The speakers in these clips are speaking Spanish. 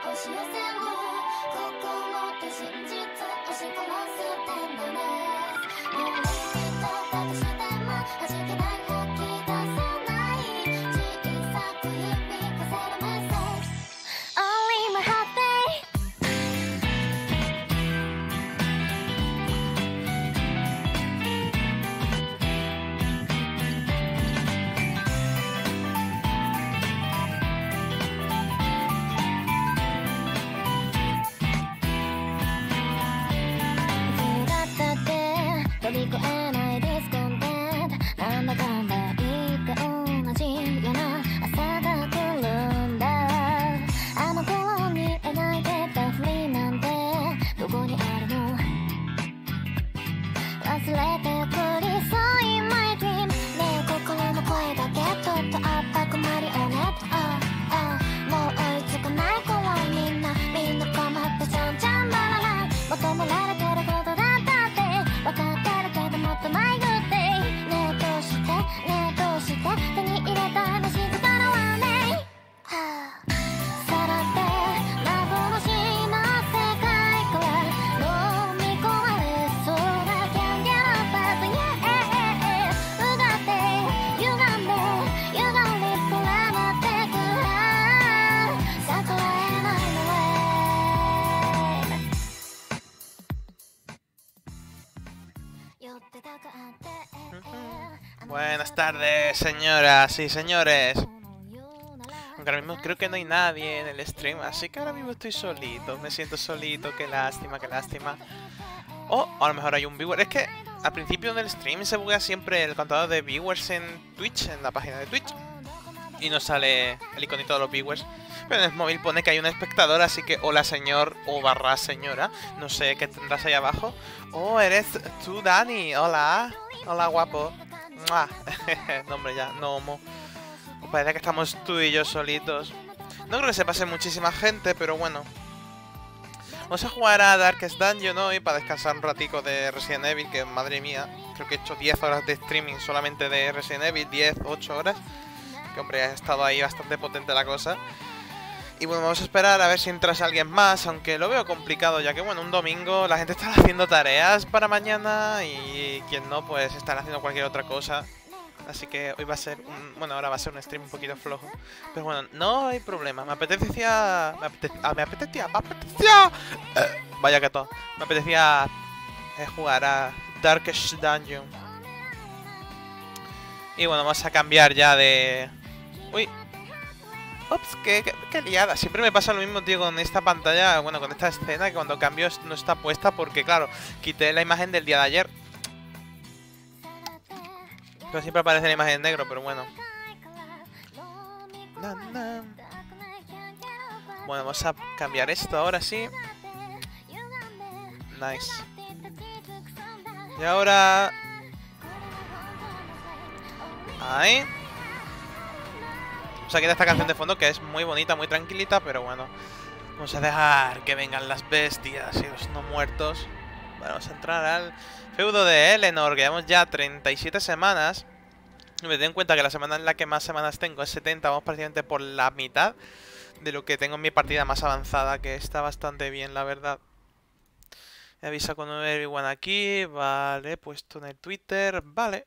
Buenas tardes, señoras y señores. Aunque ahora mismo creo que no hay nadie en el stream, así que ahora mismo estoy solito. Me siento solito, qué lástima, qué lástima. O a lo mejor hay un viewer. Es que al principio del stream se buguea siempre el contador de viewers en Twitch, en la página de Twitch, y nos sale el iconito de los viewers. Pero en el móvil pone que hay un espectador, así que hola señor o barra señora. No sé qué tendrás ahí abajo. Oh, eres tú, Dani. Hola. Hola, guapo. No, hombre, ya, no homo. Parece que estamos tú y yo solitos. No creo que se pase muchísima gente, pero bueno. Vamos a jugar a Darkest Dungeon hoy para descansar un ratico de Resident Evil, que madre mía, creo que he hecho 10 horas de streaming solamente de Resident Evil, 10, 8 horas. Que hombre, ha estado ahí bastante potente la cosa. Y bueno, vamos a esperar a ver si entras alguien más, aunque lo veo complicado, ya que bueno, un domingo la gente está haciendo tareas para mañana y quien no, pues están haciendo cualquier otra cosa. Así que hoy va a ser un... Bueno, ahora va a ser un stream un poquito flojo. Pero bueno, no hay problema. Me apetecía... Vaya que todo. Me apetecía jugar a Darkest Dungeon. Y bueno, vamos a cambiar ya de... Uy. Ups, qué liada. Siempre me pasa lo mismo, tío, con esta pantalla, bueno, con esta escena, que cuando cambio no está puesta porque, claro, quité la imagen del día de ayer. Pero siempre aparece la imagen en negro, pero bueno. Bueno, vamos a cambiar esto ahora sí. Nice. Y ahora... Ahí. Vamos a quitar esta canción de fondo que es muy bonita, muy tranquilita, pero bueno. Vamos a dejar que vengan las bestias y los no muertos. Vamos a entrar al feudo de Eleanor, que llevamos ya 37 semanas. Y me ten en cuenta que la semana en la que más semanas tengo es 70, vamos prácticamente por la mitad de lo que tengo en mi partida más avanzada, que está bastante bien, la verdad. Me avisa con everyone aquí, vale, puesto en el Twitter, vale.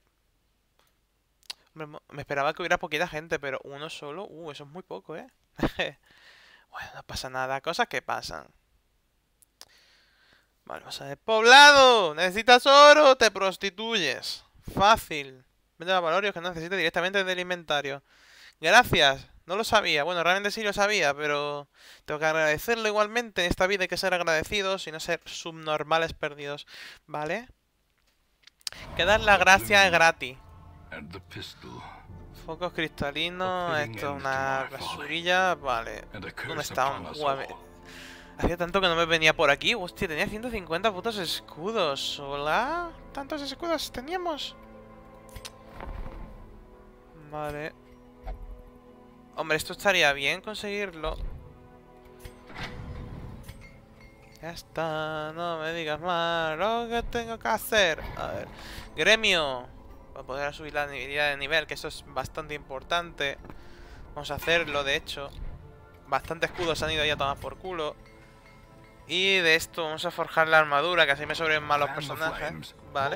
Me esperaba que hubiera poquita gente, pero uno solo, eso es muy poco, ¿eh? Bueno, no pasa nada, cosas que pasan. Vale, vamos a ver. ¡Poblado! ¿Necesitas oro? Te prostituyes. Fácil. Vende los valorios que no necesites directamente del inventario. Gracias. No lo sabía. Bueno, realmente sí lo sabía, pero tengo que agradecerlo igualmente. En esta vida hay que ser agradecidos y no ser subnormales perdidos. ¿Vale? Que dar la gracia es gratis. Focos cristalinos. Esto es una basurilla. Vale. ¿Dónde está? Hacía tanto que no me venía por aquí. Hostia, tenía 150 putos escudos. ¿Hola? ¿Tantos escudos teníamos? Vale. Hombre, esto estaría bien conseguirlo. Ya está. No me digas más lo que tengo que hacer. A ver. Gremio. Para poder subir la habilidad de nivel, que eso es bastante importante. Vamos a hacerlo, de hecho. Bastante escudos se han ido ya a tomar por culo. Y de esto vamos a forjar la armadura, que así me sobren más los personajes. Vale.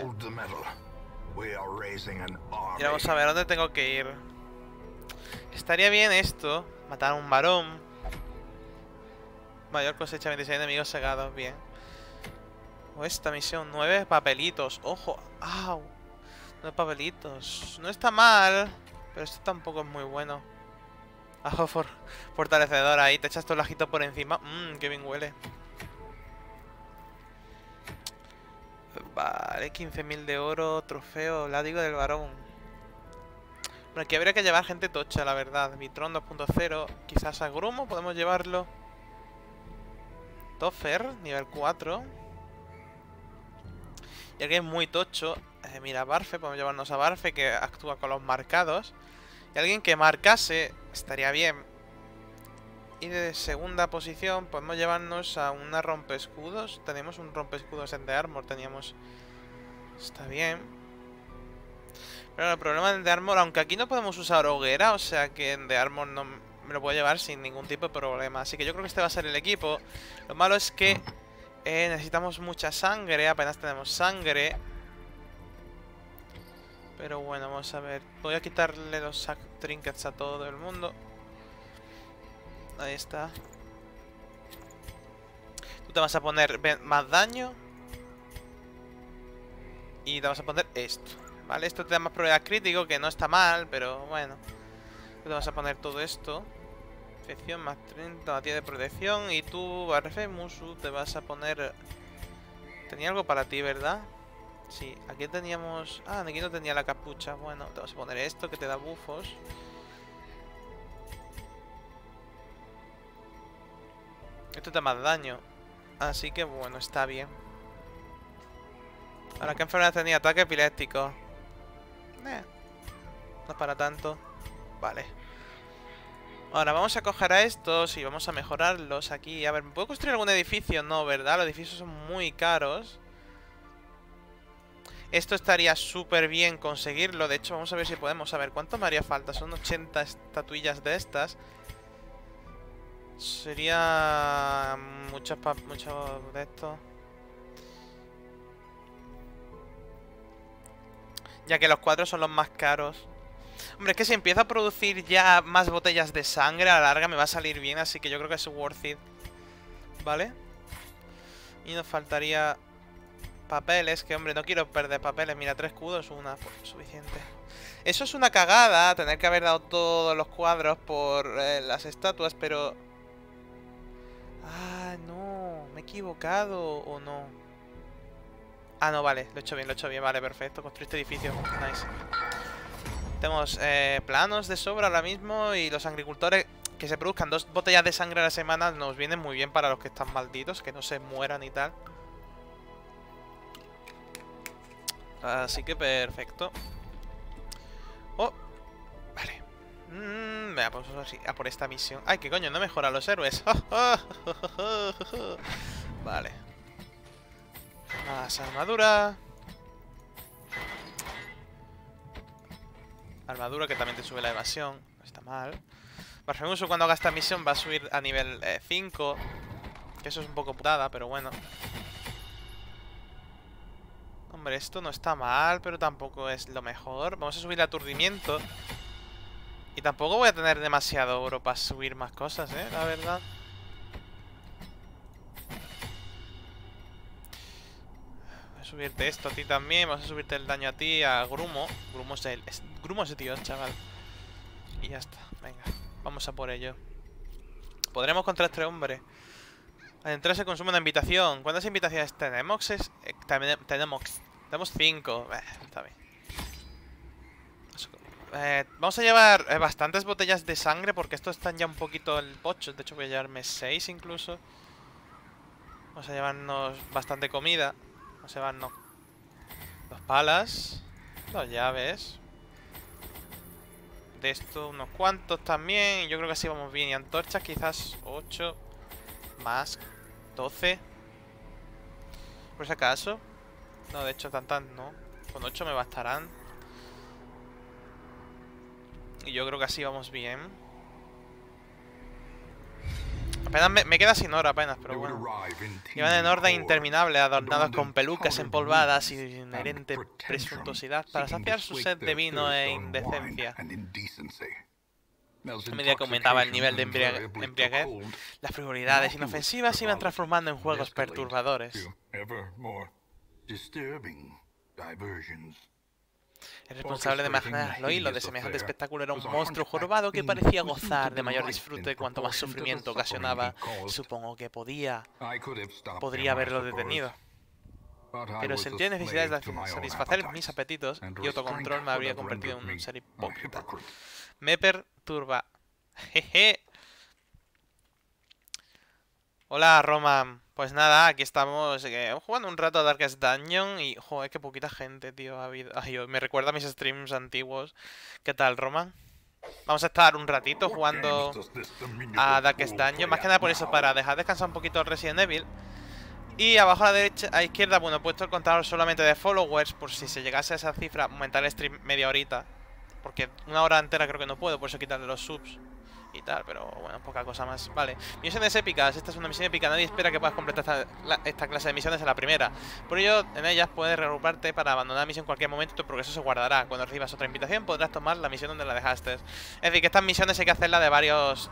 Y vamos a ver dónde tengo que ir. Estaría bien esto. Matar a un varón. Mayor cosecha, 26 enemigos cegados. Bien. O esta misión, 9 papelitos. Ojo. ¡Au! 9 papelitos. No está mal. Pero esto tampoco es muy bueno. Ajo fortalecedor ahí. Te echas todo el ajito por encima. Qué bien huele. Vale, 15.000 de oro. Trofeo, látigo del varón. Bueno, aquí habría que llevar gente tocha, la verdad. Vitron 2.0. Quizás a Grumo podemos llevarlo. Toffer, nivel 4. Y alguien muy tocho. Mira, Barfe, podemos llevarnos a Barfe, que actúa con los marcados. Y alguien que marcase estaría bien. Y de segunda posición podemos llevarnos a una rompescudos. Tenemos un rompescudos en The Armor, teníamos... Está bien. Pero el problema en The Armor, aunque aquí no podemos usar hoguera, o sea que en The Armor no me lo puedo llevar sin ningún tipo de problema. Así que yo creo que este va a ser el equipo. Lo malo es que necesitamos mucha sangre, apenas tenemos sangre. Pero bueno, vamos a ver. Voy a quitarle los trinkets a todo el mundo. Ahí está. Tú te vas a poner más daño. Y te vas a poner esto. Vale, esto te da más probabilidad crítico, que no está mal, pero bueno. Tú te vas a poner todo esto. Infección más 30, batalla de protección. Y tú, Barfe Musu, te vas a poner... Tenía algo para ti, ¿verdad? Sí, aquí teníamos... Ah, aquí no tenía la capucha. Bueno, te vas a poner esto que te da bufos. Esto te da más daño. Así que bueno, está bien. Ahora, ¿qué enfermedad tenía? Ataque epiléptico. No es para tanto. Vale. Ahora vamos a coger a estos y vamos a mejorarlos aquí. A ver, ¿me puedo construir algún edificio? No, ¿verdad? Los edificios son muy caros. Esto estaría súper bien conseguirlo. De hecho, vamos a ver si podemos. A ver, ¿cuánto me haría falta? Son 80 estatuillas de estas. Sería... mucho de esto. Ya que los cuadros son los más caros. Hombre, es que si empiezo a producir ya más botellas de sangre, a la larga me va a salir bien. Así que yo creo que es worth it. ¿Vale? Y nos faltaría... papeles, que hombre, no quiero perder papeles. Mira, 3 escudos, una, pues suficiente. Eso es una cagada, tener que haber dado todos los cuadros por las estatuas, pero... Ah, no, me he equivocado, ¿o no? Ah, no, vale, lo he hecho bien, vale, perfecto. Construí este edificio, nice. Tenemos planos de sobra ahora mismo y los agricultores que se produzcan 2 botellas de sangre a la semana nos vienen muy bien para los que están malditos, que no se mueran y tal. Así que perfecto. Oh, vale. Venga, pues así, a por esta misión. Ay, qué coño, no mejora los héroes. Vale. Más armadura. Armadura que también te sube la evasión. No está mal. Barfemuso cuando haga esta misión va a subir a nivel 5. Que eso es un poco putada, pero bueno. Hombre, esto no está mal, pero tampoco es lo mejor. Vamos a subir el aturdimiento. Y tampoco voy a tener demasiado oro para subir más cosas, la verdad. Voy a subirte esto a ti también. Vamos a subirte el daño a ti, a Grumo. Grumo es el tío, chaval. Y ya está, venga. Vamos a por ello. Podremos contra este hombre. Al entrar se consume una invitación. ¿Cuántas invitaciones tenemos? Tenemos 5. Está bien. Vamos a llevar bastantes botellas de sangre porque estos están ya un poquito el pocho. De hecho voy a llevarme 6 incluso. Vamos a llevarnos bastante comida. Vamos a llevarnos 2 palas, 2 llaves. De esto unos cuantos también. Yo creo que así vamos bien. Y antorchas quizás 8 más 12. Por si acaso. No, de hecho tantas no. Con 8 me bastarán. Y yo creo que así vamos bien. Apenas me queda sin oro apenas, pero bueno. Iban en orden interminable, adornados con pelucas empolvadas y inherente presuntuosidad para saciar su sed de vino e indecencia. A medida que aumentaba el nivel de embriaguez, las frivolidades inofensivas se iban transformando en juegos perturbadores. El responsable de imaginar los hilos de semejante espectáculo era un monstruo jorobado que parecía gozar de mayor disfrute cuanto más sufrimiento ocasionaba. Supongo que podría haberlo detenido. Pero sentía necesidades de satisfacer mis apetitos y autocontrol me habría convertido en un ser hipócrita. Me perturba. Jeje. Hola, Roman. Pues nada, aquí estamos jugando un rato a Darkest Dungeon y... Joder, qué poquita gente, tío, ha habido. Ay, me recuerda a mis streams antiguos. ¿Qué tal, Roman? Vamos a estar un ratito jugando a Darkest Dungeon. Más que nada por eso, para dejar descansar un poquito el Resident Evil. Y abajo a la derecha, a la izquierda, bueno, he puesto el contador solamente de followers. Por si se llegase a esa cifra, aumentar el stream media horita. Porque una hora entera creo que no puedo, por eso quitarle los subs y tal, pero bueno, poca cosa más. Vale, misiones épicas. Esta es una misión épica. Nadie espera que puedas completar esta clase de misiones en la primera. Por ello, en ellas puedes reagruparte para abandonar la misión en cualquier momento y tu progreso se guardará. Cuando recibas otra invitación podrás tomar la misión donde la dejaste. Es decir, que estas misiones hay que hacerlas de varios...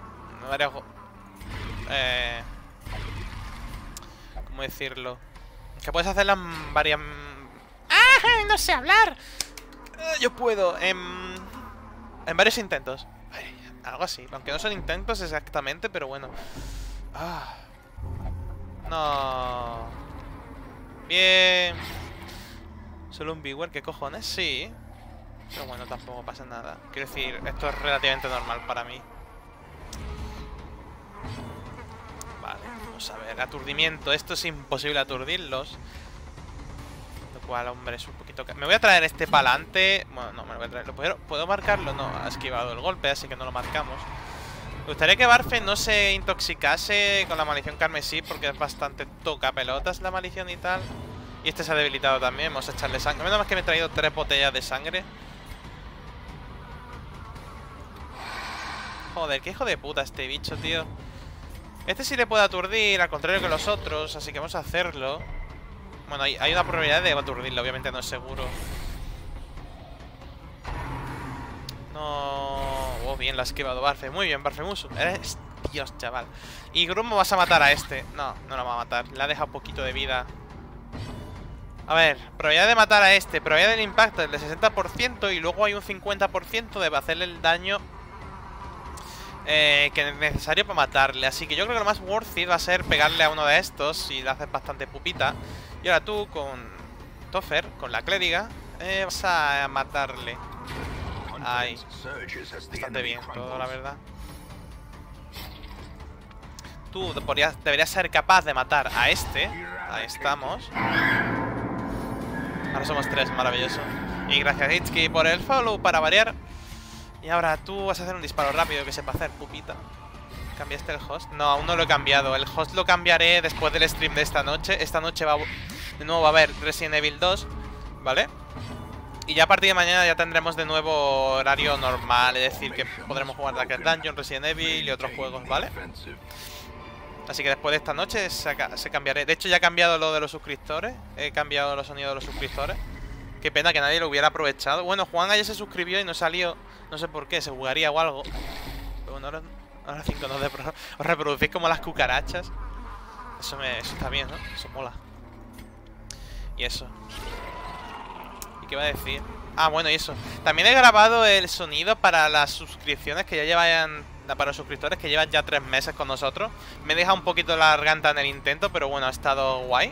¿cómo decirlo? Que puedes hacerlas en varias... ¡Ah! ¡No sé hablar! Yo puedo. En varios intentos. Algo así. Aunque no son intentos exactamente, pero bueno. No. Bien. Solo un viewer, ¿qué cojones? Sí. Pero bueno, tampoco pasa nada. Quiero decir, esto es relativamente normal para mí. Vale, vamos a ver. Aturdimiento. Esto es imposible aturdirlos. Lo cual, hombre, es un poquito... Me voy a traer este para adelante. Bueno, no, me lo voy a traer. ¿Puedo marcarlo? No, ha esquivado el golpe, así que no lo marcamos. Me gustaría que Barfe no se intoxicase con la maldición carmesí, porque es bastante toca pelotas la maldición y tal. Y este se ha debilitado también. Vamos a echarle sangre. Menos mal que me he traído 3 botellas de sangre. Joder, qué hijo de puta este bicho, tío. Este sí le puede aturdir, al contrario que los otros, así que vamos a hacerlo. Bueno, hay una probabilidad de aturdirlo, obviamente no es seguro. No... Oh, bien, la ha esquivado Barfe. Muy bien, Barfemusu. Eres Dios, chaval. Y Grummo vas a matar a este. No, no lo va a matar. Le ha dejado un poquito de vida. A ver, probabilidad de matar a este. Probabilidad del impacto es del 60%. Y luego hay un 50% de hacerle el daño que es necesario para matarle. Así que yo creo que lo más worth it va a ser pegarle a uno de estos. Si le haces bastante pupita. Y ahora tú con Topher, con la clériga, vas a matarle. Ahí. Bastante bien todo, la verdad. Tú deberías ser capaz de matar a este. Ahí estamos. Ahora somos 3, maravilloso. Y gracias Hitchki por el follow para variar. Y ahora tú vas a hacer un disparo rápido que sepa hacer, pupita. ¿Cambiaste el host? No, aún no lo he cambiado. El host lo cambiaré después del stream de esta noche. Esta noche de nuevo va a haber Resident Evil 2, ¿vale? Y ya a partir de mañana ya tendremos de nuevo horario normal. Es decir, que podremos jugar Darkest Dungeon, Resident Evil y otros juegos, ¿vale? Así que después de esta noche se cambiaré. De hecho ya he cambiado lo de los suscriptores. He cambiado los sonidos de los suscriptores. Qué pena que nadie lo hubiera aprovechado. Bueno, Juan ayer se suscribió y no salió. No sé por qué, se jugaría o algo. Pero bueno, ahora 5 no os reproducís como las cucarachas. Eso está bien, ¿no? Eso mola. Y eso. ¿Y qué iba a decir? Ah, bueno, y eso. También he grabado el sonido para las suscripciones que ya llevan... Para los suscriptores que llevan ya 3 meses con nosotros. Me he dejado un poquito la garganta en el intento, pero bueno, ha estado guay.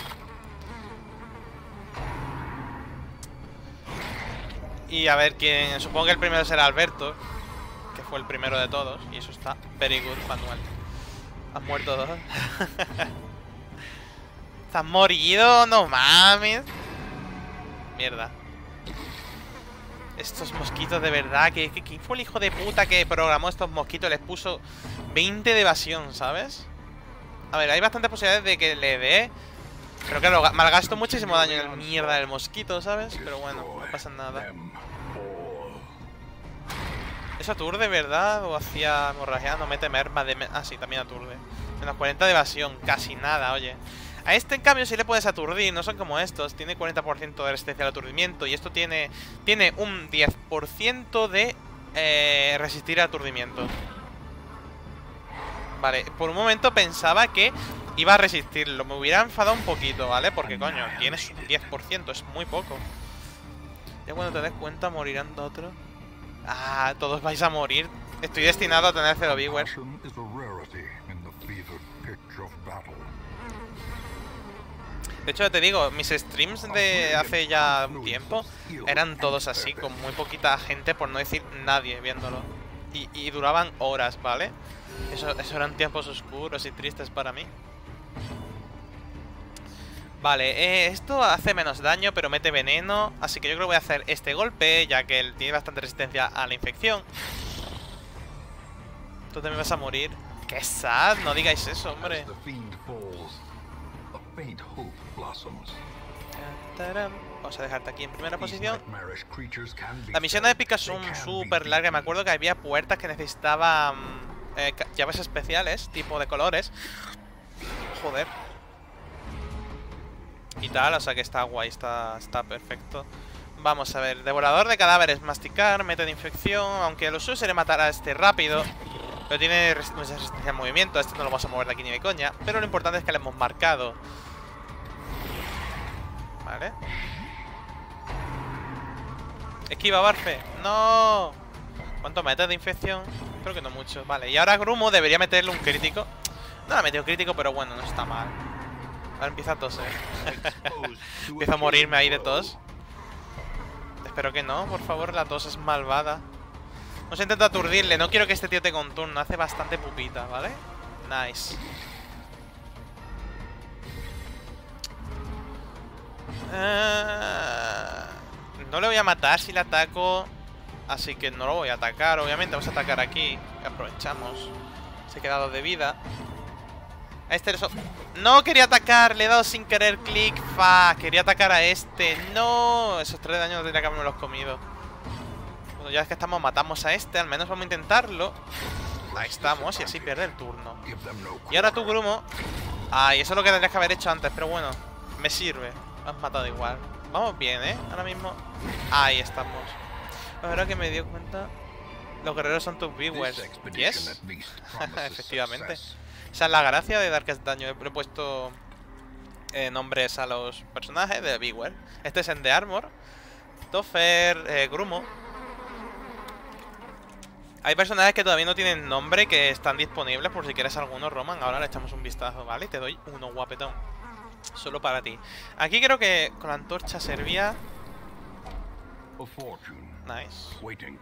Y a ver quién... Supongo que el primero será Alberto, que fue el primero de todos. Y eso está very good, Manuel. ¿Has muerto 2? ¿Estás morido? No mames. Mierda. Estos mosquitos de verdad. ¿Quién fue el hijo de puta que programó estos mosquitos? Les puso 20 de evasión, ¿sabes? A ver, hay bastantes posibilidades de que le dé. Pero claro, malgasto muchísimo daño en el mierda del mosquito, ¿sabes? Pero bueno, no pasa nada. Eso aturde, ¿verdad? O hacía hemorragia, no mete merma de... Ah, sí, también aturde. Menos 40 de evasión, casi nada, oye. A este, en cambio, sí le puedes aturdir, no son como estos. Tiene 40% de resistencia al aturdimiento. Y esto tiene un 10% de resistir al aturdimiento. Vale, por un momento pensaba que iba a resistirlo. Me hubiera enfadado un poquito, ¿vale? Porque, coño, tienes un 10%, es muy poco. Ya cuando te des cuenta morirán otros. Ah, todos vais a morir. Estoy destinado a tener 0 viewers. De hecho, te digo, mis streams de hace ya un tiempo eran todos así, con muy poquita gente, por no decir nadie viéndolo. Y duraban horas, ¿vale? Eso eran tiempos oscuros y tristes para mí. Vale, esto hace menos daño, pero mete veneno. Así que yo creo que voy a hacer este golpe, ya que él tiene bastante resistencia a la infección. Tú también vas a morir. ¡Qué sad! No digáis eso, hombre. Vamos a dejarte aquí en primera posición. Las misiones épicas son súper largas. Me acuerdo que había puertas que necesitaban llaves especiales, tipo de colores. Joder. Y tal, o sea que está guay, está perfecto. Vamos a ver, devorador de cadáveres, masticar, método de infección. Aunque lo suyo sería matar a este rápido, pero tiene resistencia al movimiento. Este no lo vamos a mover de aquí ni de coña. Pero lo importante es que le hemos marcado. Vale. Esquiva, Barfe. ¡No! ¿Cuánto mete de infección? Creo que no mucho. Vale, y ahora Grumo debería meterle un crítico. No ha metido crítico, pero bueno, no está mal. Ahora empieza a toser. Empiezo a morirme ahí de tos. Espero que no, por favor, la tos es malvada. Vamos a intentar aturdirle. No quiero que este tío tenga un turno. Hace bastante pupita, ¿vale? Nice. No le voy a matar si le ataco. Así que no lo voy a atacar. Obviamente vamos a atacar aquí. Aprovechamos. Se ha quedado de vida. A este no quería atacar, le he dado sin querer clic. Quería atacar a este. No, esos 3 de daño no tendría que haberme los comido. Bueno, ya es que estamos, matamos a este. Al menos vamos a intentarlo. Ahí estamos, y así pierde el turno. Y ahora tú, Grumo. Ay, eso es lo que tendrías que haber hecho antes. Pero bueno, me sirve. Me has matado igual. Vamos bien, ahora mismo. Ahí estamos. Ahora que me dio cuenta, los guerreros son tus viewers. ¿Yes? Efectivamente. Esa es la gracia de Darkest Daño. He puesto nombres a los personajes de viewer. Este es en The Armor, Topher, Grumo. Hay personajes que todavía no tienen nombre, que están disponibles por si quieres alguno, Roman. Ahora le echamos un vistazo, ¿vale? Te doy uno, guapetón. Solo para ti. Aquí creo que con la antorcha servía. Nice.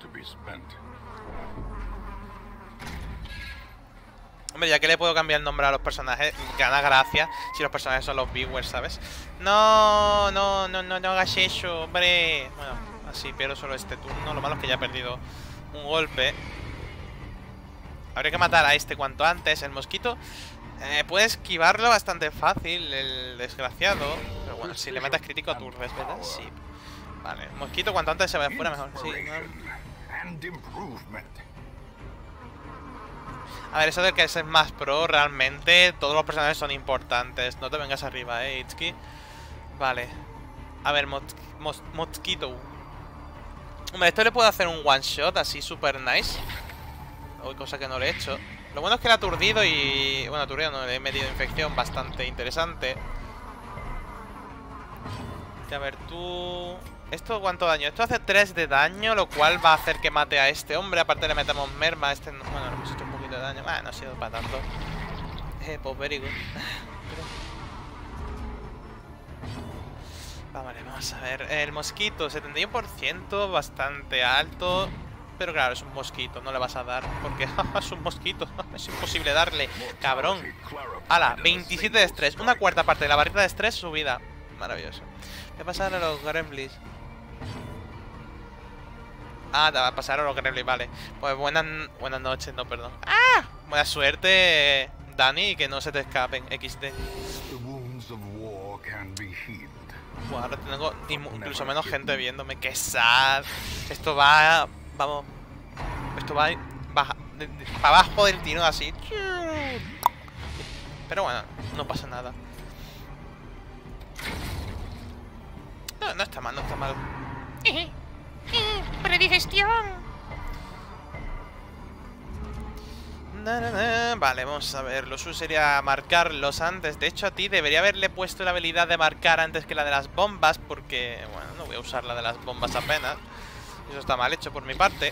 Hombre, ya que le puedo cambiar el nombre a los personajes, gana gracia si los personajes son los viewers, ¿sabes? No hagas eso, hombre. Bueno, así pierdo solo este turno. Lo malo es que ya he perdido un golpe. Habría que matar a este cuanto antes. El mosquito puede esquivarlo bastante fácil, el desgraciado. Pero bueno, si le matas crítico aturdes, ¿verdad? Sí. Vale, el mosquito cuanto antes se vaya fuera mejor. Sí, ¿no? A ver, eso de que es más pro, realmente todos los personajes son importantes. No te vengas arriba, Itsuki. Vale. A ver, mosquito. Hombre, esto le puedo hacer un one shot así super nice. Uy, cosa que no le he hecho. Lo bueno es que le ha aturdido y... Bueno, aturdido no, le he metido infección bastante interesante. Y a ver, tú... ¿Esto cuánto daño? Esto hace 3 de daño, lo cual va a hacer que mate a este hombre. Aparte le metemos merma a este... Bueno, le hemos hecho un poquito de daño. No ha sido para tanto. Pues very good. Vale, vamos a ver. El mosquito, 71%, bastante alto. Pero claro, es un mosquito, no le vas a dar. Porque es un mosquito. Es imposible darle, cabrón. Hala, 27 de estrés. Una cuarta parte de la barrita de estrés subida. Maravilloso. ¿Qué pasa a los gremlins? Ah, te va a pasar a los gremlins, vale. Pues buenas noches, no, perdón. ¡Ah! Buena suerte, Dani, y que no se te escapen, XD. Bueno, ahora tengo incluso menos gente viéndome. ¡Qué sad! Esto va... Vamos... Esto va para abajo del tirón así. Pero bueno, no pasa nada. No, no está mal, no está mal. Predigestión. Vale, vamos a ver. Lo suyo sería marcarlos antes. De hecho, a ti debería haberle puesto la habilidad de marcar antes que la de las bombas. Porque, bueno, no voy a usar la de las bombas apenas. Eso está mal hecho por mi parte.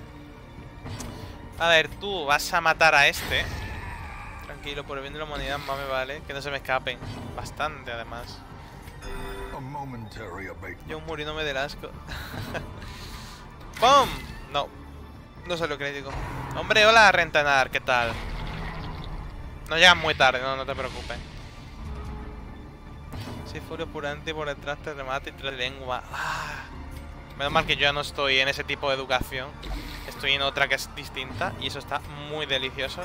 A ver, tú vas a matar a este. Tranquilo, por el bien de la humanidad, más me vale. Que no se me escapen. Bastante, además. Yo muriéndome del asco. ¡Pum! No. No sé lo crítico. Hombre, hola, Rentanar, ¿qué tal? No llegan muy tarde, no te preocupes. Si fuera purante por detrás te remate y tres lengua. Menos mal que yo ya no estoy en ese tipo de educación. Estoy en otra que es distinta y eso está muy delicioso.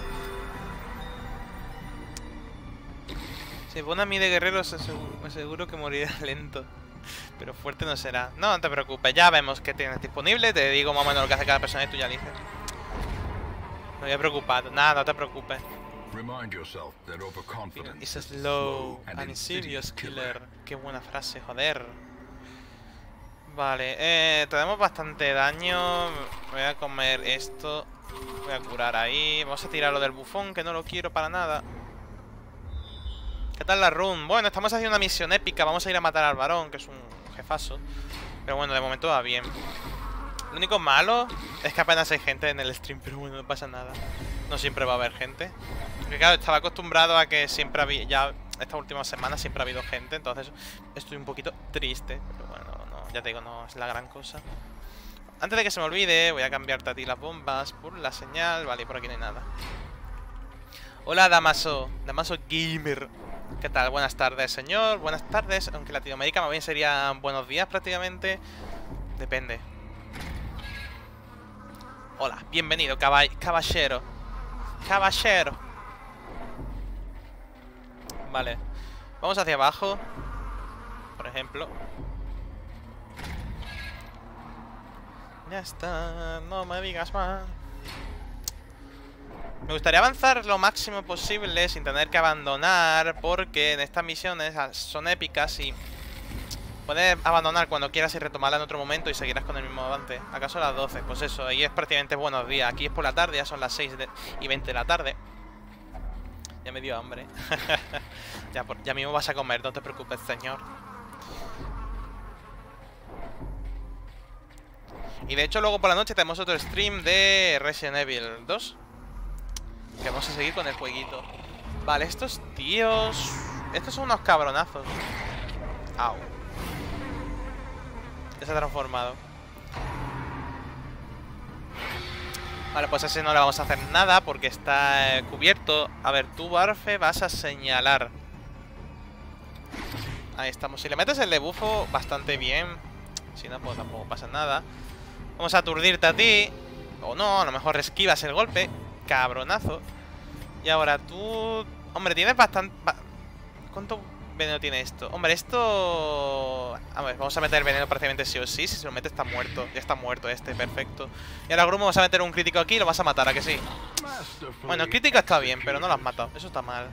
Si pone a mí de guerrero, seguro que morirá lento. Pero fuerte no será. No, no te preocupes, ya vemos qué tienes disponible. Te digo más o menos lo que hace cada persona y tú ya dices. No voy a preocupar, nada, no te preocupes. It's slow and serious killer. Qué buena frase, joder. Vale, tenemos bastante daño. Voy a comer esto. Voy a curar ahí. Vamos a tirar lo del bufón, que no lo quiero para nada. ¿Qué tal la run? Bueno, estamos haciendo una misión épica. Vamos a ir a matar al varón, que es un jefazo. Pero bueno, de momento va bien. Lo único malo es que apenas hay gente en el stream, pero bueno, no pasa nada. No siempre va a haber gente. Porque claro, estaba acostumbrado a que siempre había... Ya esta última semana siempre ha habido gente. Entonces estoy un poquito triste. Pero bueno, no, ya te digo, no es la gran cosa. Antes de que se me olvide, voy a cambiarte a ti las bombas por la señal. Vale, por aquí no hay nada. Hola, Damaso. Damaso Gamer. ¿Qué tal? Buenas tardes, señor. Buenas tardes. Aunque Latinoamérica más bien serían buenos días prácticamente. Depende. Hola, bienvenido, caballero. Caballero. Vale. Vamos hacia abajo. Por ejemplo. Ya está. No me digas más. Me gustaría avanzar lo máximo posible sin tener que abandonar, porque en estas misiones son épicas y puedes abandonar cuando quieras y retomarla en otro momento y seguirás con el mismo avance. ¿Acaso a las 12? Pues eso, ahí es prácticamente buenos días. Aquí es por la tarde, ya son las 6:20 de la tarde. Ya me dio hambre. Ya mismo vas a comer, no te preocupes, señor. Y de hecho luego por la noche tenemos otro stream de Resident Evil 2. Que vamos a seguir con el jueguito. Vale, estos tíos... Estos son unos cabronazos. Au. Ya se ha transformado. Vale, pues a ese no le vamos a hacer nada porque está cubierto. A ver, tú, Barfe, vas a señalar. Ahí estamos. Si le metes el debufo, bastante bien. Si no, pues tampoco pasa nada. Vamos a aturdirte a ti. O no, a lo mejor esquivas el golpe. Cabronazo. Y ahora tú... Hombre, tienes bastante... ¿Cuánto veneno tiene esto? Hombre, esto... A ver, vamos a meter veneno prácticamente sí o sí. Si se lo mete está muerto. Ya está muerto este, perfecto. Y ahora, Grumo, vas a meter un crítico aquí y lo vas a matar, ¿a que sí? Bueno, el crítico está bien, pero no lo has matado. Eso está mal.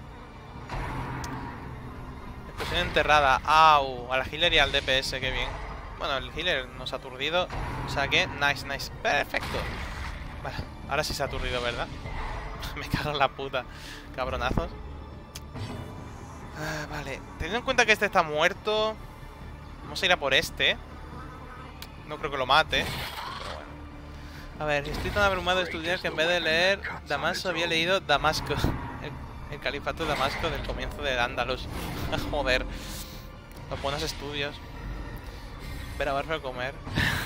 Explosión enterrada. Au, a la healer y al DPS, qué bien. Bueno, el healer nos ha aturdido. O sea que, nice, nice. Perfecto. Vale, ahora sí se ha aturdido, ¿verdad? Me cago en la puta. Cabronazos. Vale, teniendo en cuenta que este está muerto, vamos a ir a por este. No creo que lo mate, pero bueno. A ver, estoy tan abrumado de estudiar que en vez de leer Damasco había leído Damasco. El califato de Damasco del comienzo del Andalus. Joder. Los buenos estudios. Ver a Barfe comer.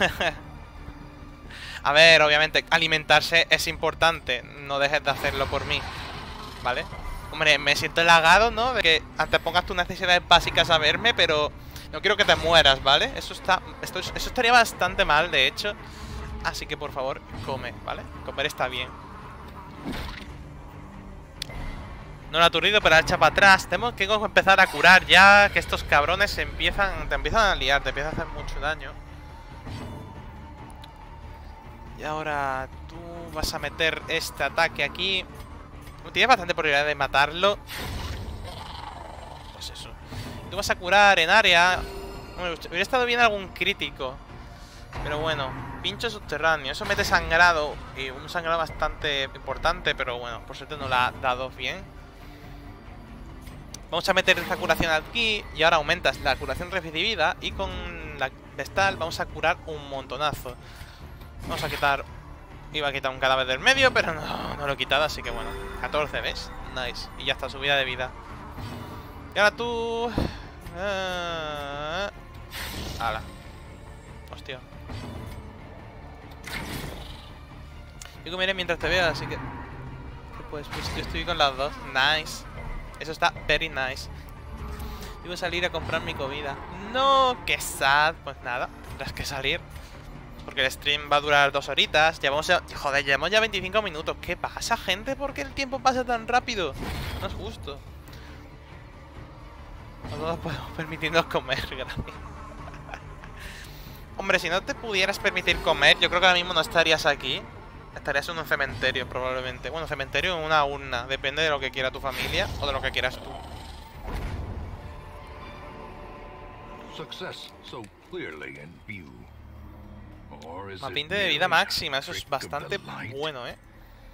A ver, obviamente, alimentarse es importante. No dejes de hacerlo por mí, ¿vale? Hombre, me siento halagado, ¿no? De que antepongas tus necesidades básicas a verme, pero no quiero que te mueras, ¿vale? Eso estaría bastante mal, de hecho. Así que, por favor, come, ¿vale? Comer está bien. No lo ha aturdido, pero ha echado para atrás. Tenemos que empezar a curar ya, que estos cabrones te empiezan a liar, te empiezan a hacer mucho daño. Y ahora tú... vas a meter este ataque aquí. Tienes bastante probabilidad de matarlo. Pues eso. Tú vas a curar en área. Bueno, hubiera estado bien algún crítico. Pero bueno, pincho subterráneo. Eso mete sangrado. Y un sangrado bastante importante. Pero bueno, por suerte no la ha dado bien. Vamos a meter esta curación aquí. Y ahora aumentas la curación recibida. Y con la vestal vamos a curar un montonazo. Vamos a quitar... Iba a quitar un cadáver del medio, pero no lo he quitado, así que bueno. 14, ¿ves? Nice. Y ya está, subida de vida. Y ahora tú... ¡Hala! Hostia. Yo comeré mientras te veo, así que... Pues yo estoy con las dos. Nice. Eso está very nice. Debo salir a comprar mi comida. No, qué sad. Pues nada, tendrás que salir. Porque el stream va a durar 2 horitas. Joder, llevamos ya 25 minutos. ¿Qué pasa, gente? ¿Por qué el tiempo pasa tan rápido? No es justo. No todos podemos permitirnos comer, gracias. Hombre, si no te pudieras permitir comer, yo creo que ahora mismo no estarías aquí. Estarías en un cementerio, probablemente. Bueno, cementerio o en una urna. Depende de lo que quiera tu familia o de lo que quieras tú. Mapinte de vida máxima, eso es bastante bueno, ¿eh?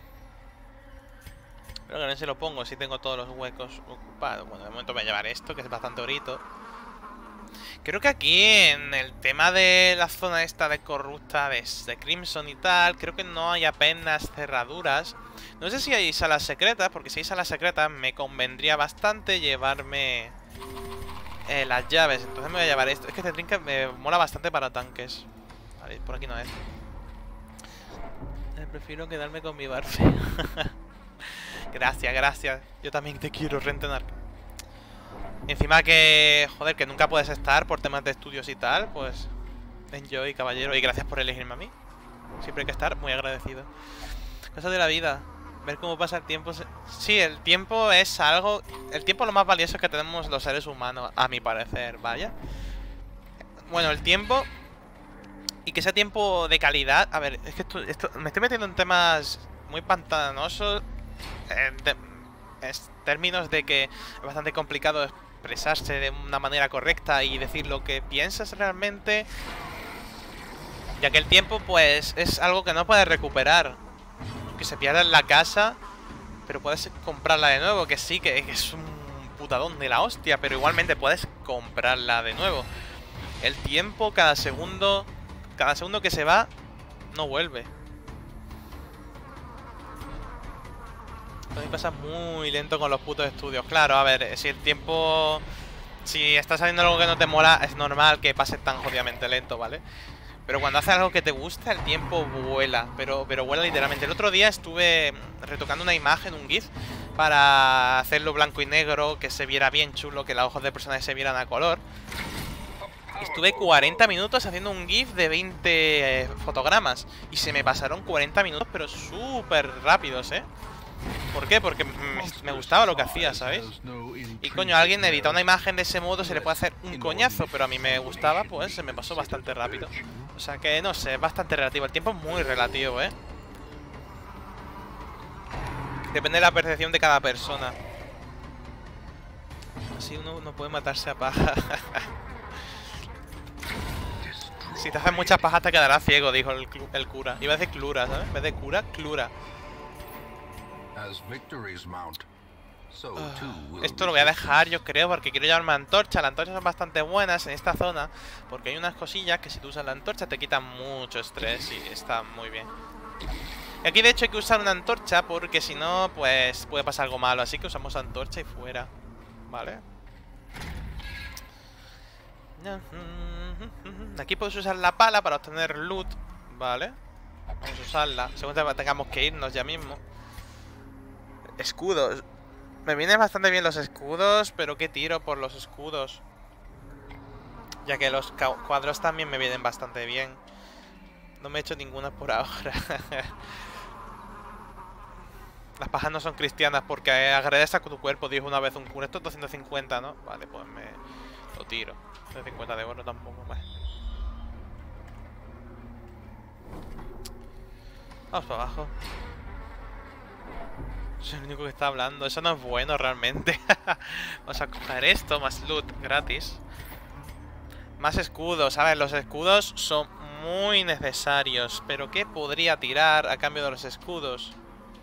Pero que no se lo pongo si tengo todos los huecos ocupados. Bueno, de momento voy a llevar esto, que es bastante orito. Creo que aquí en el tema de la zona esta de corrupta de Crimson y tal, creo que no hay apenas cerraduras. No sé si hay salas secretas, porque si hay salas secretas me convendría bastante llevarme las llaves. Entonces me voy a llevar esto. Es que este trinket me mola bastante para tanques. Vale, por aquí no es. Prefiero quedarme con mi barfe. Gracias, gracias. Yo también te quiero, Rentenar. Encima que, joder, que nunca puedes estar por temas de estudios y tal, pues enjoy, caballero. Y gracias por elegirme a mí. Siempre hay que estar muy agradecido. Cosas de la vida. Ver cómo pasa el tiempo. Sí, el tiempo es algo... El tiempo es lo más valioso que tenemos los seres humanos, a mi parecer, vaya. Bueno, el tiempo... Y que sea tiempo de calidad. A ver, es que esto me estoy metiendo en temas muy pantanosos. Términos de que es bastante complicado expresarse de una manera correcta y decir lo que piensas realmente. Ya que el tiempo, pues, es algo que no puedes recuperar. Que se pierda en la casa, pero puedes comprarla de nuevo. Que sí, que es un putadón de la hostia, pero igualmente puedes comprarla de nuevo. El tiempo, cada segundo que se va, no vuelve. A mí pasa muy lento con los putos estudios. Claro, a ver, si el tiempo... Si estás haciendo algo que no te mola, es normal que pase tan jodidamente lento, ¿vale? Pero cuando haces algo que te gusta, el tiempo vuela. Pero vuela literalmente. El otro día estuve retocando una imagen, un GIF, para hacerlo blanco y negro, que se viera bien chulo, que los ojos de personajes se vieran a color. Estuve 40 minutos haciendo un GIF de 20 fotogramas. Y se me pasaron 40 minutos, pero súper rápidos, ¿eh? ¿Por qué? Porque me gustaba lo que hacía, ¿sabes? Y coño, a alguien editar una imagen de ese modo se le puede hacer un coñazo, pero a mí me gustaba, pues se me pasó bastante rápido. O sea que, no sé, es bastante relativo. El tiempo es muy relativo, ¿eh? Depende de la percepción de cada persona. Así uno no puede matarse a paja. Si te haces muchas pajas te quedarás ciego, dijo el cura. Iba a decir clura, ¿sabes? En vez de cura, clura. Esto lo voy a dejar, yo creo, porque quiero llevarme antorcha. Las antorchas son bastante buenas en esta zona, porque hay unas cosillas que si tú usas la antorcha te quitan mucho estrés y está muy bien. Y aquí de hecho hay que usar una antorcha porque si no, pues puede pasar algo malo. Así que usamos antorcha y fuera, ¿vale? Aquí puedes usar la pala para obtener loot, ¿vale? Vamos a usarla, según tengamos que irnos ya mismo. Escudos. Me vienen bastante bien los escudos, pero ¿qué tiro por los escudos? Ya que los cuadros también me vienen bastante bien. No me he hecho ninguna por ahora. Las pajas no son cristianas porque agradece a tu cuerpo, dijo una vez un cura. Esto es 250, ¿no? Vale, pues me lo tiro. 250 de oro tampoco más. Vamos para abajo. Soy el único que está hablando. Eso no es bueno realmente. Vamos a coger esto, más loot gratis. Más escudos. A ver, los escudos son muy necesarios. Pero ¿qué podría tirar a cambio de los escudos?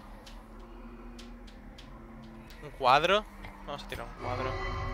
¿Un cuadro? Vamos a tirar un cuadro.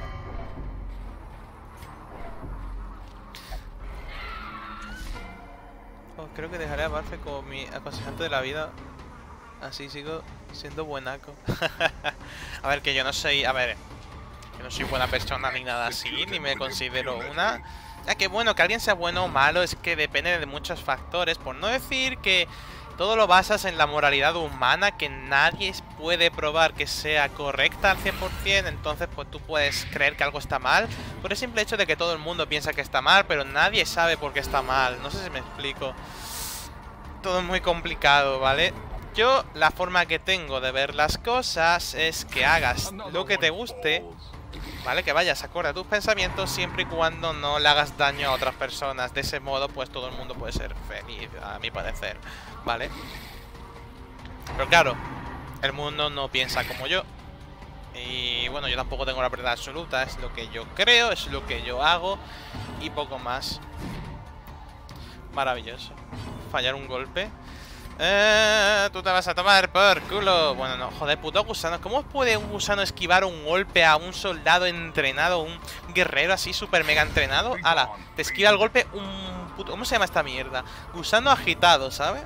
Oh, creo que dejaré a Barfe como mi aconsejante de la vida. Así sigo siendo buenaco. A ver, que yo no soy... A ver, yo no soy buena persona ni nada así. Ni me considero una... Ya que bueno, que alguien sea bueno o malo es que depende de muchos factores. Por no decir que todo lo basas en la moralidad humana, que nadie puede probar que sea correcta al 100%. Entonces pues tú puedes creer que algo está mal por el simple hecho de que todo el mundo piensa que está mal, pero nadie sabe por qué está mal. No sé si me explico. Todo es muy complicado, ¿vale? Yo la forma que tengo de ver las cosas es que hagas lo que te guste, ¿vale? Que vayas acorde a tus pensamientos siempre y cuando no le hagas daño a otras personas. De ese modo, pues todo el mundo puede ser feliz, a mi parecer, ¿vale? Pero claro, el mundo no piensa como yo. Y bueno, yo tampoco tengo la verdad absoluta. Es lo que yo creo, es lo que yo hago y poco más. Maravilloso. Fallar un golpe. Tú te vas a tomar por culo. Bueno, no, joder, puto gusano. ¿Cómo puede un gusano esquivar un golpe a un soldado entrenado? Un guerrero así súper mega entrenado. ¡Hala! Te esquiva el golpe un puto... ¿Cómo se llama esta mierda? Gusano agitado, ¿sabes?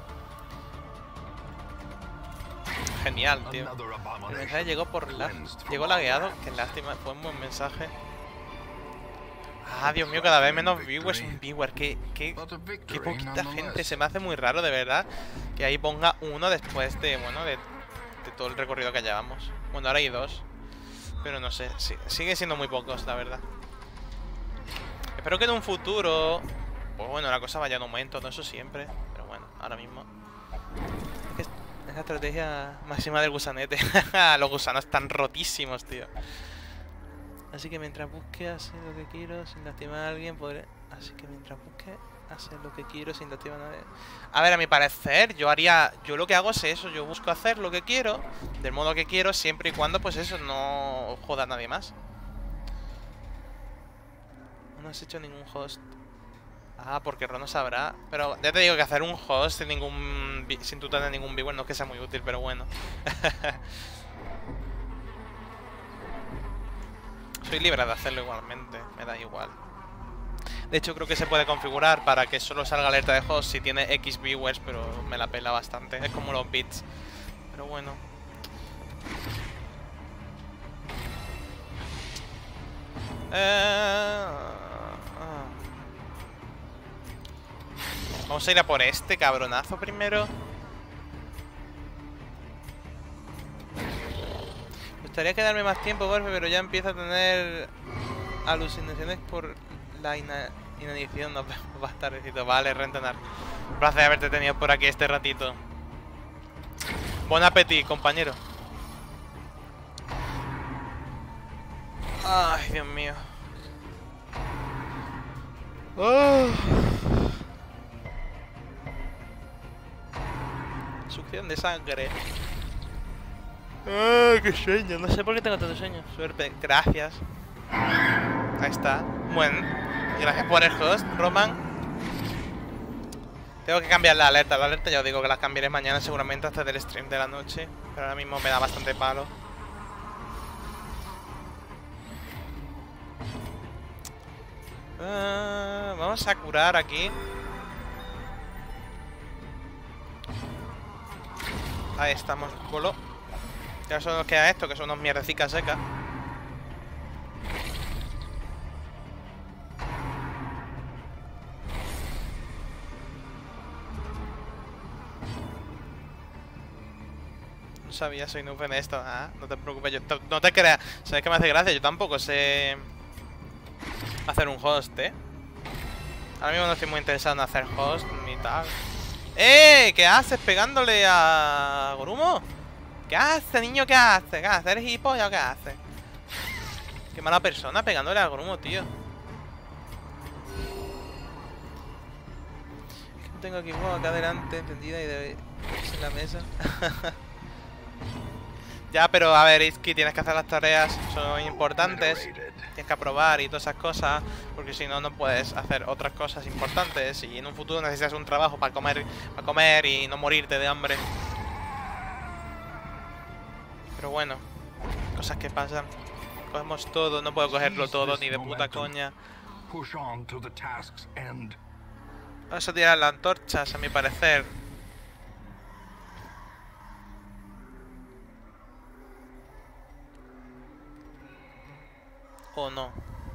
Genial, tío. El mensaje llegó por lag. Llegó lagueado. Qué lástima, fue un buen mensaje. Ah, Dios mío, cada vez menos viewers. Un viewer, qué poquita gente. Se me hace muy raro, de verdad, que ahí ponga uno después de, bueno, de todo el recorrido que llevamos. Bueno, ahora hay dos, pero no sé, sí, sigue siendo muy pocos, la verdad. Espero que en un futuro, pues bueno, la cosa vaya en aumento, no eso siempre. Pero bueno, ahora mismo es la estrategia máxima del gusanete. Los gusanos están rotísimos, tío. Así que mientras busque hacer lo que quiero sin lastimar a alguien, podré... Así que mientras busque hacer lo que quiero sin lastimar a nadie... A ver, a mi parecer, yo lo que hago es eso. Yo busco hacer lo que quiero, del modo que quiero, siempre y cuando, pues eso, no joda a nadie más. No has hecho ningún host. Ah, porque Ron no sabrá. Pero ya te digo que hacer un host sin tú tener ningún viewer no es que sea muy útil, pero bueno. Soy libre de hacerlo igualmente, me da igual. De hecho, creo que se puede configurar para que solo salga alerta de host si tiene X viewers, pero me la pela bastante. Es como los bits. Pero bueno. Vamos a ir a por este cabronazo primero. Me gustaría quedarme más tiempo, Borfe, pero ya empiezo a tener alucinaciones por la inanición. No, va a estar tardecito. Vale, Rentenar. Un placer haberte tenido por aquí este ratito. Bon appetit, compañero. Ay, Dios mío. Oh. Succión de sangre. ¡Qué sueño! No sé por qué tengo tanto sueño. Suerte. Gracias. Ahí está. Bueno. Gracias por el host, Roman. Tengo que cambiar la alerta. La alerta ya os digo que las cambiaré mañana seguramente hasta del stream de la noche. Pero ahora mismo me da bastante palo. Vamos a curar aquí. Ahí estamos, colo. Ya solo nos queda esto, que son unos mierdecicas secas. No sabía, soy noob en esto. Ah, no te preocupes, no te creas. ¿Sabes qué me hace gracia? Yo tampoco sé hacer un host, Ahora mismo no estoy muy interesado en hacer host ni tal. ¿Qué haces pegándole a Gorumo? ¿Qué haces, niño? ¿Qué haces? ¿Qué haces? ¿Eres gilipollas o qué haces? Qué mala persona pegándole a Gorumo, tío. Tengo aquí acá adelante encendida y En la mesa. Ya, pero a ver, Izky, tienes que hacer las tareas, son importantes. Tienes que aprobar y todas esas cosas, porque si no, no puedes hacer otras cosas importantes. Y en un futuro necesitas un trabajo para comer y no morirte de hambre. Pero bueno, cosas que pasan. Cogemos todo, no puedo cogerlo todo ni de puta coña. Vamos a tirar las antorchas, a mi parecer. ¿O no?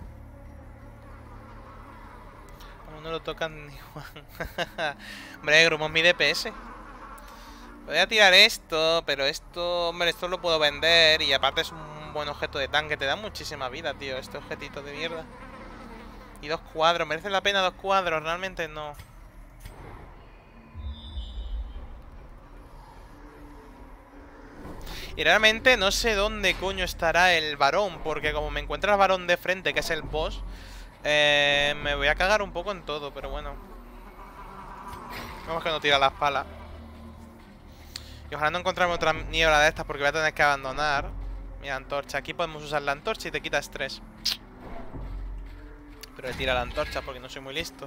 Como no lo tocan ni Juan. Hombre, Grumo es mi DPS. Voy a tirar esto, pero esto, hombre, esto lo puedo vender. Y aparte es un buen objeto de tanque. Te da muchísima vida, tío, este objetito de mierda. Y 2 cuadros, ¿merece la pena 2 cuadros? Realmente no. Y realmente no sé dónde coño estará el varón, porque como me encuentra el varón de frente, que es el boss, me voy a cagar un poco en todo, pero bueno. Vamos que no tira las palas. Y ojalá no encontrarme otra niebla de estas, porque voy a tener que abandonar. Mira, antorcha. Aquí podemos usar la antorcha y te quita estrés. Pero le tira la antorcha porque no soy muy listo.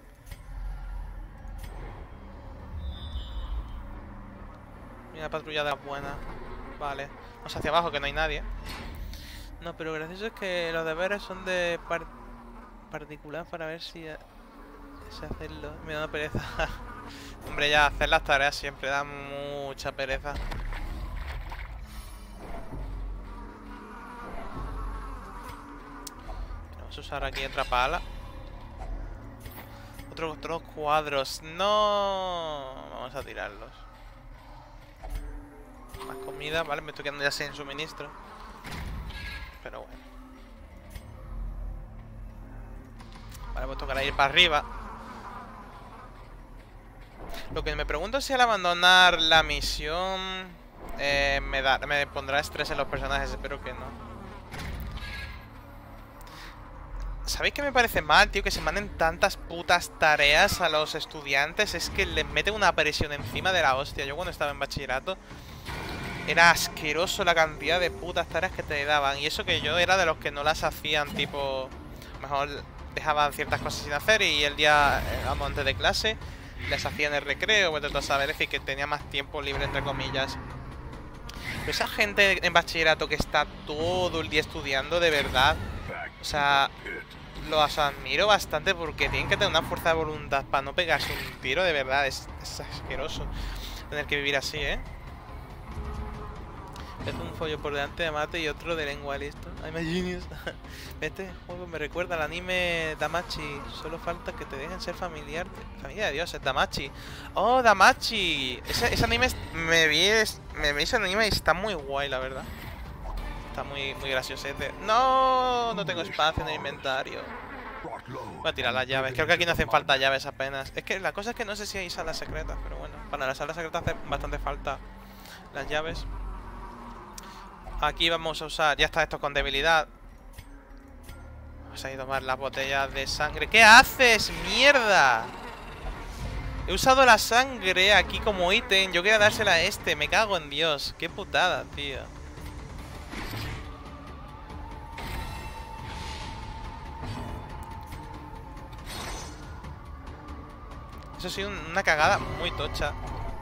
Mira, patrullada buena. Vale. Vamos hacia abajo, que no hay nadie. No, pero gracioso es que los deberes son de particular para ver si sé hacerlo. Me da pereza. Hombre, ya hacer las tareas siempre da mucha pereza. Vamos a usar aquí otra pala. Otros cuadros. No. Vamos a tirarlos. Más comida, vale, me estoy quedando ya sin suministro. Pero bueno. Vale, pues tocará ir para arriba. Lo que me pregunto es si al abandonar la misión me pondrá estrés en los personajes. Espero que no. ¿Sabéis qué me parece mal, tío? Que se manden tantas putas tareas a los estudiantes. Es que les meten una presión encima de la hostia. Yo cuando estaba en bachillerato era asqueroso la cantidad de putas tareas que te daban. Y eso que yo era de los que no las hacían, tipo... Mejor dejaban ciertas cosas sin hacer y el día, vamos, antes de clase, las hacía en el recreo, vete a saber, es decir, que tenía más tiempo libre, entre comillas. Pero esa gente en bachillerato que está todo el día estudiando, de verdad, o sea, los admiro bastante porque tienen que tener una fuerza de voluntad para no pegarse un tiro, de verdad, es asqueroso tener que vivir así, ¿eh? Es un follo por delante de mate y otro de lengua, listo. I'm a genius. Este juego me recuerda al anime Damachi. Solo falta que te dejen ser familiar. Familia de dioses, Damachi. ¡Oh, Damachi! Ese anime me vi ese anime y está muy guay, la verdad. Está muy graciosete. ¡No! No tengo espacio en el inventario. Voy a tirar las llaves. Creo que aquí no hacen falta llaves apenas. Es que la cosa es que no sé si hay salas secretas, pero bueno. Para las salas secretas hace bastante falta las llaves. Aquí vamos a usar... Ya está esto con debilidad. Vamos a ir a tomar las botellas de sangre. ¿Qué haces? ¡Mierda! He usado la sangre aquí como ítem. Yo quería dársela a este. Me cago en Dios. Qué putada, tío. Eso ha sido una cagada muy tocha.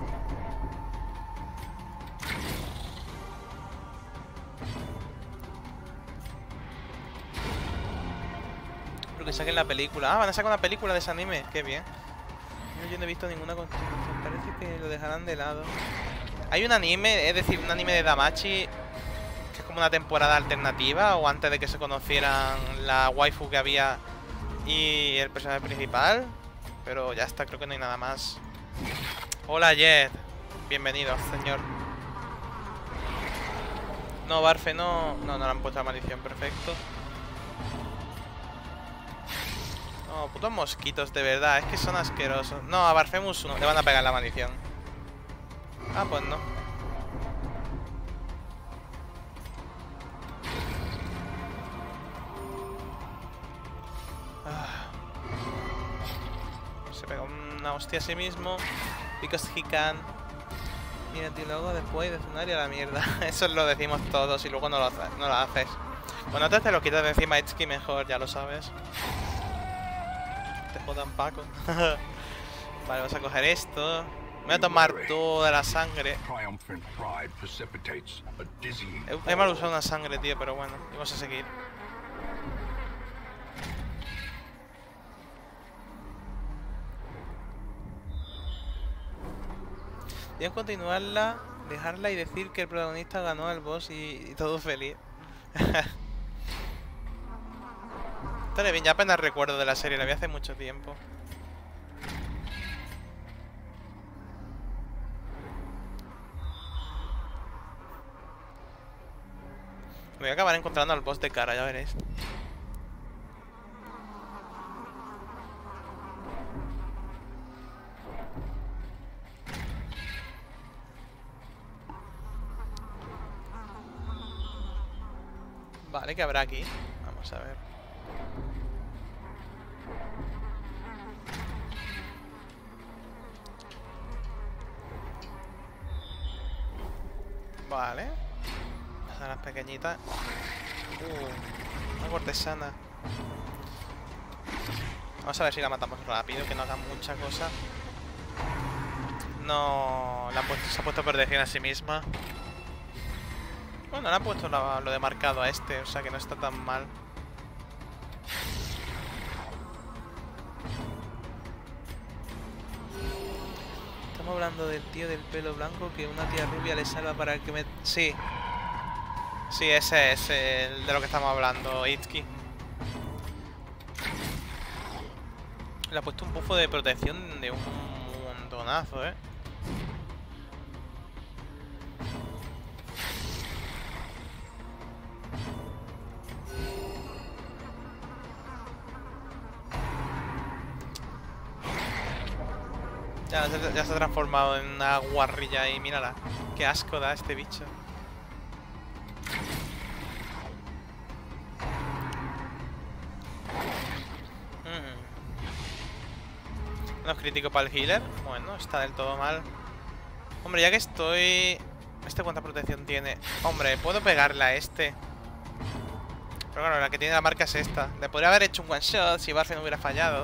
Que saquen la película. Ah, van a sacar una película de ese anime. Qué bien. Yo no he visto ninguna continuación. Parece que lo dejarán de lado. Hay un anime, es decir, un anime de Damachi, que es como una temporada alternativa, o antes de que se conocieran la waifu que había y el personaje principal. Pero ya está, creo que no hay nada más. Hola, Jet. Bienvenido, señor. No, Barfe, no. No le han puesto la maldición, perfecto. No, putos mosquitos, de verdad, es que son asquerosos. No, a Barfemus no, le van a pegar la maldición. Ah, pues no. Se pega una hostia a sí mismo. Because he can. Mira, tío, luego después de cenar y a la mierda. Eso lo decimos todos y luego no lo haces. Bueno, antes te lo quitas de encima, Itsuki, mejor, ya lo sabes. Te jodan, Paco. Vale, vamos a coger esto. Me voy a tomar toda la sangre. He mal usado una sangre, tío, pero bueno, vamos a seguir. Deben continuarla, dejarla y decir que el protagonista ganó al boss y todo feliz. Estaré bien, ya apenas recuerdo de la serie, la vi hace mucho tiempo. Me voy a acabar encontrando al boss de cara, ya veréis. Vale, ¿qué habrá aquí? Vamos a ver. Vale. A las pequeñitas. Una cortesana. Vamos a ver si la matamos rápido, que no haga mucha cosa. No, se ha puesto protección a sí misma. Bueno, le ha puesto lo de marcado a este, o sea que no está tan mal. Estamos hablando del tío del pelo blanco que una tía rubia le salva para que me... Sí. Sí, ese es el de lo que estamos hablando, Itsuki. Le ha puesto un bufo de protección de un montonazo, ¿eh? Ya se ha transformado en una guarrilla y mírala. Qué asco da este bicho. No es crítico para el healer. Bueno, está del todo mal. Hombre, ya que estoy... ¿Este cuánta protección tiene? Hombre, puedo pegarle a este. Pero claro, la que tiene la marca es esta. Le podría haber hecho un one shot si Barfe no hubiera fallado.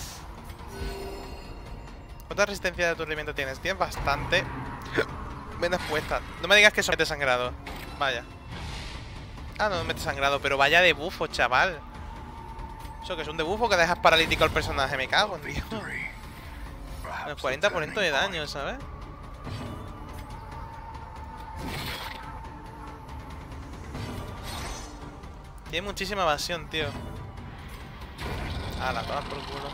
¿Cuánta resistencia de aturdimiento tienes? Tienes bastante. Menos puesta. No me digas que eso mete sangrado. Vaya. Ah, no mete sangrado, pero vaya de bufo, chaval. Eso que es un debufo que dejas paralítico al personaje. Me cago, tío. El 40% de daño, ¿sabes? Tiene muchísima evasión, tío. Ah, la tomas por culo.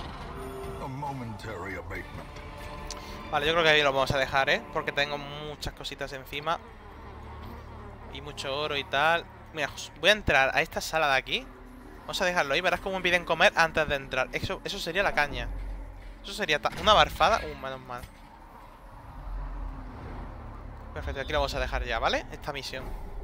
Vale, yo creo que ahí lo vamos a dejar, ¿eh? Porque tengo muchas cositas encima. Y mucho oro y tal. Mira, voy a entrar a esta sala de aquí. Vamos a dejarlo ahí, verás cómo me piden comer antes de entrar. Eso sería la caña. Eso sería una barfada. Menos mal. Perfecto, aquí lo vamos a dejar ya, ¿vale? Esta misión.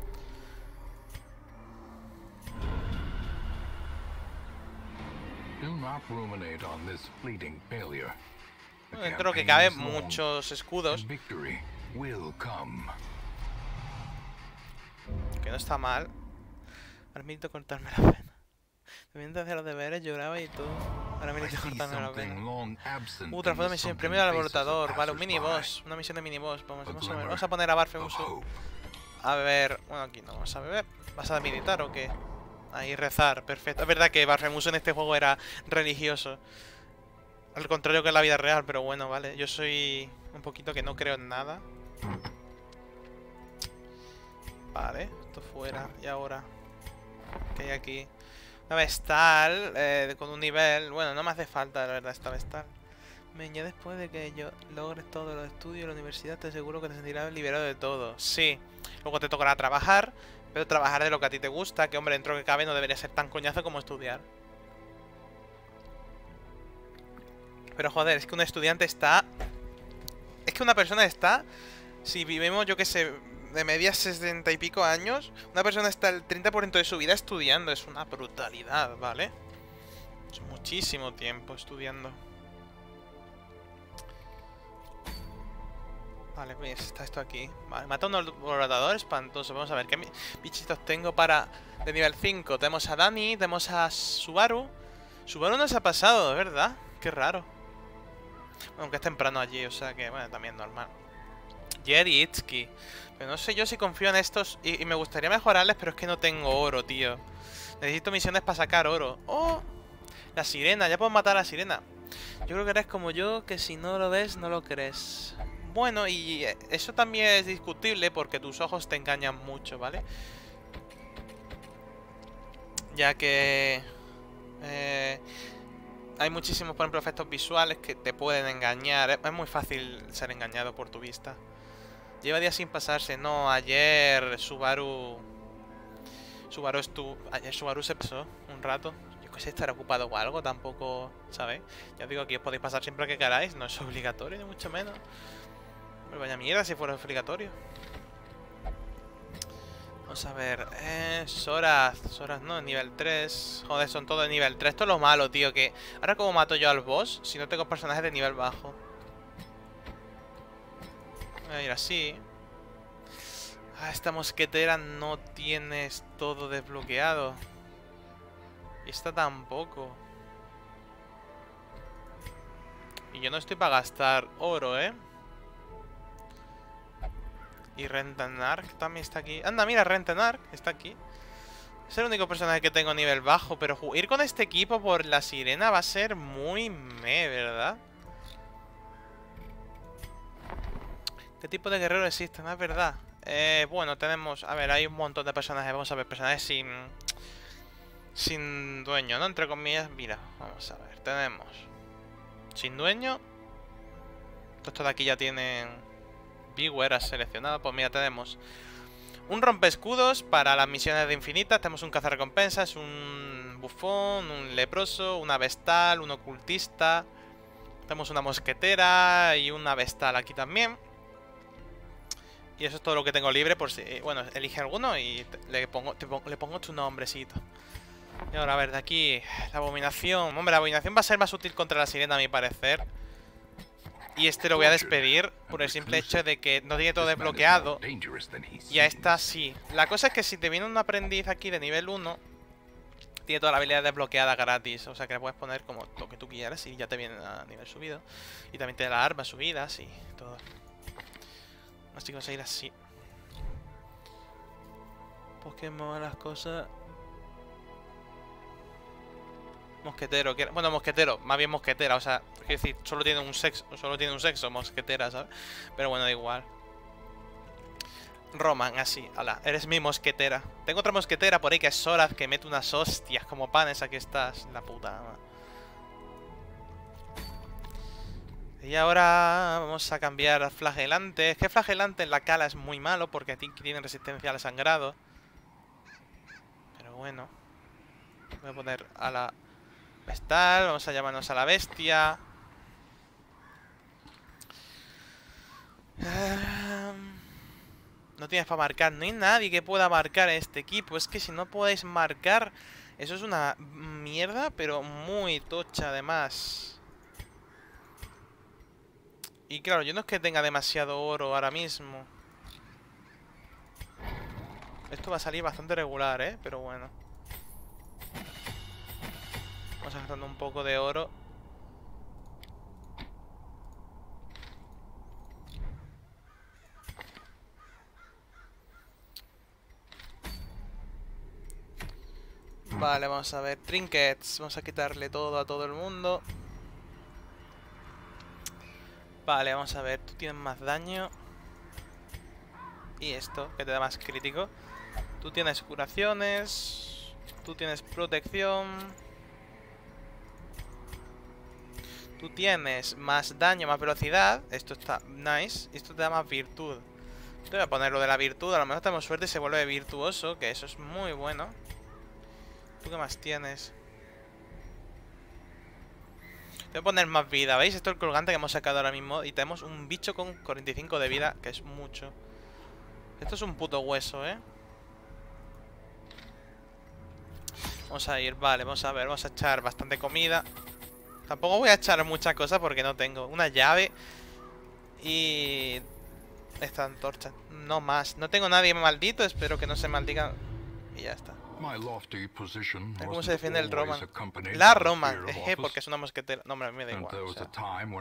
Dentro que cabe muchos escudos. Que no está mal. Permito cortarme la vena. Mientras hacía los deberes, lloraba y todo. Ahora me necesito cortarme la vena. Otra foto de misión. Premio al abortador. Vale, un miniboss. Una misión de miniboss. Vamos a poner a Barfemusu. A beber. Bueno, aquí no vamos a beber. ¿Vas a meditar o qué? Ahí rezar. Perfecto. Es verdad que Barfemusu en este juego era religioso. Al contrario que en la vida real, pero bueno, vale. Yo soy un poquito que no creo en nada. Vale, esto fuera. Y ahora, ¿qué hay aquí? Una vestal con un nivel. Bueno, no me hace falta, la verdad, esta vestal. Ya después de que yo logres todos los estudios en la universidad, te aseguro que te sentirás liberado de todo. Sí. Luego te tocará trabajar, pero trabajar de lo que a ti te gusta, que hombre, dentro que cabe no debería ser tan coñazo como estudiar. Pero joder, es que un estudiante está... Es que una persona está... Si vivimos, yo que sé, de media 60 y pico años, una persona está el 30% de su vida estudiando. Es una brutalidad, ¿vale? Es muchísimo tiempo estudiando. Vale, pues está esto aquí. Vale, mata a un explorador espantoso. Vamos a ver qué bichitos tengo para... De nivel 5. Tenemos a Dani, tenemos a Subaru. Subaru no se ha pasado, de verdad. Qué raro. Bueno, aunque es temprano allí, o sea que, bueno, también normal. Jerry Itsuki. Pero no sé yo si confío en estos. Y me gustaría mejorarles, pero es que no tengo oro, tío. Necesito misiones para sacar oro. ¡Oh! La sirena, ya puedo matar a la sirena. Yo creo que eres como yo, que si no lo ves, no lo crees. Bueno, y eso también es discutible porque tus ojos te engañan mucho, ¿vale? Ya que... hay muchísimos, por ejemplo, efectos visuales que te pueden engañar. Es muy fácil ser engañado por tu vista. Lleva días sin pasarse. No, ayer Subaru... Ayer Subaru se pasó un rato. Yo que sé, estará ocupado o algo, tampoco... ¿Sabes? Ya os digo, aquí os podéis pasar siempre que queráis. No es obligatorio, ni mucho menos. Pero vaya mierda si fuera obligatorio. Vamos a ver, Soraz no, nivel 3. Joder, son todos de nivel 3. Esto es lo malo, tío, que... Ahora cómo mato yo al boss si no tengo personajes de nivel bajo. Voy a ir así. Ah, esta mosquetera no tienes todo desbloqueado. Y esta tampoco. Y yo no estoy para gastar oro, ¿eh? Y Rentanark también está aquí. Anda, mira, Rentanark está aquí. Es el único personaje que tengo a nivel bajo. Pero ir con este equipo por la sirena va a ser muy ¿verdad? ¿Qué tipo de guerrero existe? No es verdad. Bueno, tenemos... A ver, hay un montón de personajes. Vamos a ver, personajes sin dueño, ¿no? Entre comillas. Mira, vamos a ver. Tenemos... Sin dueño. Estos de aquí ya tienen... Beware seleccionado. Pues mira, tenemos... Un rompeescudos para las misiones de infinitas. Tenemos un cazarrecompensas, un bufón, un leproso, una vestal, un ocultista. Tenemos una mosquetera y una vestal aquí también. Y eso es todo lo que tengo libre por si... Bueno, elige alguno y le pongo tu nombrecito. Y ahora, a ver, de aquí... La abominación. Hombre, la abominación va a ser más útil contra la sirena, a mi parecer. Y este lo voy a despedir por el simple hecho de que no tiene todo desbloqueado. Y a esta sí. La cosa es que si te viene un aprendiz aquí de nivel 1, tiene toda la habilidad desbloqueada gratis. O sea que le puedes poner como lo que tú quieras y ya te viene a nivel subido. Y también te da las armas subidas y todo. Así que vamos a ir así. Pues que muevan las cosas. Mosquetero, bueno, mosquetero, más bien mosquetera, o sea, quiero decir, solo tiene un sexo, mosquetera, ¿sabes? Pero bueno, da igual. Roman, así, ala, eres mi mosquetera. Tengo otra mosquetera por ahí que es Soraz, que mete unas hostias como panes, aquí estás, la puta. Y ahora vamos a cambiar a flagelante. Es que flagelante en la cala es muy malo porque a ti tiene resistencia al sangrado. Pero bueno. Voy a poner a la... Vestal, vamos a llamarnos a la bestia. No tienes para marcar, no hay nadie que pueda marcar a este equipo. Es que si no podéis marcar, eso es una mierda, pero muy tocha además. Y claro, yo no es que tenga demasiado oro ahora mismo. Esto va a salir bastante regular, pero bueno. Vamos gastando un poco de oro. Vale, vamos a ver. Trinkets. Vamos a quitarle todo a todo el mundo. Vale, vamos a ver. Tú tienes más daño. Y esto, que te da más crítico. Tú tienes curaciones. Tú tienes protección. Tú tienes más daño, más velocidad. Esto está nice. Esto te da más virtud. Te voy a poner lo de la virtud. A lo mejor tenemos suerte y se vuelve virtuoso. Que eso es muy bueno. ¿Tú qué más tienes? Te voy a poner más vida. ¿Veis? Esto es el colgante que hemos sacado ahora mismo. Y tenemos un bicho con 45 de vida. Que es mucho. Esto es un puto hueso, Vamos a ir, vale, vamos a ver. Vamos a echar bastante comida. Tampoco voy a echar muchas cosas porque no tengo. Una llave. Y esta antorcha. No más. No tengo nadie maldito, espero que no se maldiga. Y ya está. ¿Cómo se defiende el Roman? La Roman, porque es una mosquetera. No, hombre, a mí me da igual. O sea.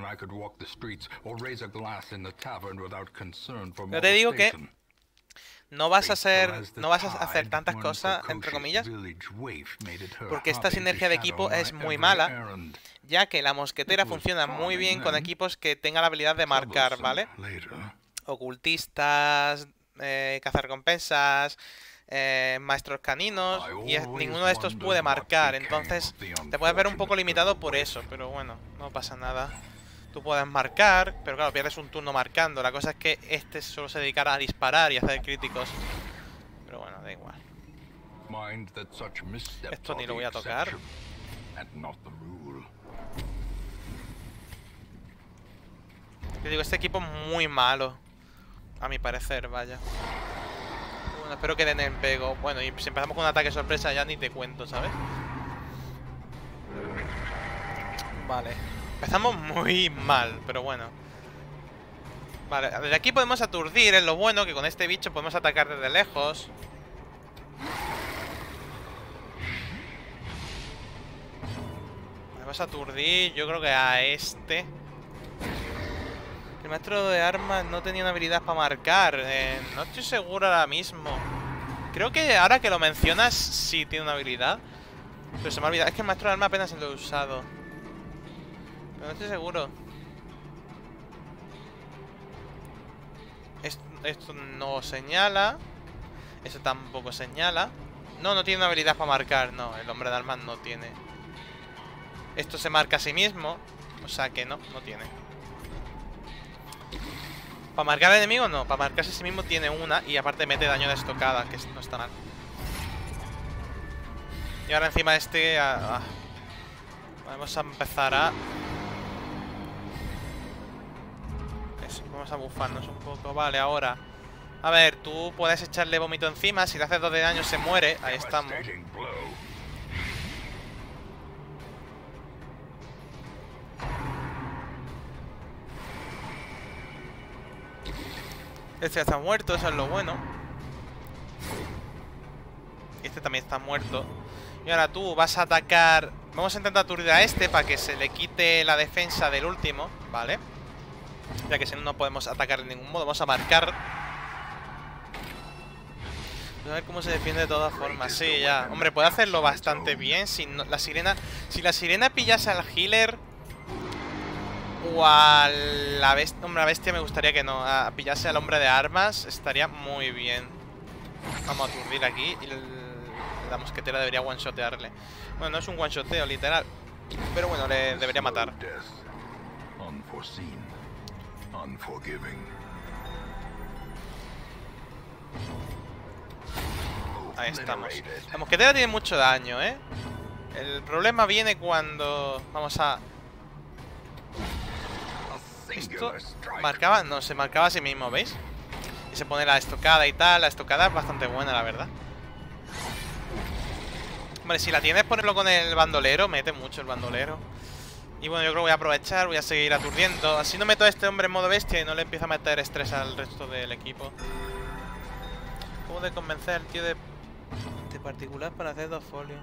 Yo te digo que no vas a hacer tantas cosas, entre comillas, porque esta sinergia de equipo es muy mala, ya que la mosquetera funciona muy bien con equipos que tengan la habilidad de marcar, ¿vale? Ocultistas, cazarrecompensas, maestros caninos, y ninguno de estos puede marcar, entonces te puedes ver un poco limitado por eso, pero bueno, no pasa nada. Tú puedes marcar, pero claro, pierdes un turno marcando. La cosa es que este solo se dedicará a disparar y hacer críticos. Pero bueno, da igual. Esto ni lo voy a tocar. Te digo, este equipo es muy malo, a mi parecer, vaya. Bueno, espero que den el pego. Bueno, y si empezamos con un ataque sorpresa ya ni te cuento, ¿sabes? Vale. Empezamos muy mal, pero bueno. Vale, desde aquí podemos aturdir, es lo bueno, que con este bicho podemos atacar desde lejos. Vamos a aturdir, yo creo que a este. El maestro de armas no tenía una habilidad para marcar. No estoy seguro ahora mismo. Creo que ahora que lo mencionas sí tiene una habilidad, pero se me ha olvidado. Es que el maestro de armas apenas lo he usado. Pero no estoy seguro. Esto no señala. Eso tampoco señala. No, no tiene una habilidad para marcar. No, el hombre de armas no tiene. Esto se marca a sí mismo. O sea que no tiene. Para marcar al enemigo no. Para marcarse a sí mismo tiene una. Y aparte mete daño de estocada, que no está mal. Y ahora encima este... vamos a empezar a... Eso, vamos a bufarnos un poco. Vale, ahora... A ver, tú puedes echarle vómito encima. Si le haces 2 de daño se muere. Ahí estamos. Este ya está muerto, eso es lo bueno. Este también está muerto. Y ahora tú vas a atacar... Vamos a intentar aturdir a este para que se le quite la defensa del último, ¿vale? Ya que si no, no podemos atacar de ningún modo. Vamos a marcar. A ver cómo se defiende de todas formas. Sí, ya. Hombre, puede hacerlo bastante bien. Si la sirena pillase al healer o a la bestia... Hombre, la bestia me gustaría que no. Pillase al hombre de armas estaría muy bien. Vamos a aturdir aquí. Y la mosquetera debería one-shotearle. Bueno, no es un one-shoteo, literal. Pero bueno, le debería matar. Ahí estamos. La mosquetera tiene mucho daño, ¿eh? El problema viene cuando... Vamos a... Esto marcaba... No, se marcaba a sí mismo, ¿veis? Y se pone la estocada y tal. La estocada es bastante buena, la verdad. Hombre, si la tienes, ponerlo con el bandolero. Mete mucho el bandolero. Y bueno, yo creo que voy a aprovechar. Voy a seguir aturdiendo. Así no meto a este hombre en modo bestia y no le empiezo a meter estrés al resto del equipo. ¿Cómo de convencer al tío de particular para hacer 2 folios?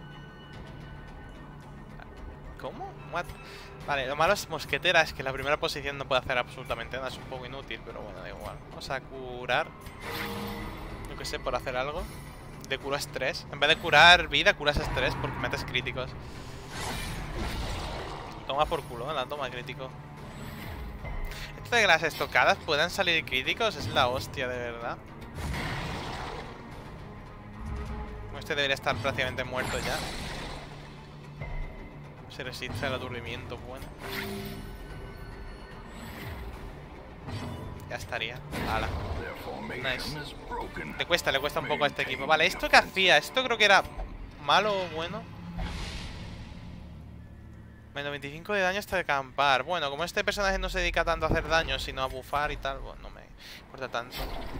¿Cómo? What? Vale, lo malo es mosquetera, es que la primera posición no puede hacer absolutamente nada, es un poco inútil, pero bueno, da igual. Vamos a curar. Yo que sé, por hacer algo. De cura estrés. En vez de curar vida, curas estrés porque metes críticos. Toma por culo, la toma crítico. Esto de que las estocadas puedan salir críticos es la hostia, de verdad. Este debería estar prácticamente muerto ya. Se resiste al aturdimiento, bueno. Ya estaría. Hala. Nice. Le cuesta un poco a este equipo. Vale, ¿esto qué hacía? Esto creo que era malo o bueno. Menos 25 de daño hasta de acampar. Bueno, como este personaje no se dedica tanto a hacer daño, sino a bufar y tal, bueno, no me importa tanto.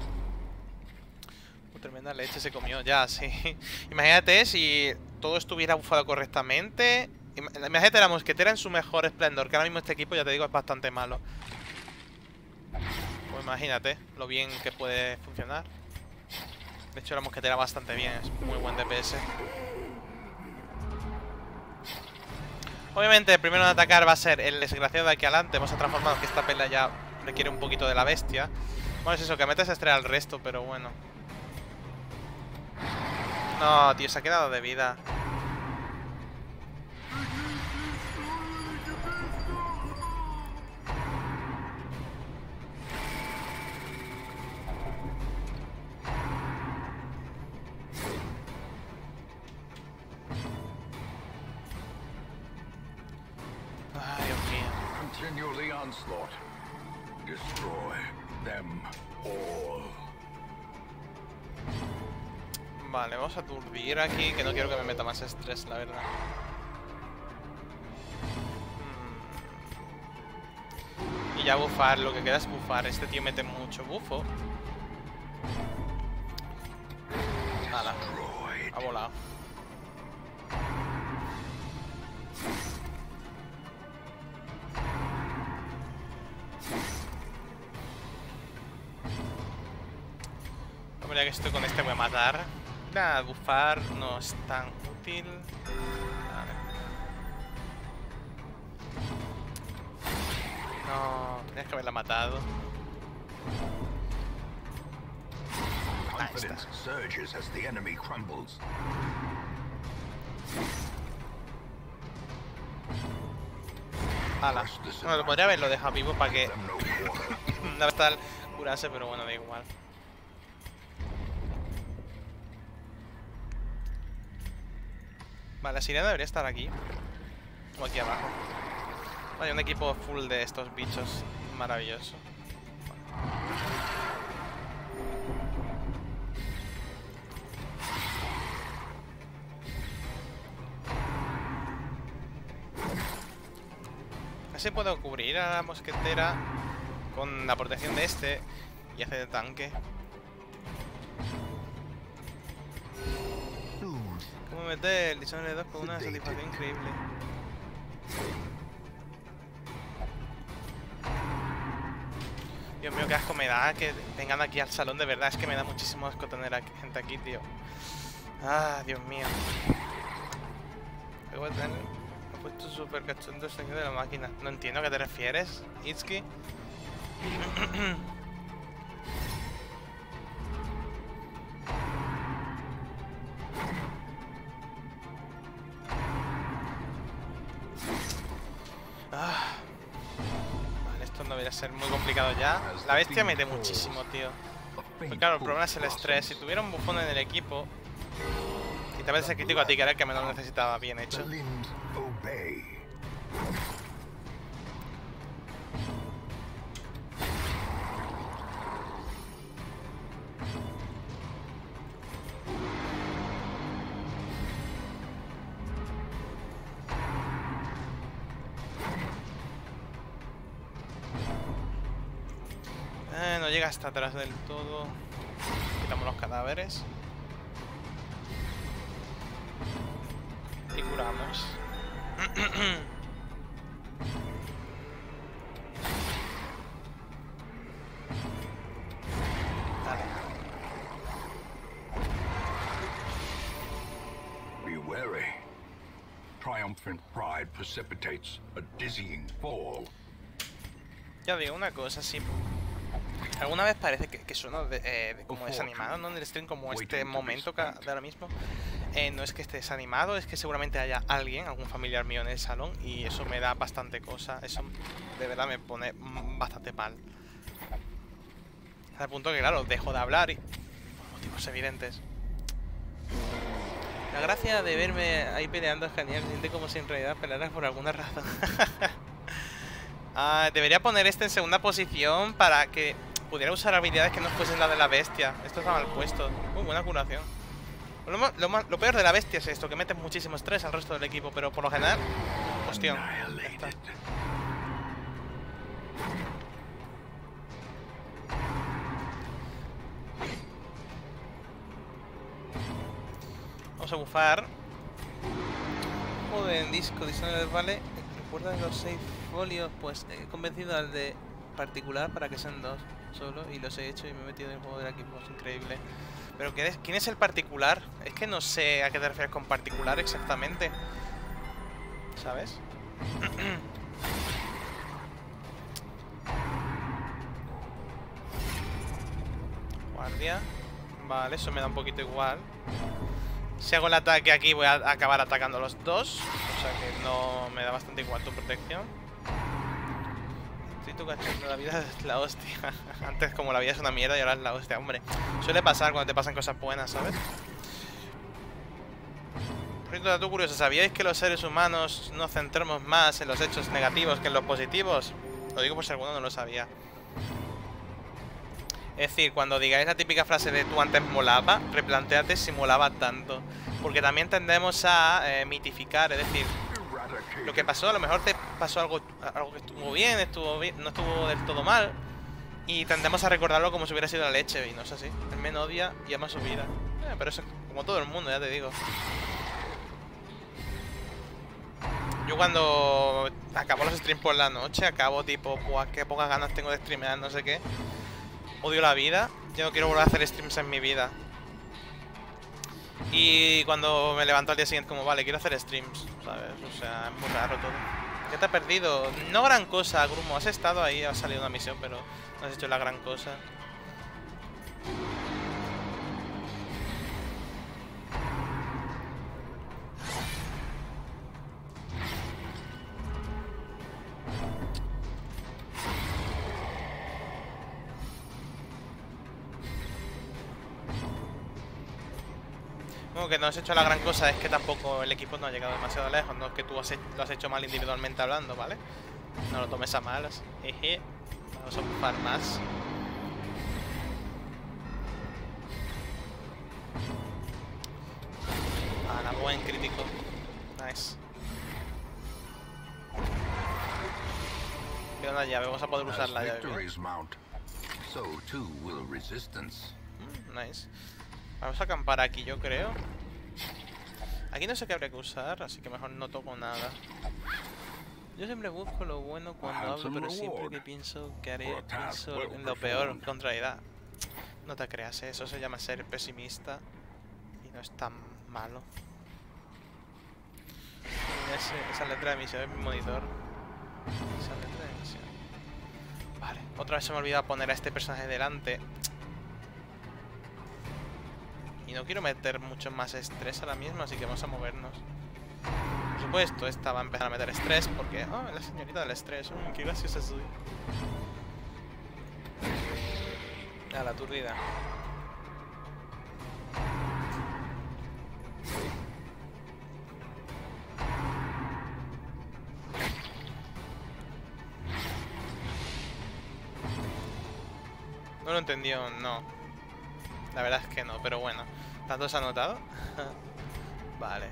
Tremenda leche se comió, ya, sí. Imagínate si todo estuviera bufado correctamente. Imagínate la mosquetera en su mejor esplendor. Que ahora mismo este equipo, ya te digo, es bastante malo. Pues imagínate lo bien que puede funcionar. De hecho la mosquetera bastante bien, es muy buen DPS. Obviamente el primero en atacar va a ser el desgraciado de aquí adelante. Vamos a transformar, que esta pelea ya requiere un poquito de la bestia. Bueno, es eso, que metes estrella al resto, pero bueno. No, tío, se ha quedado de vida. Ay, Dios mío. Continue the onslaught. Destroy them all. Vale, vamos a aturdir aquí, que no quiero que me meta más estrés, la verdad. Y ya bufar, lo que queda es bufar. Este tío mete mucho bufo. Nada, ha volado. Hombre, ya que estoy con este voy a matar. Nada, bufar no es tan útil. Vale. No, tenías que haberla matado. Ahí está. Confidence surges as the enemy crumbles. Ala. Bueno, podría haberlo dejado vivo para que no estar curarse, pero bueno, da igual. Vale, la sirena debería estar aquí. O aquí abajo. Hay un equipo full de estos bichos. Maravilloso. Así puedo cubrir a la mosquetera con la protección de este y hacer de tanque. Como meter el Dishonored 2 con una satisfacción increíble. Dios mío, qué asco me da que vengan aquí al salón, de verdad. Es que me da muchísimo asco tener a gente aquí, tío. Ah, Dios mío. Me he puesto súper cachondo el sonido de la máquina. No entiendo a qué te refieres, Itsuki. Vale, esto no debería ser muy complicado ya. La bestia mete muchísimo, tío. Pero claro, el problema es el estrés. Si tuviera un bufón en el equipo, y tal vez ese crítico a ti, que era el que menos necesitaba bien hecho. No llega hasta atrás del todo. Quitamos los cadáveres. Y curamos. Dale. Be wary. Triumphant pride precipitates a dizzying fall. Ya digo una cosa, sí. Alguna vez parece que sueno como desanimado, ¿no? En el stream, como este momento de ahora mismo. No es que esté desanimado, es que seguramente haya alguien, algún familiar mío en el salón, y eso me da bastante cosa. Eso de verdad me pone bastante mal. Al punto que, claro, dejo de hablar y por motivos evidentes. La gracia de verme ahí peleando es genial, se siente como si en realidad pelearas por alguna razón. Debería poner este en segunda posición para que pudiera usar habilidades que no fuesen la de la bestia. Esto está mal puesto. Muy buena curación. Lo peor de la bestia es esto, que mete muchísimo estrés al resto del equipo, pero por lo general, cuestión. Vamos a bufar. Joder, en disco, Dishonored, vale. ¿Recuerdas los 6 folios? Pues he convencido al de particular para que sean 2. solo y los he hecho y me he metido en el juego del equipo, es increíble. Pero ¿quién es el particular? Es que no sé a qué te refieres con particular exactamente. ¿Sabes? Guardia. Vale, eso me da un poquito igual. Si hago el ataque aquí voy a acabar atacando a los dos. O sea que no me da bastante igual tu protección. Estoy tu cachondo, la vida es la hostia. Antes como la vida es una mierda y ahora es la hostia, hombre. Suele pasar cuando te pasan cosas buenas, ¿sabes? Por cierto, dato curioso, ¿sabíais que los seres humanos nos centramos más en los hechos negativos que en los positivos? Lo digo por si alguno no lo sabía. Es decir, cuando digáis la típica frase de tú antes molaba, replantéate si molaba tanto. Porque también tendemos a mitificar, es decir, lo que pasó, a lo mejor te pasó algo que estuvo bien, no estuvo del todo mal. Y tendemos a recordarlo como si hubiera sido la leche, y no es así. Él me odia y ama su vida. Pero eso es como todo el mundo, ya te digo. Yo cuando acabo los streams por la noche, acabo tipo, pues qué pocas ganas tengo de streamear, no sé qué. Odio la vida, yo no quiero volver a hacer streams en mi vida. Y cuando me levanto al día siguiente como, vale, quiero hacer streams, ¿sabes? O sea, es muy raro todo. ¿Qué te has perdido? No gran cosa, Grumo, has estado ahí, has salido una misión, pero no has hecho la gran cosa. Bueno, que no has hecho la gran cosa, es que tampoco el equipo no ha llegado demasiado lejos. No es que tú lo has hecho mal individualmente hablando, ¿vale? No lo tomes a malas. Jeje. Vamos a ocupar más. Ah, buen crítico. Nice. Queda una llave, vamos a poder usar la llave. Nice. Vamos a acampar aquí, yo creo. Aquí no sé qué habría que usar, así que mejor no toco nada. Yo siempre busco lo bueno cuando hablo, pero siempre que pienso que haré, pienso en lo peor, contrariedad. No te creas, eso se llama ser pesimista. Y no es tan malo. Esa letra de misión es mi monitor. Esa letra de misión. Vale, otra vez se me ha olvidado poner a este personaje delante. Y no quiero meter mucho más estrés ahora mismo, así que vamos a movernos. Por supuesto, esta va a empezar a meter estrés porque... Ah, la señorita del estrés. Qué graciosa soy. Ah, la aturdida. No lo entendió, no. La verdad es que no, pero bueno. ¿Tanto se ha notado? Vale.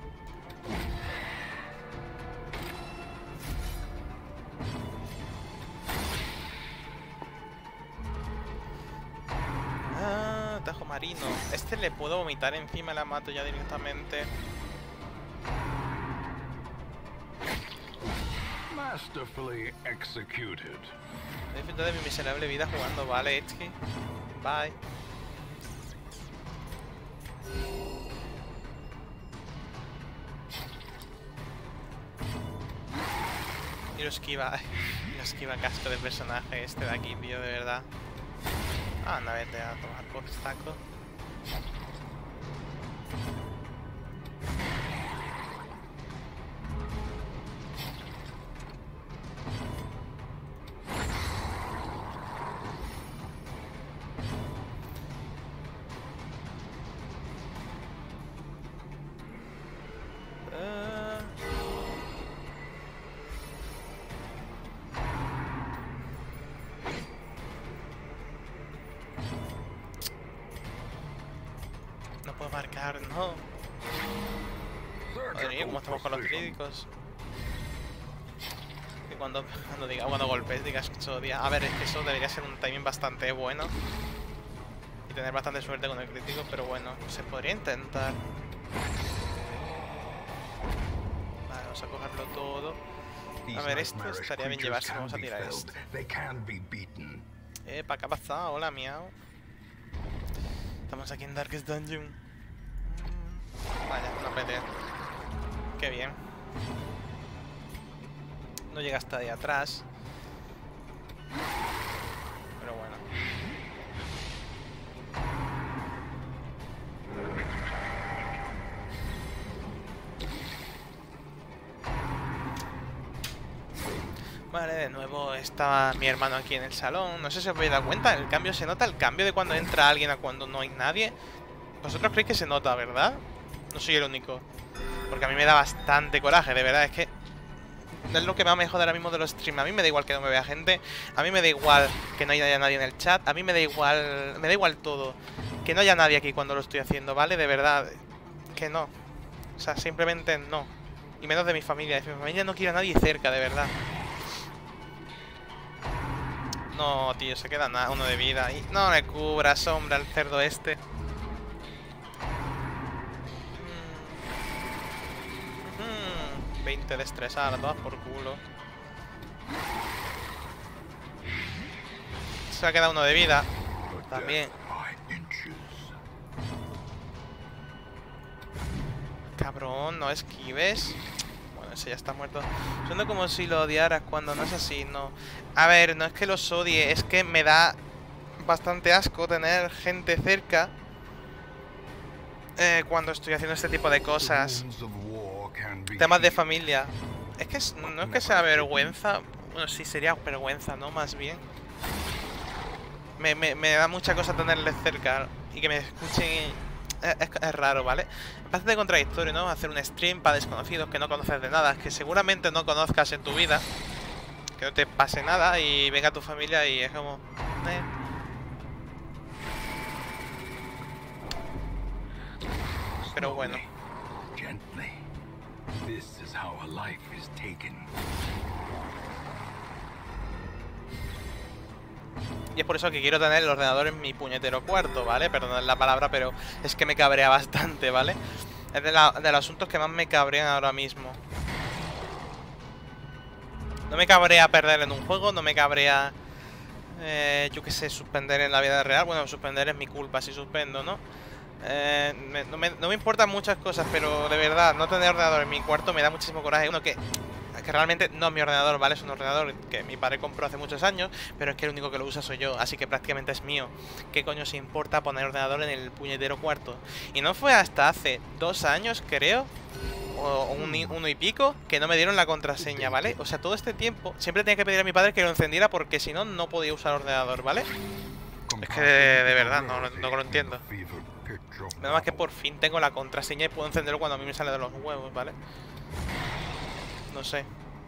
Ah, tajo marino. Este le puedo vomitar encima y la mato ya directamente. Masterfully executed. He disfrutado de mi miserable vida jugando, vale, Echki. Bye. Y lo esquiva casco de personaje este de aquí, tío, de verdad. Ah, no, vete a tomar por saco. No puedo marcar, no. Madre mía, ¿cómo estamos con los críticos? Que cuando golpes digas que eso a ver, es que eso debería ser un timing bastante bueno. Y tener bastante suerte con el crítico, pero bueno, se podría intentar. Vale, vamos a cogerlo todo. A ver, esto estaría bien llevarse, vamos a tirar esto. ¿Qué ha pasado? Hola, miau. Estamos aquí en Darkest Dungeon. Vaya, una pelea. Qué bien. No llega hasta de atrás. Pero bueno. Vale, de nuevo estaba mi hermano aquí en el salón. No sé si os habéis dado cuenta, el cambio se nota, el cambio de cuando entra alguien a cuando no hay nadie. Vosotros creéis que se nota, ¿verdad? No soy el único. Porque a mí me da bastante coraje, de verdad, es que es lo que más me jode ahora mismo de los streams. A mí me da igual que no me vea gente, a mí me da igual que no haya nadie en el chat, a mí me da igual todo. Que no haya nadie aquí cuando lo estoy haciendo, ¿vale? De verdad, que no. O sea, simplemente no. Y menos de mi familia, de mi familia no quiero a nadie cerca, de verdad. No, tío, se queda nada, uno de vida. Y no me cubra, sombra, el cerdo este. 20 de estresar, todas por culo. Se ha quedado uno de vida. También. Cabrón, no esquives. Bueno, ese ya está muerto. Suena como si lo odiaras cuando no es así, no. A ver, no es que los odie, es que me da bastante asco tener gente cerca cuando estoy haciendo este tipo de cosas. Temas de familia. Es que no es que sea vergüenza. Bueno, sí, sería vergüenza, ¿no? Más bien. Me da mucha cosa tenerles cerca y que me escuchen. Es raro, ¿vale? Es bastante contradictorio, ¿no? Hacer un stream para desconocidos que no conoces de nada, que seguramente no conozcas en tu vida, que no te pase nada y venga tu familia y es como... Pero bueno. Y es por eso que quiero tener el ordenador en mi puñetero cuarto, ¿vale? Perdonad la palabra, pero es que me cabrea bastante, ¿vale? Es de los asuntos que más me cabrean ahora mismo. No me cabrea perder en un juego, no me cabrea... yo qué sé, suspender en la vida real. Bueno, suspender es mi culpa si suspendo, ¿no? No me importan muchas cosas, pero de verdad, no tener ordenador en mi cuarto me da muchísimo coraje. Uno que realmente no es mi ordenador, ¿vale? Es un ordenador que mi padre compró hace muchos años, pero es que el único que lo usa soy yo, así que prácticamente es mío. ¿Qué coño se importa poner ordenador en el puñetero cuarto? Y no fue hasta hace 2 años, creo, o uno y pico, que no me dieron la contraseña, ¿vale? O sea, todo este tiempo siempre tenía que pedir a mi padre que lo encendiera porque si no, no podía usar ordenador, ¿vale? Es que de verdad, no lo entiendo. Nada más que por fin tengo la contraseña y puedo encenderlo cuando a mí me sale de los huevos, ¿vale? No sé.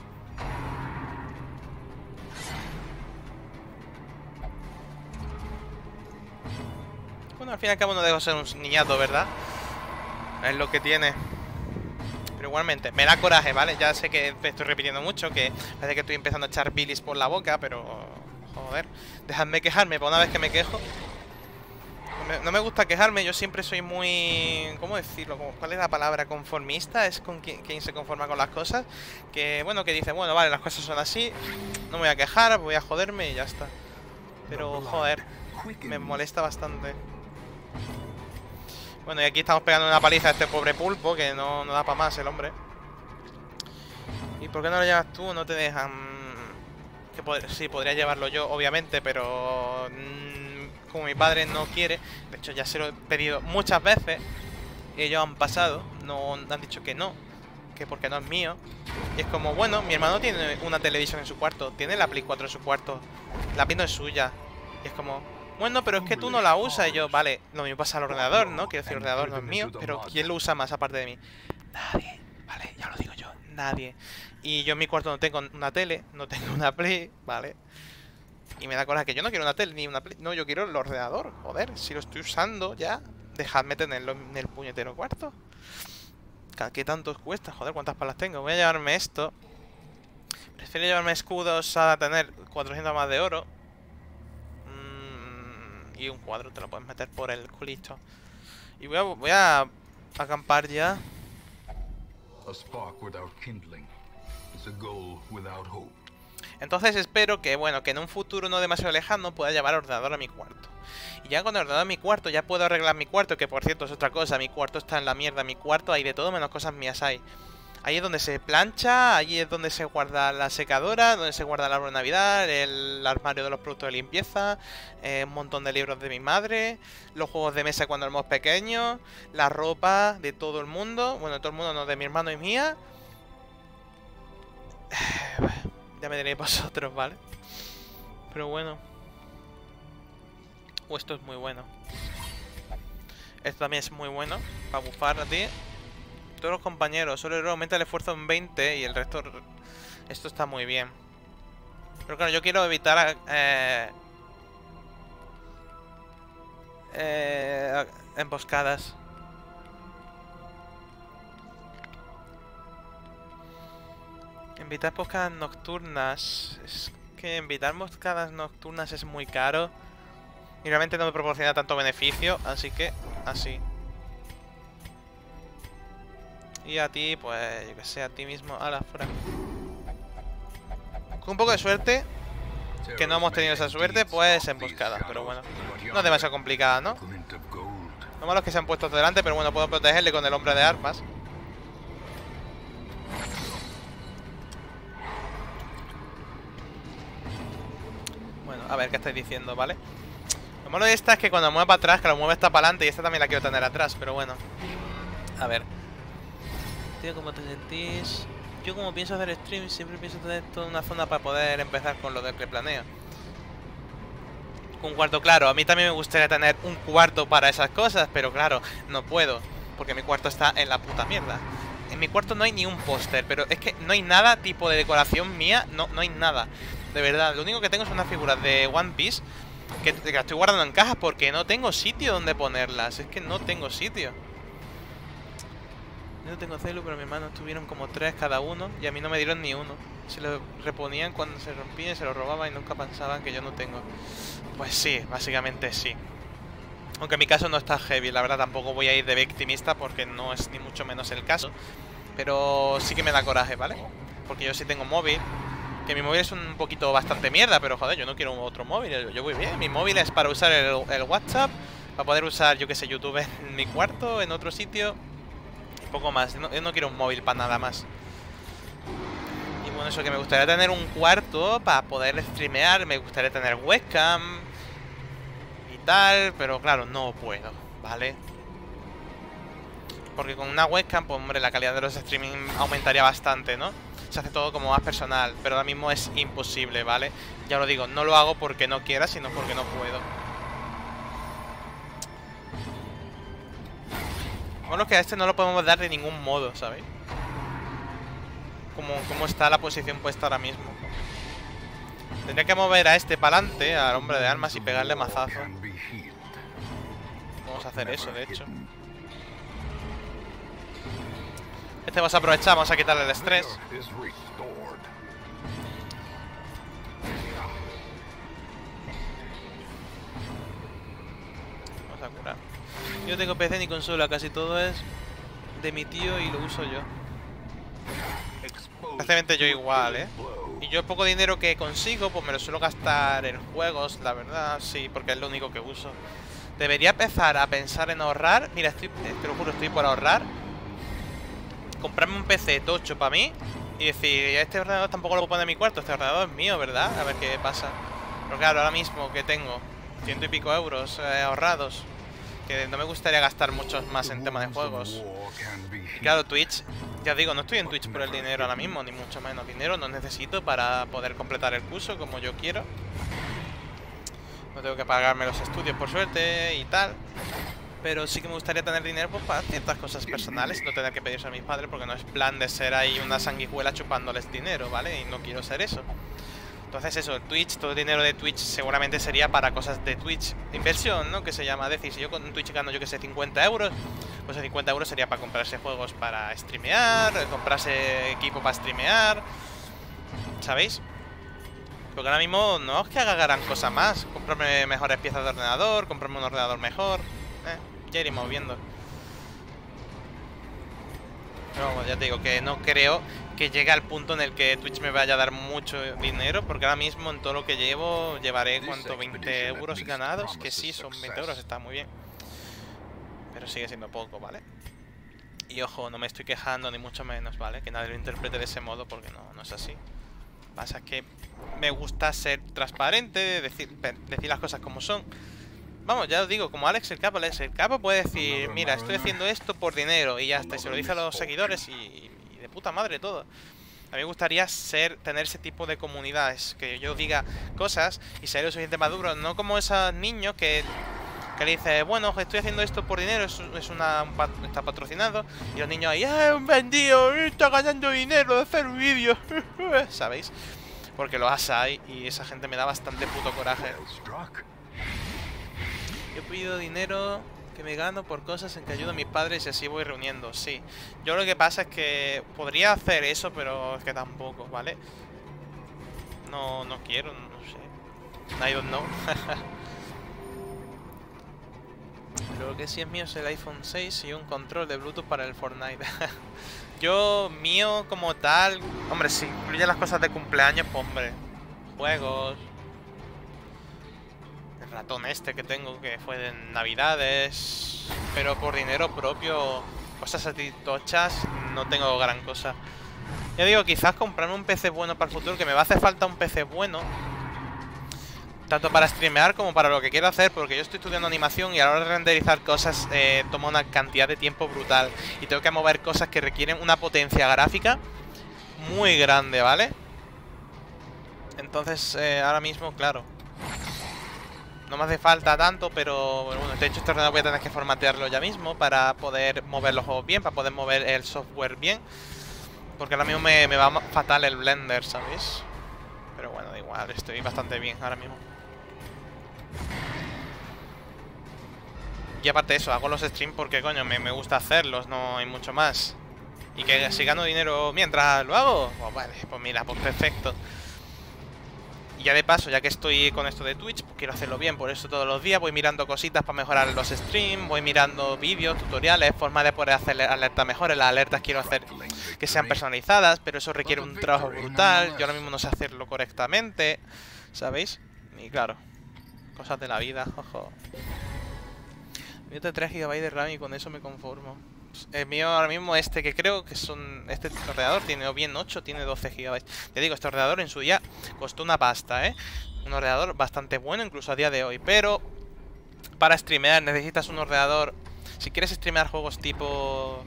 Bueno, al fin y al cabo no dejo de ser un niñato, ¿verdad? Es lo que tiene. Pero igualmente, me da coraje, ¿vale? Ya sé que me estoy repitiendo mucho, que parece que estoy empezando a echar bilis por la boca, pero... Joder, dejadme quejarme, por una vez que me quejo. No me gusta quejarme, yo siempre soy muy... ¿Cómo decirlo? ¿Cuál es la palabra? Conformista, es con quien se conforma con las cosas. Que, bueno, que dice, bueno, vale, las cosas son así, no me voy a quejar, voy a joderme y ya está. Pero, joder, me molesta bastante. Bueno, y aquí estamos pegando una paliza a este pobre pulpo, que no da para más el hombre. ¿Y por qué no lo llevas tú? No te dejan... Sí, podría llevarlo yo, obviamente, pero... como mi padre no quiere, de hecho ya se lo he pedido muchas veces y ellos han pasado, no han dicho que no, que porque no es mío. Y es como, bueno, mi hermano tiene una televisión en su cuarto, tiene la Play 4 en su cuarto, la Play no es suya. Y es como, bueno, pero es que tú no la usas. Y yo, vale, lo mismo pasa al ordenador, ¿no? Quiero decir, el ordenador no es mío, pero ¿quién lo usa más aparte de mí? Nadie, vale, ya lo digo yo, nadie. Y yo en mi cuarto no tengo una tele, no tengo una Play, vale. Y me da coraje que yo no quiero una tele ni una Play. No, yo quiero el ordenador. Joder, si lo estoy usando ya, dejadme tenerlo en el puñetero cuarto. ¿Qué tanto os cuesta? Joder, ¿cuántas palas tengo? Voy a llevarme esto. Prefiero llevarme escudos a tener 400 más de oro. Y un cuadro te lo puedes meter por el culito. Y voy a acampar ya. Entonces espero que, bueno, que en un futuro no demasiado lejano pueda llevar el ordenador a mi cuarto. Y ya con el ordenador a mi cuarto ya puedo arreglar mi cuarto, que por cierto es otra cosa, mi cuarto está en la mierda, mi cuarto hay de todo menos cosas mías hay. Ahí es donde se plancha, allí es donde se guarda la secadora, donde se guarda el árbol de Navidad, el armario de los productos de limpieza, un montón de libros de mi madre, los juegos de mesa cuando éramos pequeños, la ropa de todo el mundo, bueno, de todo el mundo no, de mi hermano y mía. Ya me diréis vosotros, ¿vale? Pero bueno. Esto es muy bueno. Esto también es muy bueno, para bufar a ti. Todos los compañeros, solo aumenta el esfuerzo en 20 y el resto... Esto está muy bien. Pero claro, yo quiero evitar... emboscadas. Invitar emboscadas nocturnas. Es que invitar emboscadas nocturnas es muy caro. Y realmente no me proporciona tanto beneficio, así que así. Y a ti, pues, yo que sé, a ti mismo, ala, fuera. Con un poco de suerte, que no hemos tenido esa suerte, pues emboscada. Pero bueno, no es demasiado complicada, ¿no? Lo malo es que se han puesto delante, pero bueno, puedo protegerle con el hombre de armas. Bueno, a ver qué estáis diciendo, ¿vale? Lo malo de esta es que cuando mueve para atrás, que lo mueve está para adelante y esta también la quiero tener atrás, pero bueno. A ver. Tío, ¿cómo te sentís? Yo como pienso hacer stream, siempre pienso tener toda una zona para poder empezar con lo del que planeo. Un cuarto, claro, a mí también me gustaría tener un cuarto para esas cosas, pero claro, no puedo, porque mi cuarto está en la puta mierda. En mi cuarto no hay ni un póster, pero es que no hay nada tipo de decoración mía, no hay nada. De verdad, lo único que tengo son unas figuras de One Piece que las estoy guardando en cajas porque no tengo sitio donde ponerlas. Es que no tengo sitio. Yo no tengo celu, pero mis hermanos tuvieron como 3 cada uno y a mí no me dieron ni uno. Se lo reponían cuando se rompían, se lo robaban y nunca pensaban que yo no tengo. Pues sí, básicamente sí. Aunque en mi caso no está heavy, la verdad tampoco voy a ir de victimista porque no es ni mucho menos el caso. Pero sí que me da coraje, ¿vale? Porque yo sí tengo móvil. Que mi móvil es un poquito bastante mierda, pero joder, yo no quiero otro móvil. Yo voy bien, mi móvil es para usar el WhatsApp, para poder usar, yo que sé, YouTube en mi cuarto, en otro sitio. Y poco más, yo no quiero un móvil para nada más. Y bueno, eso que me gustaría tener un cuarto para poder streamear, me gustaría tener webcam y tal, pero claro, no puedo, ¿vale? Porque con una webcam, pues hombre, la calidad de los streaming aumentaría bastante, ¿no? Se hace todo como más personal, pero ahora mismo es imposible, ¿vale? Ya lo digo, no lo hago porque no quiera, sino porque no puedo. Bueno, que a este no lo podemos dar de ningún modo, ¿sabéis? Como está la posición puesta ahora mismo. Tendría que mover a este para adelante, al hombre de armas, y pegarle mazazo. Vamos a hacer eso, de hecho. Este vamos a aprovechar, vamos a quitarle el estrés. Vamos a curar. Yo tengo PC ni consola, casi todo es de mi tío y lo uso yo. Prácticamente yo igual, ¿eh? Y yo el poco dinero que consigo, pues me lo suelo gastar en juegos, la verdad, sí, porque es lo único que uso. Debería empezar a pensar en ahorrar. Mira, te lo juro, estoy por ahorrar. Comprarme un PC tocho para mí y decir, este ordenador tampoco lo puedo poner en mi cuarto, este ordenador es mío, ¿verdad? A ver qué pasa. Pero claro, ahora mismo que tengo 100 y pico euros ahorrados, que no me gustaría gastar muchos más en tema de juegos. Y claro, Twitch, ya digo, no estoy en Twitch por el dinero ahora mismo, ni mucho menos dinero, no necesito para poder completar el curso como yo quiero. No tengo que pagarme los estudios por suerte y tal. Pero sí que me gustaría tener dinero pues, para ciertas cosas personales, no tener que pedirse a mis padres, porque no es plan de ser ahí una sanguijuela chupándoles dinero, ¿vale? Y no quiero ser eso. Entonces eso, el Twitch, todo el dinero de Twitch seguramente sería para cosas de Twitch. Inversión, ¿no? Que se llama. Es decir, si yo con Twitch gano, yo que sé, 50 euros, pues esos 50 euros sería para comprarse juegos para streamear, comprarse equipo para streamear, ¿sabéis? Porque ahora mismo no es que haga gran cosa más. Comprarme mejores piezas de ordenador, comprarme un ordenador mejor. Ya iremos viendo. Pero vamos, ya te digo que no creo que llegue al punto en el que Twitch me vaya a dar mucho dinero, porque ahora mismo en todo lo que llevo llevaré, ¿cuánto? 20 euros ganados, que sí, son 20 euros, está muy bien. Pero sigue siendo poco, ¿vale? Y ojo, no me estoy quejando ni mucho menos, ¿vale? Que nadie lo interprete de ese modo, porque no es así. Pasa que me gusta ser transparente, decir las cosas como son. Vamos, ya os digo, como Alex el Capo puede decir, mira, estoy haciendo esto por dinero y ya está, y se lo dice a los seguidores y de puta madre todo. A mí me gustaría tener ese tipo de comunidades, que yo diga cosas y ser lo suficiente maduro, no como esos niños que le dice, bueno, estoy haciendo esto por dinero, está patrocinado, y los niños ahí, un vendido, está ganando dinero de hacer vídeos, ¿sabéis? Porque lo hay y esa gente me da bastante puto coraje. Yo pido dinero que me gano por cosas en que ayudo a mis padres y así voy reuniendo, sí. Yo lo que pasa es que podría hacer eso, pero es que tampoco, ¿vale? No quiero, no sé. I don't know. Pero lo que sí es mío es el iPhone 6 y un control de Bluetooth para el Fortnite. Yo, mío como tal... Hombre, si incluye las cosas de cumpleaños, pues hombre. Juegos... El ratón este que tengo, que fue de Navidades... Pero por dinero propio... Cosas así tochas, no tengo gran cosa. Ya digo, quizás comprarme un PC bueno para el futuro, que me va a hacer falta un PC bueno. Tanto para streamear como para lo que quiero hacer, porque yo estoy estudiando animación y a la hora de renderizar cosas toma una cantidad de tiempo brutal. Y tengo que mover cosas que requieren una potencia gráfica muy grande, ¿vale? Entonces, ahora mismo, claro, no me hace falta tanto, pero bueno, de hecho este ordenador voy a tener que formatearlo ya mismo para poder mover los juegos bien, para poder mover el software bien. Porque ahora mismo me va fatal el Blender, ¿sabéis? Pero bueno, da igual, estoy bastante bien ahora mismo. Y aparte de eso, hago los streams porque, coño, me gusta hacerlos, no hay mucho más. Y que si gano dinero mientras lo hago, pues vale, pues mira, pues perfecto. Y ya de paso, ya que estoy con esto de Twitch, pues quiero hacerlo bien, por eso todos los días voy mirando cositas para mejorar los streams, voy mirando vídeos, tutoriales, formas de poder hacer alertas mejores. Las alertas quiero hacer que sean personalizadas, pero eso requiere un trabajo brutal. Yo ahora mismo no sé hacerlo correctamente, ¿sabéis? Y claro, cosas de la vida, ojo. Yo tengo 3 GB de RAM y con eso me conformo. El mío ahora mismo que creo que son... Este ordenador tiene o bien 8 tiene 12 GB. Te digo, este ordenador en su día costó una pasta, ¿eh? Un ordenador bastante bueno incluso a día de hoy. Pero para streamear necesitas un ordenador... Si quieres streamear juegos tipo...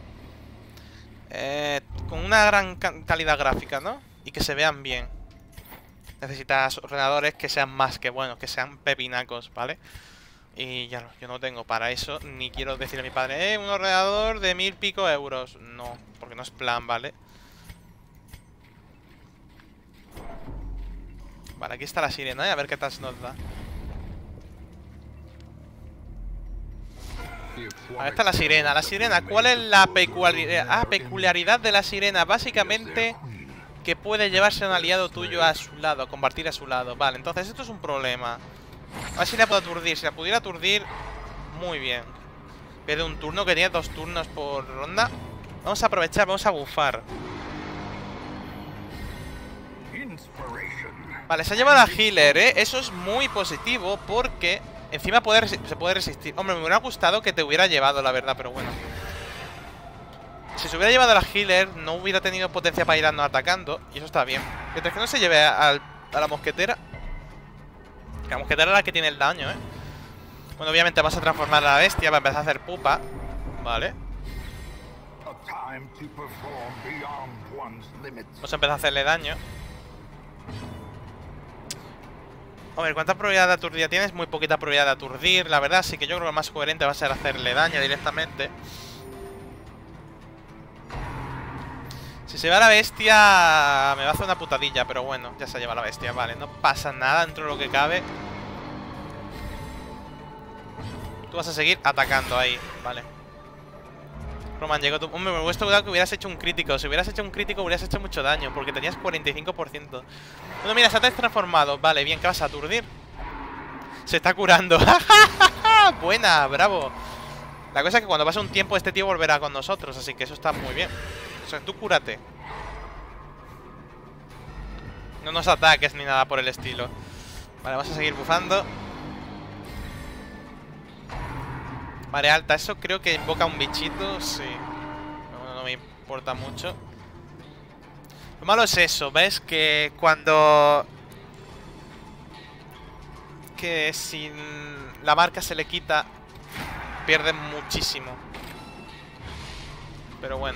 con una gran calidad gráfica, ¿no? Y que se vean bien. Necesitas ordenadores que sean más que buenos, que sean pepinacos, ¿vale? Y ya yo no tengo para eso, ni quiero decirle a mi padre, un ordenador de 1000 pico euros. No, porque no es plan, ¿vale? Vale, aquí está la sirena, a ver qué tal se nos da. Ahí está la sirena. La sirena, ¿cuál es la peculiaridad de la sirena? Básicamente que puede llevarse a un aliado tuyo a su lado, compartir a su lado. Vale, entonces esto es un problema. A ver si la puedo aturdir. Si la pudiera aturdir, muy bien. Pierde un turno, que tiene 2 turnos por ronda. Vamos a aprovechar, vamos a bufar. Vale, se ha llevado a healer, ¿eh? Eso es muy positivo porque encima se puede resistir. Hombre, me hubiera gustado que te hubiera llevado, la verdad, pero bueno. Si se hubiera llevado a la healer, no hubiera tenido potencia para irnos atacando. Y eso está bien. Mientras que no se lleve a la mosquetera. Que la mosquetera es la que tiene el daño, ¿eh? Bueno, obviamente vamos a transformar a la bestia para empezar a hacer pupa. Vale. Vamos a empezar a hacerle daño. A ver, ¿cuánta probabilidad de aturdir tienes? Muy poquita probabilidad de aturdir, la verdad. Así que yo creo que lo más coherente va a ser hacerle daño directamente. Si se va la bestia, me va a hacer una putadilla, pero bueno, ya se lleva la bestia, vale. No pasa nada dentro de lo que cabe. Tú vas a seguir atacando ahí, vale. Roman, llegó tu... Hombre, me hubiera gustado que hubieras hecho un crítico. Si hubieras hecho un crítico, hubieras hecho mucho daño, porque tenías 45%. Bueno, mira, se ha transformado. Vale, bien, ¿qué vas a aturdir? Se está curando. Buena, bravo. La cosa es que cuando pase un tiempo, este tío volverá con nosotros, así que eso está muy bien. O sea, tú cúrate. No nos ataques ni nada por el estilo. Vale, vamos a seguir bufando. Marea alta, eso creo que invoca un bichito, sí. No me importa mucho. Lo malo es eso, ¿ves? Que cuando... Que si la marca se le quita, pierde muchísimo. Pero bueno.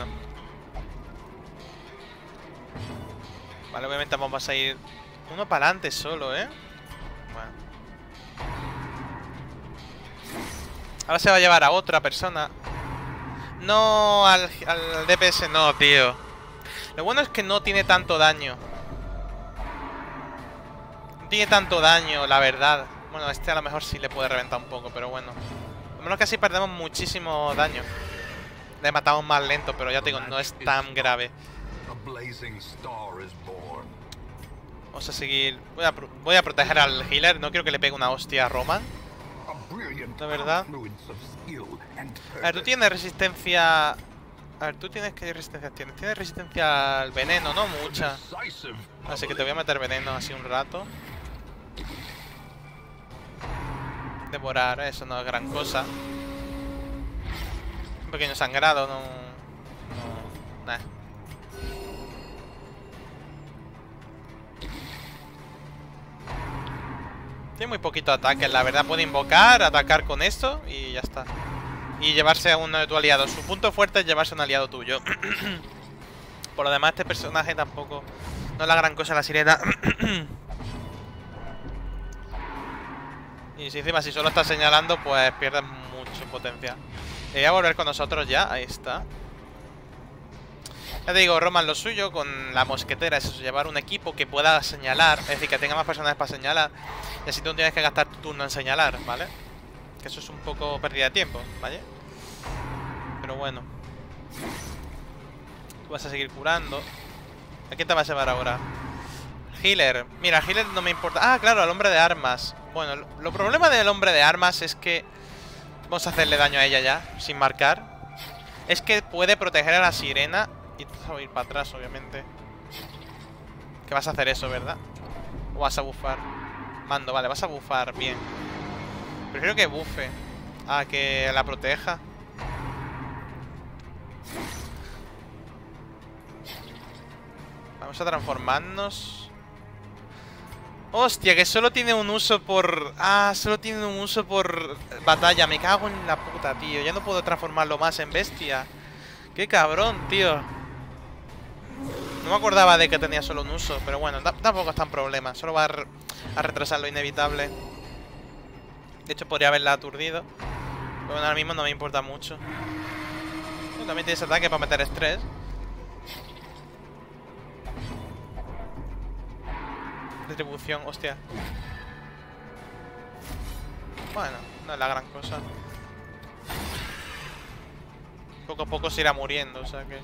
Vale, obviamente vamos a ir uno para adelante solo, ¿eh? Bueno. Ahora se va a llevar a otra persona. No, al DPS no, tío. Lo bueno es que no tiene tanto daño. No tiene tanto daño, la verdad. Bueno, este a lo mejor sí le puede reventar un poco, pero bueno. Lo menos que así perdemos muchísimo daño. Le matamos más lento, pero ya te digo, no es tan grave. Vamos a seguir. Voy a proteger al healer. No quiero que le pegue una hostia a Roman. La verdad. A ver, tú tienes resistencia. A ver, tú tienes. ¿Qué resistencia tienes? Tienes resistencia al veneno, no mucha. Así que te voy a meter veneno así un rato. Devorar, eso no es gran cosa. Un pequeño sangrado, no. Nah. Tiene muy poquito ataque, la verdad. Puede invocar, atacar con esto y ya está. Y llevarse a uno de tus aliados. Su punto fuerte es llevarse a un aliado tuyo. Por lo demás, este personaje tampoco... No es la gran cosa la sirena. Y si encima si solo está señalando, pues pierdes mucho potencia. Voy a volver con nosotros ya. Ahí está. Ya te digo, Roman, lo suyo con la mosquetera es eso, llevar un equipo que pueda señalar. Es decir, que tenga más personajes para señalar. Y así tú no tienes que gastar tu turno en señalar, ¿vale? Que eso es un poco pérdida de tiempo, ¿vale? Pero bueno. Tú vas a seguir curando. ¿A quién te vas a llevar ahora? Healer. Mira, healer no me importa. Ah, claro, al hombre de armas. Bueno, lo problema del hombre de armas es que... Vamos a hacerle daño a ella ya, sin marcar. Es que puede proteger a la sirena. Y tú vas a ir para atrás, obviamente. Que vas a hacer eso, ¿verdad? ¿O vas a bufar? Mando, vale, vas a bufar, bien. Prefiero que bufe a que la proteja. Vamos a transformarnos. Hostia, que solo tiene un uso por... Ah, solo tiene un uso por batalla. Me cago en la puta, tío. Ya no puedo transformarlo más en bestia. Qué cabrón, tío. No me acordaba de que tenía solo un uso. Pero bueno, tampoco es tan problema. Solo va a retrasar lo inevitable. De hecho, podría haberla aturdido. Pero bueno, ahora mismo no me importa mucho. También tienes ataque para meter estrés. Distribución, hostia. Bueno, no es la gran cosa. Poco a poco se irá muriendo, o sea que...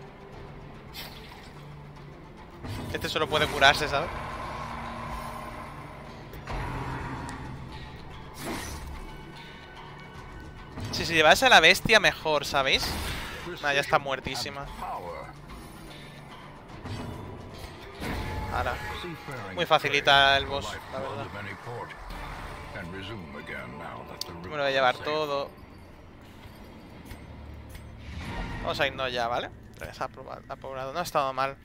Este solo puede curarse, ¿sabes? Si se llevase a la bestia, mejor, ¿sabéis? Ah, ya está muertísima. Ahora. Muy facilita el boss, la verdad. Me lo voy a llevar todo. Vamos a irnos ya, ¿vale? 3 aprobado. No ha estado mal.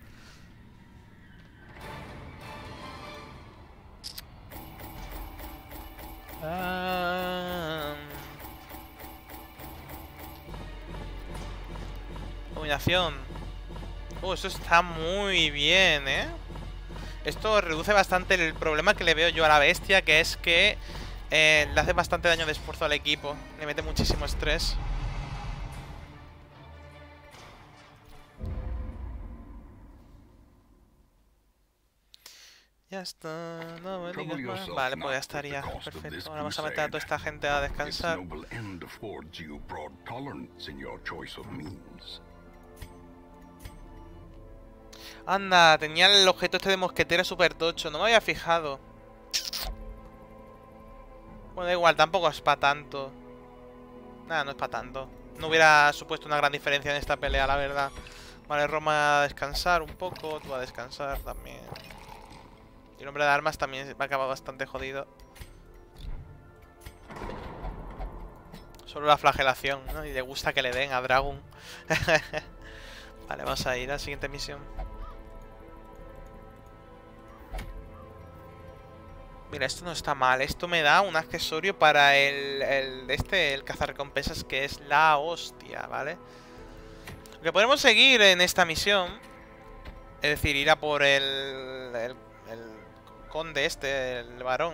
Dominación. Eso está muy bien, ¿eh? Esto reduce bastante el problema que le veo yo a la bestia, que es que le hace bastante daño de esfuerzo al equipo. Le mete muchísimo estrés. Ya está, no me digas más. Vale, pues ya estaría. Perfecto. Ahora vamos a meter a toda esta gente a descansar. Anda, tenía el objeto este de mosquetera super tocho. No me había fijado. Bueno, da igual, tampoco es para tanto. Nada, no es para tanto. No hubiera supuesto una gran diferencia en esta pelea, la verdad. Vale, Roma a descansar un poco. Tú a descansar también. Y el hombre de armas también va a acabar bastante jodido. Solo la flagelación, ¿no? Y le gusta que le den a Dragon. Vale, vamos a ir a la siguiente misión. Mira, esto no está mal. Esto me da un accesorio para el cazarrecompensas, que es la hostia, ¿vale? Lo que podemos seguir en esta misión, es decir, ir a por el conde este, el varón.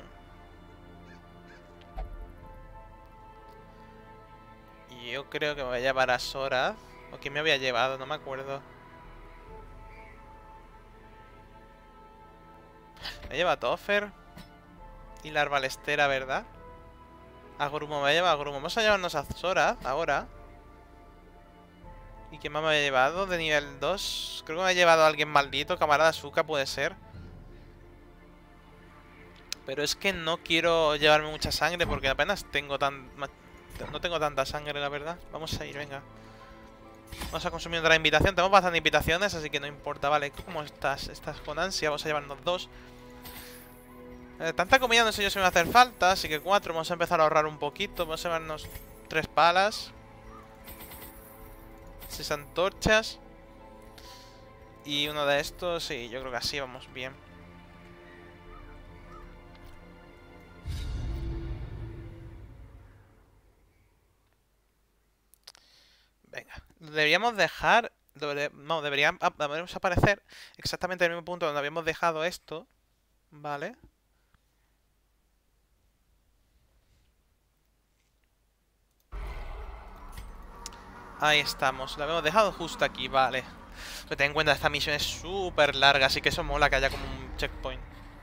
Y yo creo que me voy a llevar a Sora. ¿O quién me había llevado? No me acuerdo. Me lleva a Toffer y la arbalestera, ¿verdad? A Grumo, me lleva a Grumo. Vamos a llevarnos a Sora ahora. ¿Y quién más me había llevado de nivel 2? Creo que me ha llevado a alguien maldito. Camarada Zuka puede ser. Pero es que no quiero llevarme mucha sangre porque apenas tengo no tengo tanta sangre, la verdad. Vamos a ir, venga. Vamos a consumir otra invitación. Tenemos bastantes invitaciones, así que no importa. Vale, ¿cómo estás? Estás con ansia. Vamos a llevarnos 2. Tanta comida no sé yo si me va a hacer falta, así que 4. Vamos a empezar a ahorrar un poquito. Vamos a llevarnos 3 palas. 6 antorchas. Y uno de estos, sí, yo creo que así vamos bien. Venga, deberíamos dejar... No, deberíamos aparecer exactamente en el mismo punto donde habíamos dejado esto. Vale. Ahí estamos, la habíamos dejado justo aquí, vale. Pero ten en cuenta, esta misión es súper larga, así que eso mola que haya como un checkpoint.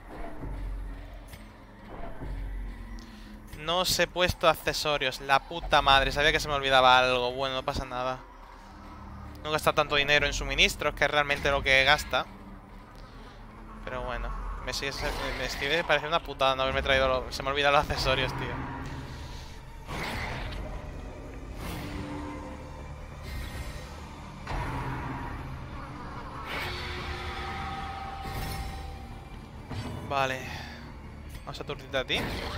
No os he puesto accesorios, la puta madre. Sabía que se me olvidaba algo, bueno, no pasa nada. No gasta tanto dinero en suministros, que es realmente lo que gasta. Pero bueno, me sigue pareciendo una putada no haberme traído se me olvidan los accesorios, tío. Vale. Vamos a aturdirte a ti.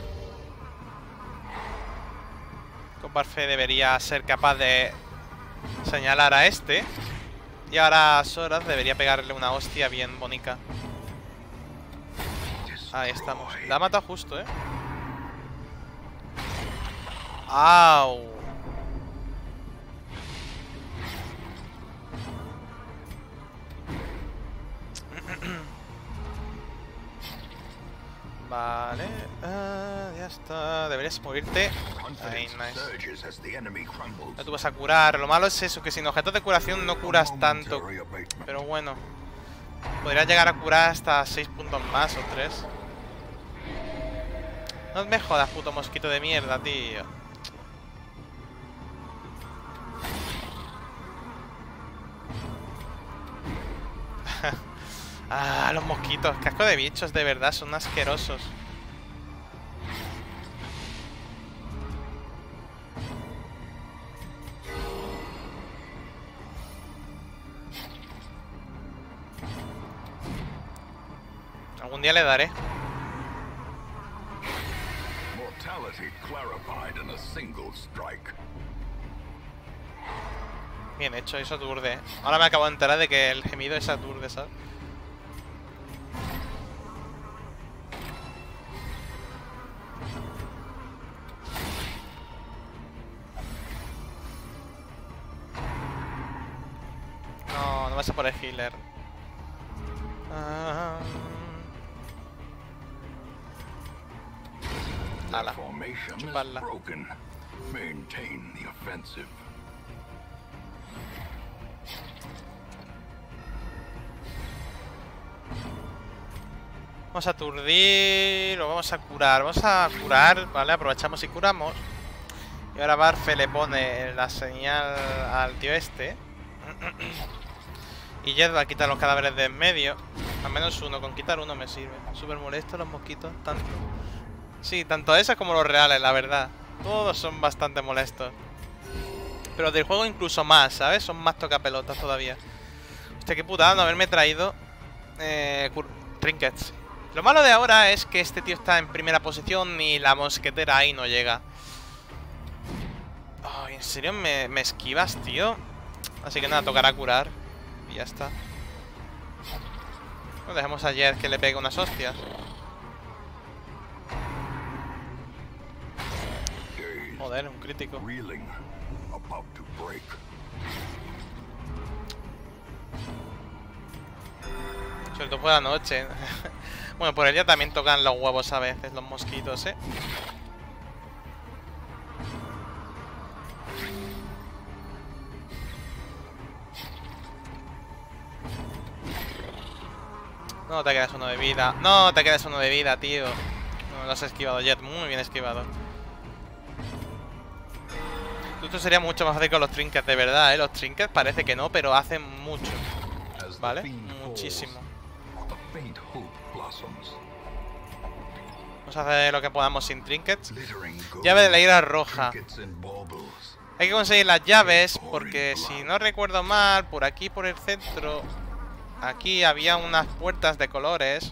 Coparfe debería ser capaz de señalar a este. Y ahora Soraz debería pegarle una hostia bien bonita. Ahí estamos. La ha matado justo, ¿eh? ¡Au! Vale, ya está. Deberías morirte. Ahí, nice. No tú vas a curar. Lo malo es eso, que sin objetos de curación no curas tanto. Pero bueno, podrías llegar a curar hasta 6 puntos más o 3. No me jodas, puto mosquito de mierda, tío. Ah, los mosquitos. Casco de bichos, de verdad, son asquerosos. Algún día le daré. Bien hecho, eso aturde. Ahora me acabo de enterar de que el gemido es aturde, ¿sabes? No, no vas a por el healer. Ala, chuparla. Vamos a aturdir, lo vamos a curar. Vamos a curar, ¿vale? Aprovechamos y curamos. Y ahora Barfe le pone la señal al tío este. Y Jet va a quitar los cadáveres de en medio. Al menos uno, con quitar uno me sirve. Súper molesto los mosquitos, tanto. Sí, tanto esas como los reales, la verdad. Todos son bastante molestos. Pero del juego incluso más, ¿sabes? Son más tocapelotas todavía. Hostia, qué putada no haberme traído trinkets. Lo malo de ahora es que este tío está en primera posición y la mosquetera ahí no llega. Oh, ¿en serio me esquivas, tío? Así que nada, tocará curar. Y ya está. Bueno, dejemos a Jet que le pegue unas hostias. Joder, un crítico. Sobre todo por la noche. Bueno, por el día también tocan los huevos a veces, los mosquitos, ¿eh? No te quedas uno de vida. No te quedas uno de vida, tío. No lo has esquivado, Jet. Muy bien esquivado. Esto sería mucho más fácil con los trinkets, de verdad, ¿eh? Los trinkets parece que no, pero hacen mucho. ¿Vale? Muchísimo. Vamos a hacer lo que podamos sin trinkets. Llave de la ira roja. Hay que conseguir las llaves porque si no recuerdo mal, por aquí, por el centro, aquí había unas puertas de colores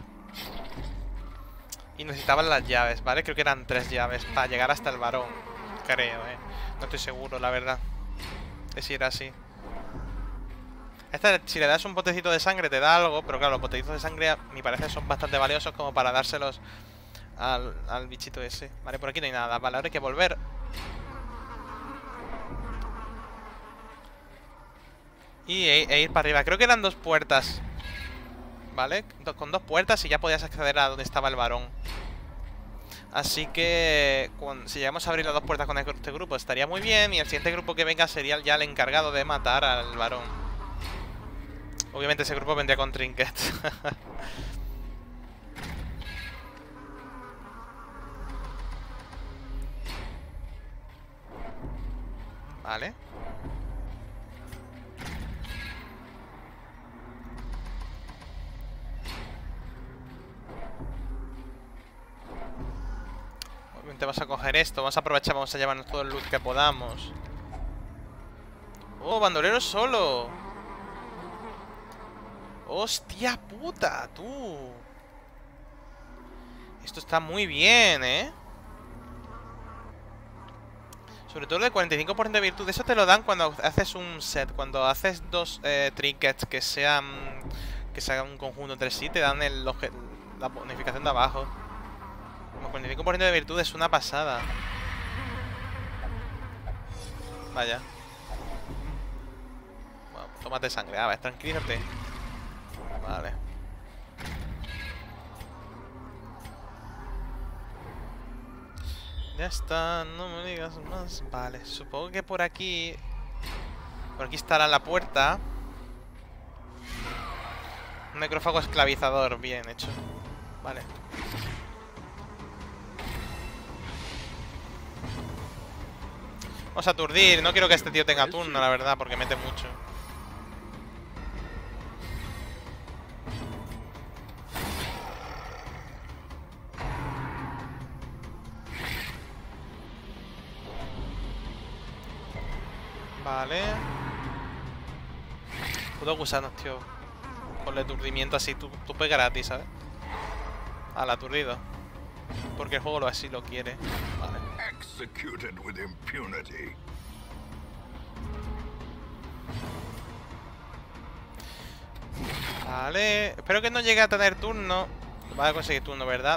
y necesitaban las llaves, ¿vale? Creo que eran 3 llaves para llegar hasta el varón. Creo, no estoy seguro, la verdad, de si era así. Esta, si le das un botecito de sangre te da algo, pero claro, los botecitos de sangre a mi parecer son bastante valiosos como para dárselos al bichito ese. Vale, por aquí no hay nada. Vale, ahora hay que volver. E ir para arriba. Creo que eran 2 puertas. ¿Vale? Con 2 puertas y ya podías acceder a donde estaba el varón. Así que si llegamos a abrir las 2 puertas con este grupo estaría muy bien. Y el siguiente grupo que venga sería ya el encargado de matar al varón. Obviamente ese grupo vendría con trinkets. Vale. Obviamente vamos a coger esto. Vamos a aprovechar, vamos a llevarnos todo el loot que podamos. Oh, bandolero solo. Hostia puta, tú. Esto está muy bien, ¿eh? Sobre todo el 45% de virtud. Eso te lo dan cuando haces un set. Cuando haces 2 trinkets que sean un conjunto entre sí, te dan la bonificación de abajo. Como 45% de virtud es una pasada. Vaya. Bueno, tómate sangre. A ver, tranquilízate. Vale. Ya está, no me digas más. Vale, supongo que por aquí... Por aquí estará la puerta. Un necrófago esclavizador, bien hecho. Vale. Vamos a aturdir, no quiero que este tío tenga turno, la verdad, porque mete mucho. Vale. Puedo gusanos, tío. Con el aturdimiento así, tú pegarás a ti, ¿sabes? Al aturdido. Porque el juego así lo quiere. Vale. Vale. Espero que no llegue a tener turno. Va a conseguir turno, ¿verdad?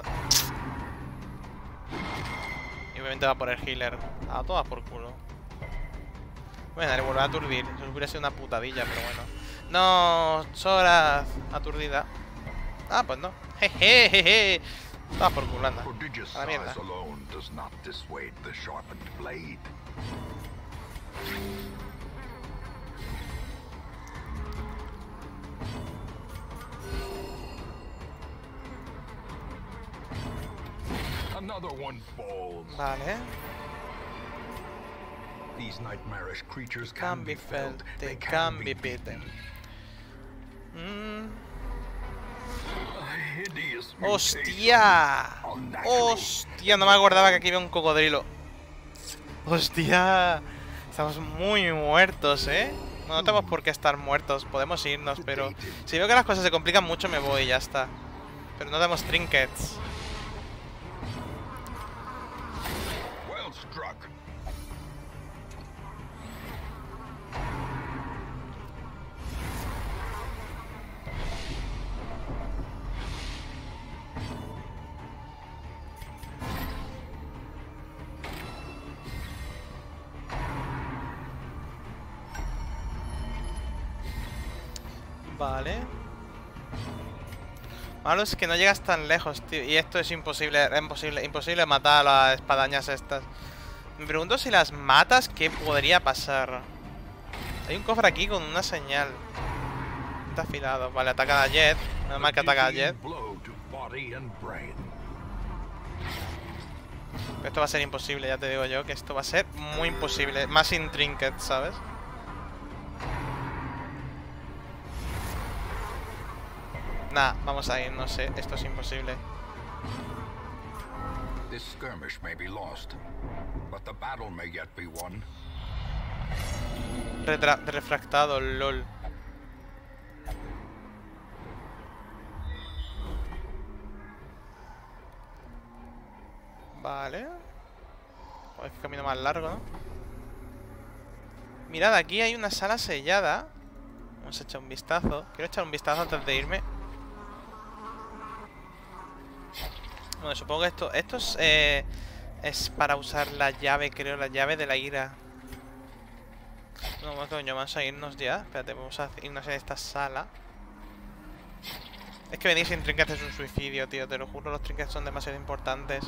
Y obviamente va por el healer. A todas por culo. Bueno, le vuelvo a aturdir. Eso hubiera sido una putadilla, pero bueno. No, Sora aturdida. Ah, pues no. Jejejeje. Estaba por culo, anda. A la mierda. Vale. These nightmarish creatures Can be felt, they can be beaten. ¡Hostia! ¡Hostia! No me acordaba que aquí había un cocodrilo. ¡Hostia! Estamos muy muertos, ¿eh? No tenemos por qué estar muertos. Podemos irnos, pero... Si veo que las cosas se complican mucho, me voy y ya está. Pero no damos trinkets. Well struck. Vale. Malo es que no llegas tan lejos, tío. Y esto es imposible, imposible matar a las espadañas estas. Me pregunto si las matas, ¿qué podría pasar? Hay un cofre aquí con una señal. Está afilado. Vale, ataca a Jet. Nada más que ataca a Jet. Pero esto va a ser imposible, ya te digo yo, que esto va a ser muy imposible. Más sin trinket, ¿sabes? Nah, vamos a ir, no sé, esto es imposible. This skirmish may be lost, but the battle may yet be won. Refractado, lol. Vale. Joder, qué camino más largo, ¿no? Mirad, aquí hay una sala sellada. Vamos a echar un vistazo. Quiero echar un vistazo antes de irme. Bueno, supongo que esto es para usar la llave, creo, la llave de la ira. No, coño, vamos a irnos ya. Espérate, vamos a irnos en esta sala. Es que venir sin trinkets es un suicidio, tío. Te lo juro, los trinkets son demasiado importantes.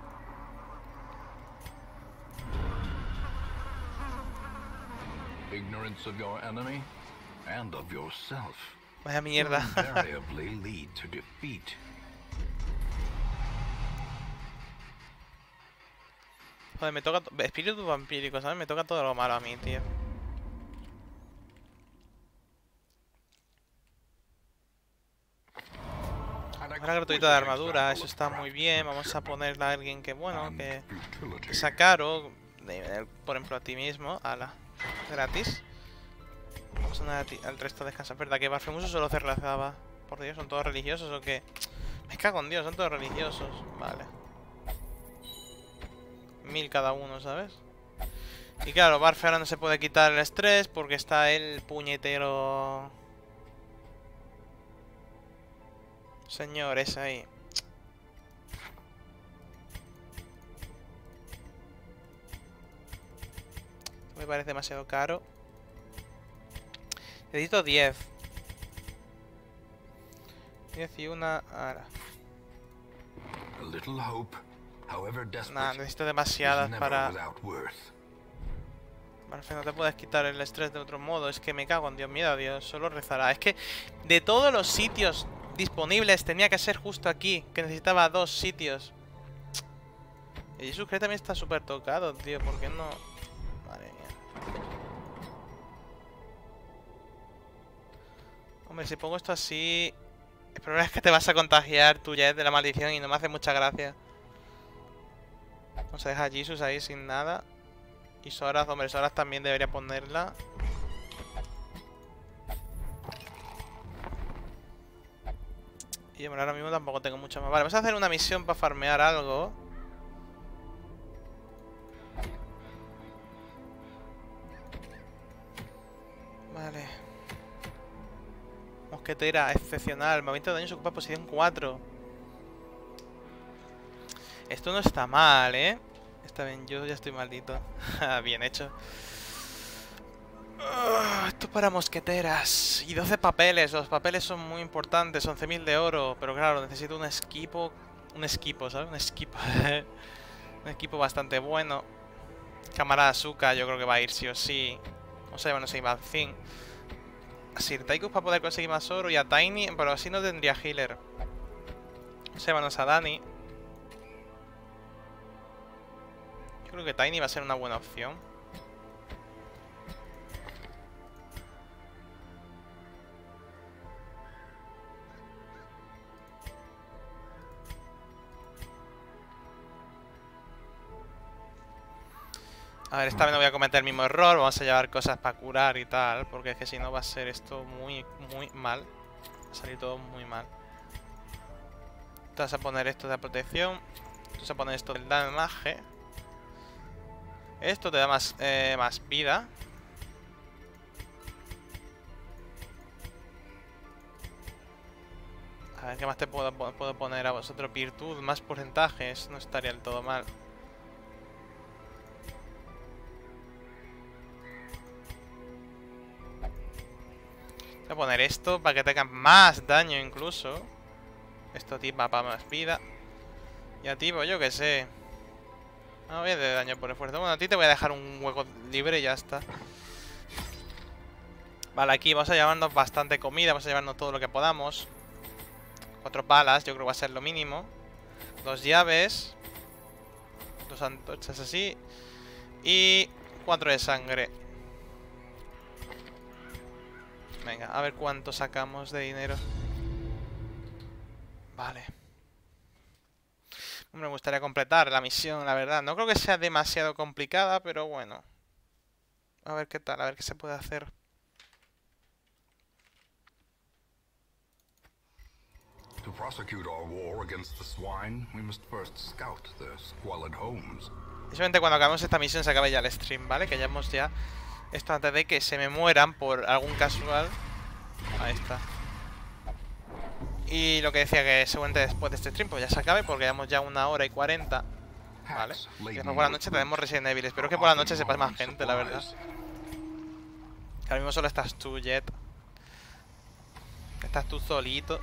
Ignorance of your enemy and of yourself Vaya mierda. invariably lead to defeat. Joder, me toca... Espíritu vampírico, ¿sabes? Me toca todo lo malo a mí, tío. Ahora gratuito de armadura, eso está muy bien. Vamos a ponerle a alguien que, bueno, que sea caro. Por ejemplo, a ti mismo. Ala. Gratis. Vamos a poner al resto a descansar. ¿Verdad que Blasphemous solo se relazaba? Por Dios, ¿son todos religiosos o qué? Me cago en Dios, son todos religiosos. Vale. 1000 cada uno, ¿sabes? Y claro, Barfe ahora no se puede quitar el estrés porque está el puñetero... señor ese ahí. Me parece demasiado caro. Necesito 10. 10 y una... ahora. A little hope, however desperate, Nah, necesito demasiadas is never para... without worth. Barfe, no te puedes quitar el estrés de otro modo. Es que me cago en Dios mío, Dios. Solo rezará. Es que de todos los sitios disponibles tenía que ser justo aquí. Que necesitaba 2 sitios. Y Jesus Christ también está súper tocado, tío. ¿Por qué no...? Madre mía. Hombre, si pongo esto así... El problema es que te vas a contagiar tu Jet de la maldición y no me hace mucha gracia. Vamos a dejar a Jesus ahí sin nada. Y Soras, hombre, Soras también debería ponerla. Y hombre, ahora mismo tampoco tengo mucho más. Vale, vamos a hacer una misión para farmear algo. Vale. Mosquetera, excepcional. Movimiento de daño se ocupa posición 4. Esto no está mal, ¿eh? Está bien, yo ya estoy maldito. Bien hecho. Esto para mosqueteras. Y 12 papeles. Los papeles son muy importantes. 11.000 de oro. Pero claro, necesito un equipo. Un equipo, ¿sabes? Un equipo. Un equipo bastante bueno. Cámara de azúcar, yo creo que va a ir sí o sí. Vamos a llevarnos a Ivan Zin. A Sir Tychus para poder conseguir más oro. Y a Tiny, pero así no tendría healer. Vamos a llevarnos a Dani. Yo creo que Tiny va a ser una buena opción. A ver, esta vez no voy a cometer el mismo error. Vamos a llevar cosas para curar y tal. Porque es que si no va a ser esto muy, muy mal. Va a salir todo muy mal. Te vas a poner esto de protección. Tú vas a poner esto del damage. Esto te da más vida. A ver, ¿qué más te puedo poner a vosotros? Virtud, más porcentajes. No estaría del todo mal. Voy a poner esto para que tengan más daño incluso. Esto a ti va para más vida. Y a ti, pues yo que sé. No voy a de daño por esfuerzo. Bueno, a ti te voy a dejar un hueco libre y ya está. Vale, aquí vamos a llevarnos bastante comida. Vamos a llevarnos todo lo que podamos. 4 balas, yo creo que va a ser lo mínimo. 2 llaves. 2 antorchas así. Y 4 de sangre. Venga, a ver cuánto sacamos de dinero. Vale. Me gustaría completar la misión, la verdad. No creo que sea demasiado complicada, pero bueno. A ver qué tal, a ver qué se puede hacer. To prosecute our war against the swine, we must first scout their squalid homes. Simplemente cuando acabemos esta misión se acabe ya el stream, ¿vale? Que hayamos ya esto antes de que se me mueran por algún casual. Ahí está. Y lo que decía que seguramente después de este stream pues ya se acabe porque llevamos ya 1 hora y 40. Vale. Y después por la noche tenemos Resident Evil. Espero que por la noche se pase más gente, la verdad. Que ahora mismo solo estás tú, Jet. Estás tú solito.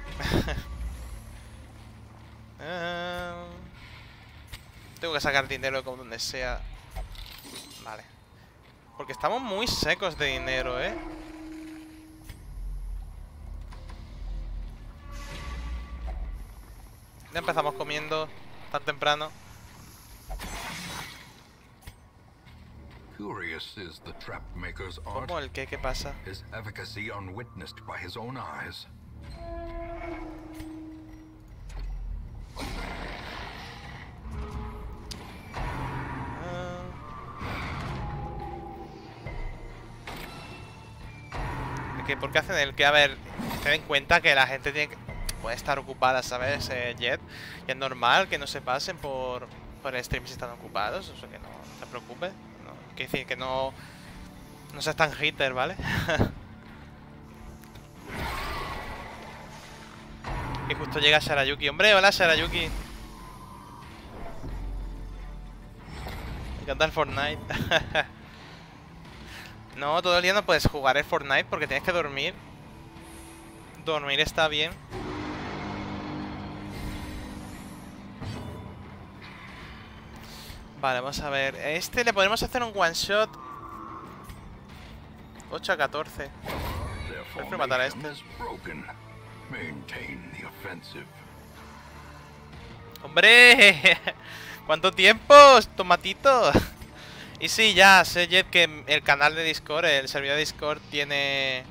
Tengo que sacar dinero como donde sea. Vale. Porque estamos muy secos de dinero, ¿eh? Ya empezamos comiendo tan temprano. Curious is the trap maker's art. ¿Cómo el qué? ¿Qué pasa? His efficacy unwitnessed by his own eyes. ¿Por qué hacen el que? A ver, ten en cuenta que la gente puede estar ocupada, ¿sabes? Jet. Y es normal que no se pasen por el stream si están ocupados. O sea que no te preocupes. No, quiere decir que no seas tan hater, ¿vale? Y justo llega Sharayuki. ¡Hombre, hola Sharayuki! Me encanta el Fortnite. No, todo el día no puedes jugar el Fortnite porque tienes que dormir. Dormir está bien. Vale, vamos a ver. Este le podemos hacer un one shot. 8 a 14. Prefiero matar a este. ¡Hombre! ¿Cuánto tiempo, tomatito? Y sí, ya sé, Jet, que el canal de Discord, el servidor de Discord tiene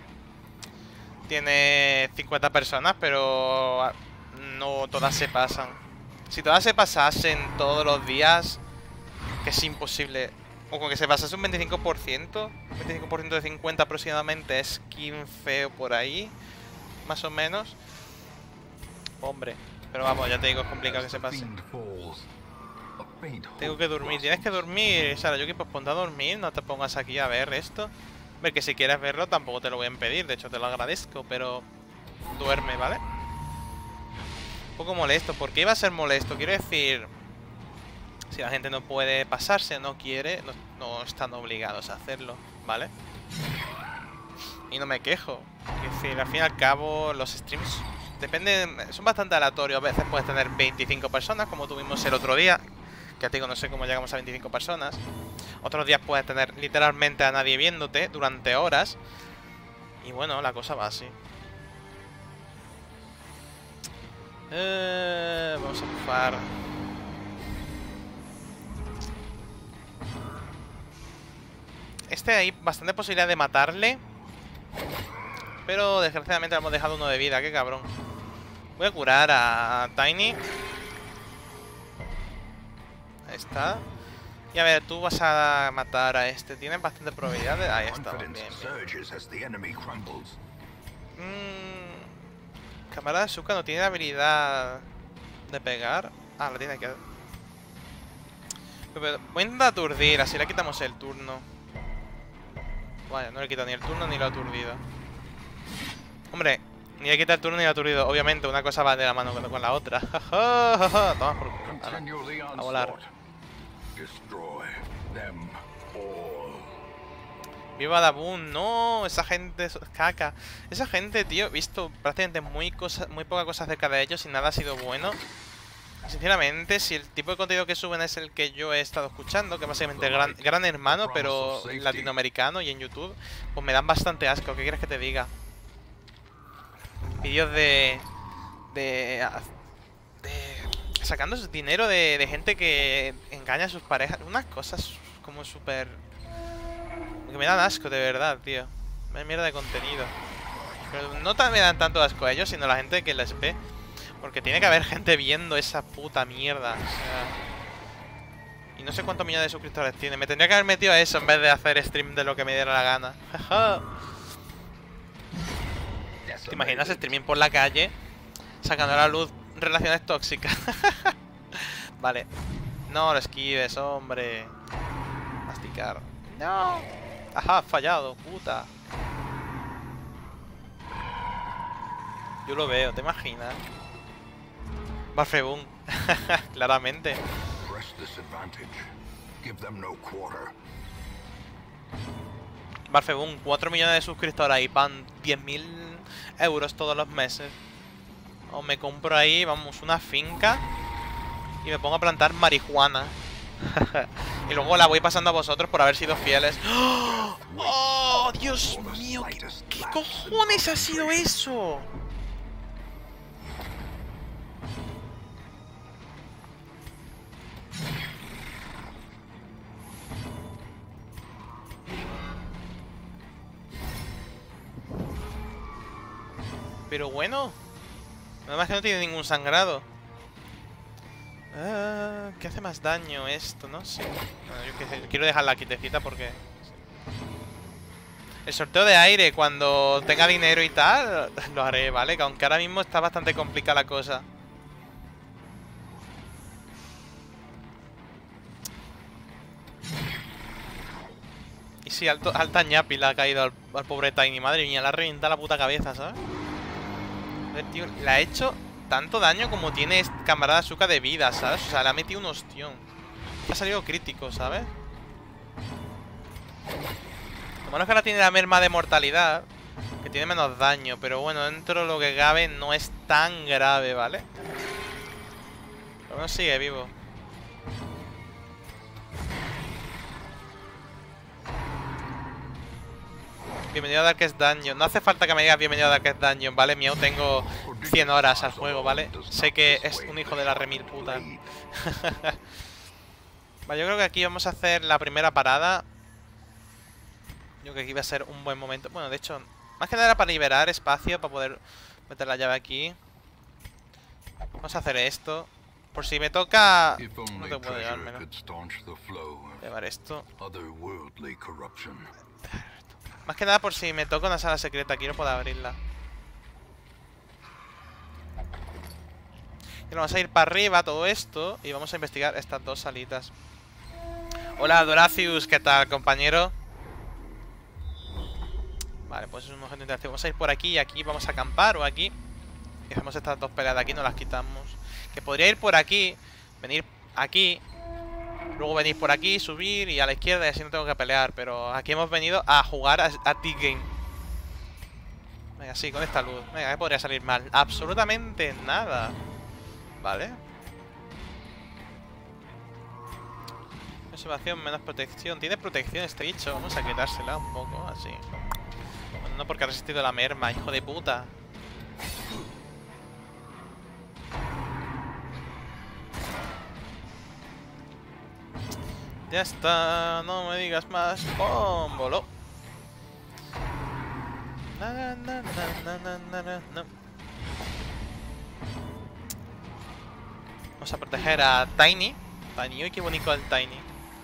50 personas, pero no todas se pasan. Si todas se pasasen todos los días, que es imposible. O con que se pasase un 25%, 25% de 50 aproximadamente es 15 o por ahí, más o menos. Hombre, pero vamos, ya te digo, es complicado que se pase. Tengo que dormir, tienes que dormir, Sharayuki, pues ponte a dormir, no te pongas aquí a ver esto. Ver que si quieres verlo tampoco te lo voy a impedir, de hecho te lo agradezco, pero duerme, ¿vale? Un poco molesto, ¿por qué iba a ser molesto? Quiero decir, si la gente no puede pasarse, no quiere, no están obligados a hacerlo, ¿vale? Y no me quejo, es decir, al fin y al cabo los streams dependen, son bastante aleatorios, a veces puedes tener 25 personas como tuvimos el otro día. Ya te digo, no sé cómo llegamos a 25 personas. Otros días puedes tener literalmente a nadie viéndote durante horas. Y bueno, la cosa va así. Vamos a bufar. Este hay bastante posibilidad de matarle. Pero desgraciadamente le hemos dejado 1 de vida, qué cabrón. Voy a curar a Tiny. Ahí está. Y a ver, tú vas a matar a este. Tienes bastante probabilidad de... Ahí está, bien, bien. Camarada Suka no tiene habilidad De pegar. Ah, la tiene que... Pero voy a intentar aturdir, así le quitamos el turno. Vaya, no le quita ni el turno ni lo aturdido. Hombre, ni le quita el turno ni lo aturdido. Obviamente, una cosa va de la mano con la otra. Toma por culo. A volar. Viva Dabun, no, esa gente es caca. Esa gente, tío, he visto prácticamente muy poca cosa acerca de ellos y nada ha sido bueno. Sinceramente, si el tipo de contenido que suben es el que yo he estado escuchando, que básicamente es Gran Hermano, pero latinoamericano y en YouTube, pues me dan bastante asco. ¿Qué quieres que te diga? Vídeos de sacando dinero de gente que engaña a sus parejas. Unas cosas como súper... que me dan asco, de verdad, tío. Me mierda de contenido. Pero no me dan tanto asco a ellos, sino a la gente que les ve. Porque tiene que haber gente viendo esa puta mierda. O sea... Y no sé cuántos millones de suscriptores tiene. Me tendría que haber metido a eso en vez de hacer stream de lo que me diera la gana. ¿Te imaginas streaming por la calle sacando a la luz relaciones tóxicas? Vale. No lo esquives, hombre. Masticar. No. Ajá, fallado, puta. Yo lo veo, ¿te imaginas? Barfebun. Claramente. Barfebun, 4 millones de suscriptores y pan 10.000 euros todos los meses. O me compro ahí, vamos, una finca y me pongo a plantar marihuana. Y luego la voy pasando a vosotros por haber sido fieles. ¡Oh! ¡Oh, Dios mío! ¿Qué cojones ha sido eso? Pero bueno, además que no tiene ningún sangrado. ¿Qué hace más daño esto? No sé. Bueno, yo quiero dejarla quietecita porque... El sorteo de aire, cuando tenga dinero y tal, lo haré, ¿vale? Que aunque ahora mismo está bastante complicada la cosa. Y sí, alta ñapi le ha caído al pobre Tiny. Madre mía, le ha reventado la puta cabeza, ¿sabes? El tío le ha hecho tanto daño como tiene camarada Asuka de vida, ¿sabes? O sea, le ha metido un ostión. Ha salido crítico, ¿sabes? Lo bueno es que ahora tiene la merma de mortalidad, que tiene menos daño. Pero bueno, dentro de lo que cabe no es tan grave, ¿vale? Pero bueno, sigue vivo. Bienvenido a Darkest Dungeon. No hace falta que me digas bienvenido a Darkest Dungeon, ¿vale? Mío, tengo 100 horas al juego, ¿vale? Sé que es un hijo de la remil puta. Vale, yo creo que aquí vamos a hacer la primera parada. Yo creo que aquí va a ser un buen momento. Bueno, de hecho, más que nada era para liberar espacio, para poder meter la llave aquí. Vamos a hacer esto. Por si me toca... No te puedo llevármelo. Llevar esto. Más que nada por si me toca una sala secreta aquí, no puedo abrirla. Y vamos a ir para arriba todo esto y vamos a investigar estas dos salitas. Hola Doracius, ¿qué tal, compañero? Vale, pues es un objeto interactivo. Vamos a ir por aquí y aquí vamos a acampar o aquí. Y hacemos estas dos peleas de aquí, no las quitamos. Que podría ir por aquí, venir aquí, luego venir por aquí, subir y a la izquierda y así no tengo que pelear. Pero aquí hemos venido a jugar a T-Game. Venga, sí, con esta luz. Venga, ¿qué podría salir mal? Absolutamente nada. Vale. Observación, menos protección. Tiene protección este bicho. Vamos a quitársela un poco, así. Bueno, no porque ha resistido la merma, hijo de puta. Ya está, no me digas más. ¡Pum! Voló. No. Vamos a proteger a Tiny. Uy, qué bonito el Tiny.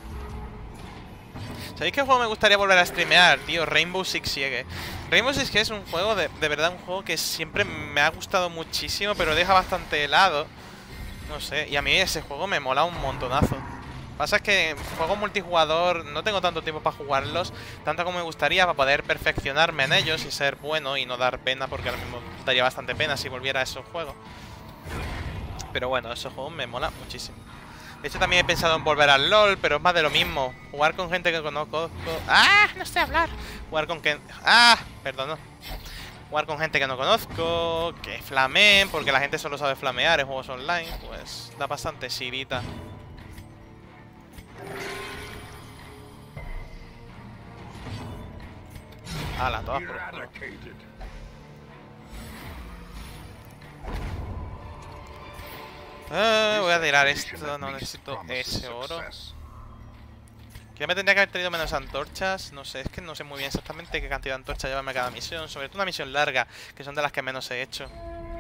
¿Sabéis qué juego me gustaría volver a streamear, tío? Rainbow Six Siege. Rainbow Six Siege es un juego, de verdad, un juego que siempre me ha gustado muchísimo, pero deja bastante helado. No sé, y a mí ese juego me mola un montonazo. Pasa es que juego multijugador, no tengo tanto tiempo para jugarlos, tanto como me gustaría para poder perfeccionarme en ellos y ser bueno y no dar pena, porque ahora mismo daría bastante pena si volviera a esos juegos. Pero bueno, esos juegos me mola muchísimo. De hecho también he pensado en volver al LoL, pero es más de lo mismo. Jugar con gente que conozco... ¡Ah! No sé hablar. Jugar con que... ¡Ah! Perdón, no. Jugar con gente que no conozco, que flameen, porque la gente solo sabe flamear en juegos online, pues da bastante sirita. Ala, todas por culo. Voy a tirar esto, no necesito ese oro. Que ya me tendría que haber tenido menos antorchas. No sé, es que no sé muy bien exactamente qué cantidad de antorchas llevarme a cada misión. Sobre todo una misión larga, que son de las que menos he hecho.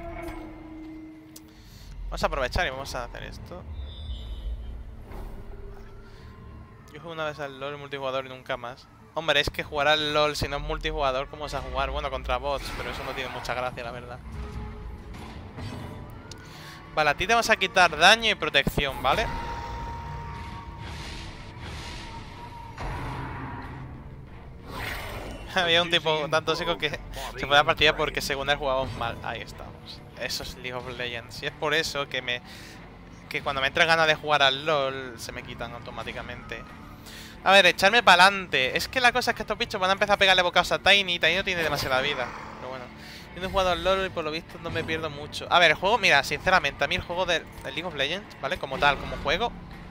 Vamos a aprovechar y vamos a hacer esto. Yo jugué una vez al LoL multijugador y nunca más. Hombre, es que jugar al LoL si no es multijugador, ¿cómo vas a jugar? Bueno, contra bots, pero eso no tiene mucha gracia, la verdad. Vale, a ti te vamos a quitar daño y protección, ¿vale? Había un tipo tan tóxico que se fue a la partida porque según él jugábamos mal. Ahí estamos. Eso es League of Legends. Y es por eso que cuando me entra ganas de jugar al LoL se me quitan automáticamente. A ver, echarme para adelante. Es que la cosa es que estos bichos van a empezar a pegarle bocados a Tiny. Tiny no tiene demasiada vida. Pero bueno. Yo no he jugado al LoL y por lo visto no me pierdo mucho. A ver, el juego, mira, sinceramente, a mí el juego de League of Legends, ¿vale? Como tal, como juego,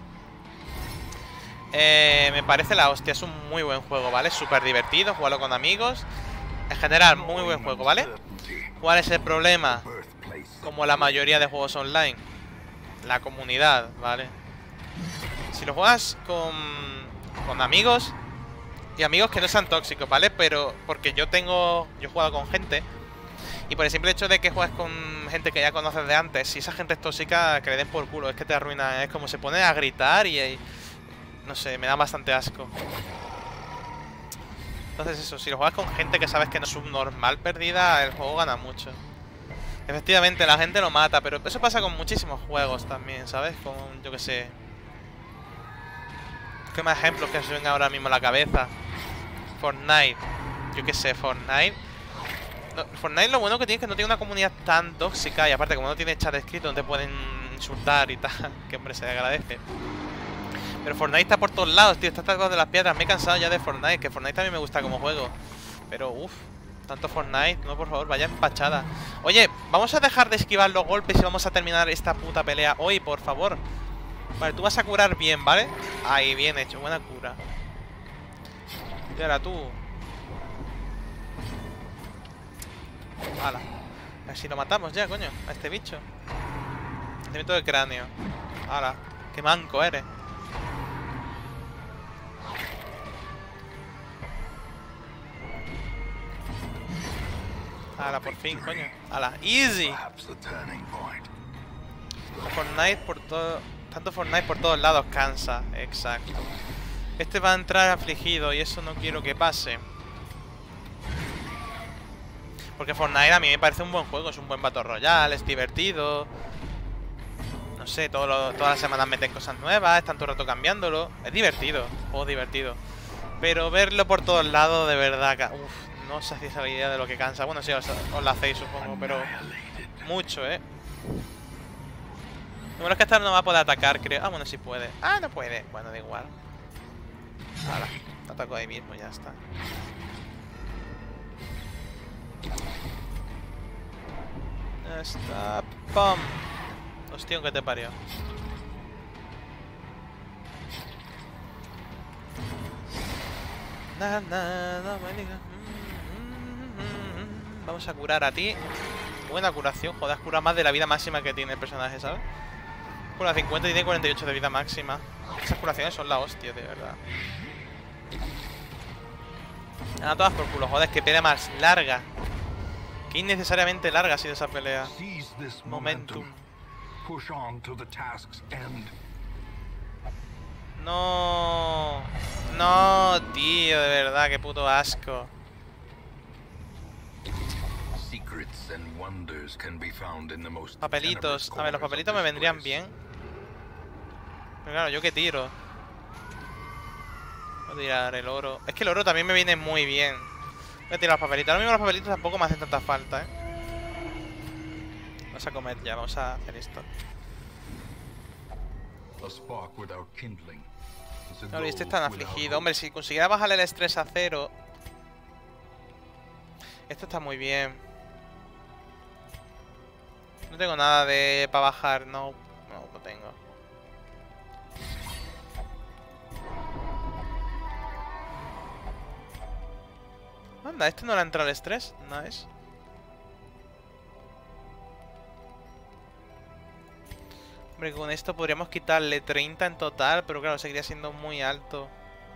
me parece la hostia. Es un muy buen juego, ¿vale? Súper divertido, jugarlo con amigos. En general, muy buen juego, ¿vale? ¿Cuál es el problema? Como la mayoría de juegos online, la comunidad, ¿vale? Si lo juegas con amigos, y amigos que no sean tóxicos, ¿vale? Pero porque yo he jugado con gente, y por el simple hecho de que juegues con gente que ya conoces de antes, si esa gente es tóxica, que le den por culo, es que te arruina. Es como se pone a gritar y no sé, me da bastante asco. Entonces eso, si lo juegas con gente que sabes que no es subnormal perdida, el juego gana mucho. Efectivamente, la gente lo mata, pero eso pasa con muchísimos juegos también, ¿sabes? Con, yo qué sé... ¿Qué más ejemplos que se ven ahora mismo a la cabeza? Fortnite. Yo qué sé, Fortnite. No, Fortnite lo bueno que tiene es que no tiene una comunidad tan tóxica. Y aparte, como no tiene chat escrito, no te pueden insultar y tal. Que hombre, se agradece. Pero Fortnite está por todos lados, tío. Está detrás de las piedras. Me he cansado ya de Fortnite. Que Fortnite también me gusta como juego. Pero, uff. Tanto Fortnite. No, por favor, vaya empachada. Oye, vamos a dejar de esquivar los golpes y vamos a terminar esta puta pelea hoy, por favor. Vale, tú vas a curar bien, ¿vale? Ahí, bien hecho. Buena cura. Y ahora tú. Hala. A ver si lo matamos ya, coño. A este bicho. Movimiento de cráneo. Hala. Qué manco eres. Hala, por fin, coño. Hala, easy. Fortnite por todo... Tanto Fortnite por todos lados cansa. Exacto. Este va a entrar afligido y eso no quiero que pase. Porque Fortnite a mí me parece un buen juego. Es un buen Battle Royale, es divertido. No sé, todas las semanas meten cosas nuevas. Están todo el rato cambiándolo. Es divertido, juego divertido. Pero verlo por todos lados, de verdad, uff, no os hacéis la idea de lo que cansa. Bueno, sí, os la hacéis, supongo, pero mucho, Lo bueno es que esta no va a poder atacar, creo. Ah, bueno, sí puede. Ah, no puede. Bueno, da igual. Ahora, te ataco ahí mismo, ya está. Ya está. ¡Pum! Hostia, que te parió. No me digas. Vamos a curar a ti. Buena curación, joder, has curado más de la vida máxima que tiene el personaje, ¿sabes? Cura 50 y tiene 48 de vida máxima. Esas curaciones son la hostia, de verdad. A todas por culo, joder, que pelea más larga. Que innecesariamente larga ha sido esa pelea. Momentum. No. No, tío, de verdad, qué puto asco. wonders can be found in the most Papelitos. A ver, los corners of papelitos me this vendrían place. bien. Pero claro, ¿yo qué tiro? Voy a tirar el oro. Es que el oro también me viene muy bien. Voy a tirar los papelitos. Ahora mismo los papelitos tampoco me hacen tanta falta, ¿eh? Vamos a comer ya, vamos a hacer esto. A spark without kindling is a Claro, y este goal es tan without afligido. hope. Hombre, si consiguiera bajarle el estrés a 0. Esto está muy bien. No tengo nada de para bajar, no tengo. Anda, este no le ha entrado el estrés. Nice. Hombre, con esto podríamos quitarle 30 en total, pero claro, seguiría siendo muy alto.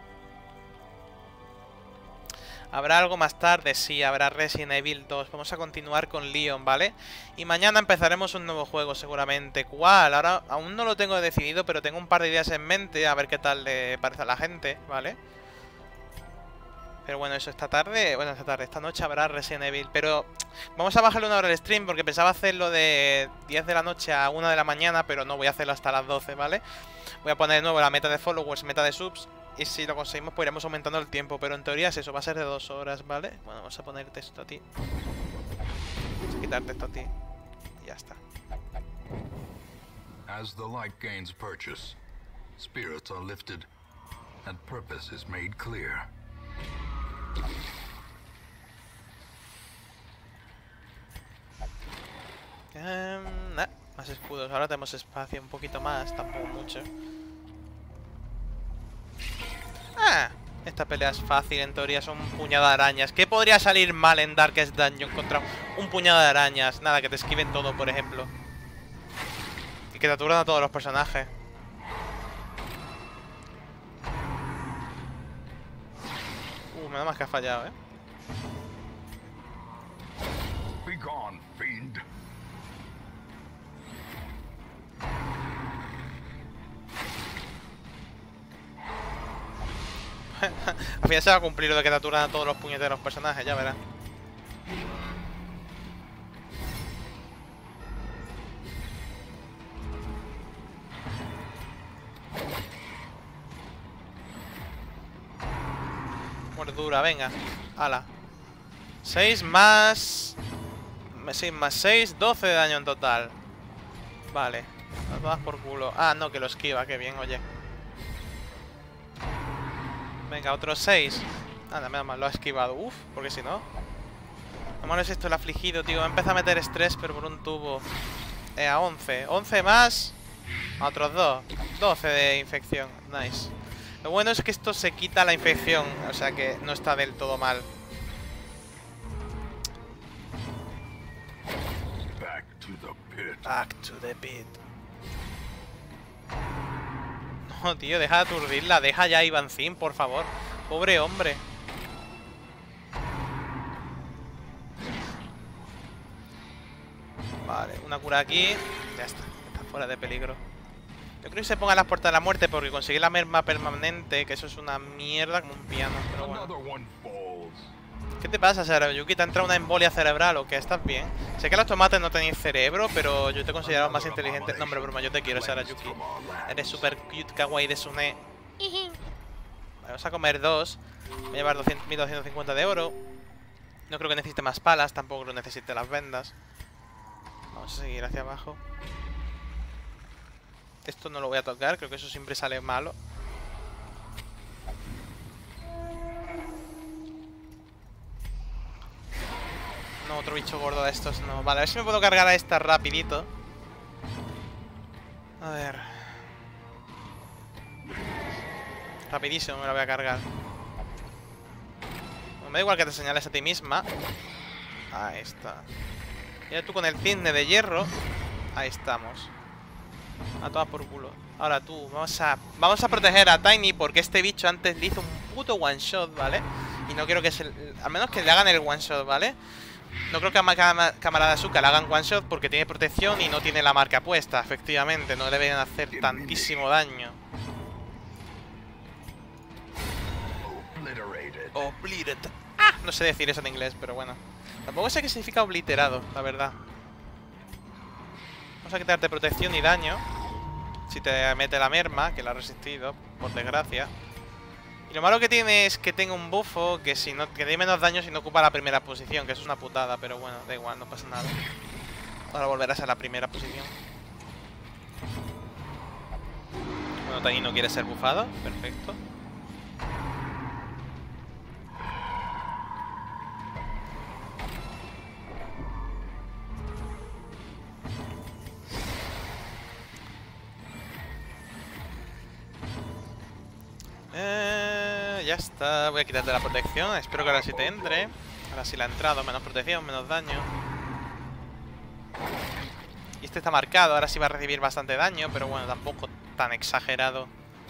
¿Habrá algo más tarde? Sí, habrá Resident Evil 2. Vamos a continuar con Leon, ¿vale? Y mañana empezaremos un nuevo juego, seguramente. ¿Cuál? Ahora aún no lo tengo decidido, pero tengo un par de ideas en mente. A ver qué tal le parece a la gente, ¿vale? Pero bueno, eso esta tarde... Bueno, esta noche habrá Resident Evil. Pero vamos a bajarle una hora el stream, porque pensaba hacerlo de 10 de la noche a 1 de la mañana, pero no, voy a hacerlo hasta las 12, ¿vale? Voy a poner de nuevo la meta de followers, meta de subs. Y si lo conseguimos, pues iremos aumentando el tiempo. Pero en teoría es eso, va a ser de 2 horas, ¿vale? Bueno, vamos a ponerte esto a ti. Vamos a quitarte esto a ti. Y ya está. As the light gains purchase, spirits are lifted, and purpose is made clear. Nah, más escudos. Ahora tenemos espacio un poquito más, tampoco mucho. Ah, esta pelea es fácil, en teoría son un puñado de arañas. ¿Qué podría salir mal en Darkest Dungeon contra un puñado de arañas? Nada, que te esquiven todo, por ejemplo. Y que te aturan a todos los personajes. Menos más que ha fallado, ¿eh? Be gone, fiend. Al final se va a cumplir lo de que te aturan a todos los puñeteros personajes, ya verás. Mordura, venga. Ala. 6 más... 6 más 6, 12 de daño en total. Vale. Las todas por culo. Ah, no, que lo esquiva, qué bien, oye. Venga, otros 6. Anda, menos mal, lo ha esquivado. Uf, porque si no... Lo malo es esto, el afligido, tío. Empieza a meter estrés, pero por un tubo. A 11. 11 más... A otros 2. 12 de infección. Nice. Lo bueno es que esto se quita la infección. O sea que no está del todo mal. Back to the pit. Back to the pit. No, tío, deja de aturdirla. Deja ya a Ivancín, por favor. Pobre hombre. Vale, una cura aquí. Ya está, está fuera de peligro. Yo creo que se ponga las puertas de la muerte porque conseguir la merma permanente, que eso es una mierda como un piano, pero bueno. Another one falls. ¿Qué te pasa, Sarayuki? ¿Te ha entrado una embolia cerebral o qué? ¿Estás bien? Sé que los tomates no tenéis cerebro, pero yo te considero más inteligente. No, hombre, broma, yo te quiero, Sarayuki. Eres súper cute, kawaii de Sune. Vale, vamos a comer 2. Voy a llevar 1250 de oro. No creo que necesite más palas, tampoco lo necesite las vendas. Vamos a seguir hacia abajo. Esto no lo voy a tocar, creo que eso siempre sale malo. No, otro bicho gordo de estos no. Vale, a ver si me puedo cargar a esta rapidito. A ver. Rapidísimo me la voy a cargar. Me da igual que te señales a ti misma. Ahí está. Y tú con el cisne de hierro. Ahí estamos. A todas por culo. Ahora tú, vamos a proteger a Tiny porque este bicho antes le hizo un puto one shot, ¿vale? Y no quiero que se... A menos que le hagan el one shot, ¿vale? No creo que a Camarada Asuka le hagan one shot porque tiene protección y no tiene la marca puesta, efectivamente. No le deben hacer tantísimo daño. Obliterate. Ah, no sé decir eso en inglés, pero bueno. Tampoco sé qué significa obliterado, la verdad. Vamos a quitarte protección y daño. Si te mete la merma, que la ha resistido, por desgracia. Y lo malo que tiene es que tengo un bufo que si no, que dé menos daño si no ocupa la primera posición, que eso es una putada, pero bueno, da igual, no pasa nada. Ahora volverás a la primera posición. Bueno, Tiny no quiere ser bufado, perfecto. Ya está, voy a quitarte la protección. Espero que ahora sí te entre. Ahora sí la ha entrado, menos protección, menos daño. Y este está marcado, ahora sí va a recibir bastante daño, pero bueno, tampoco tan exagerado.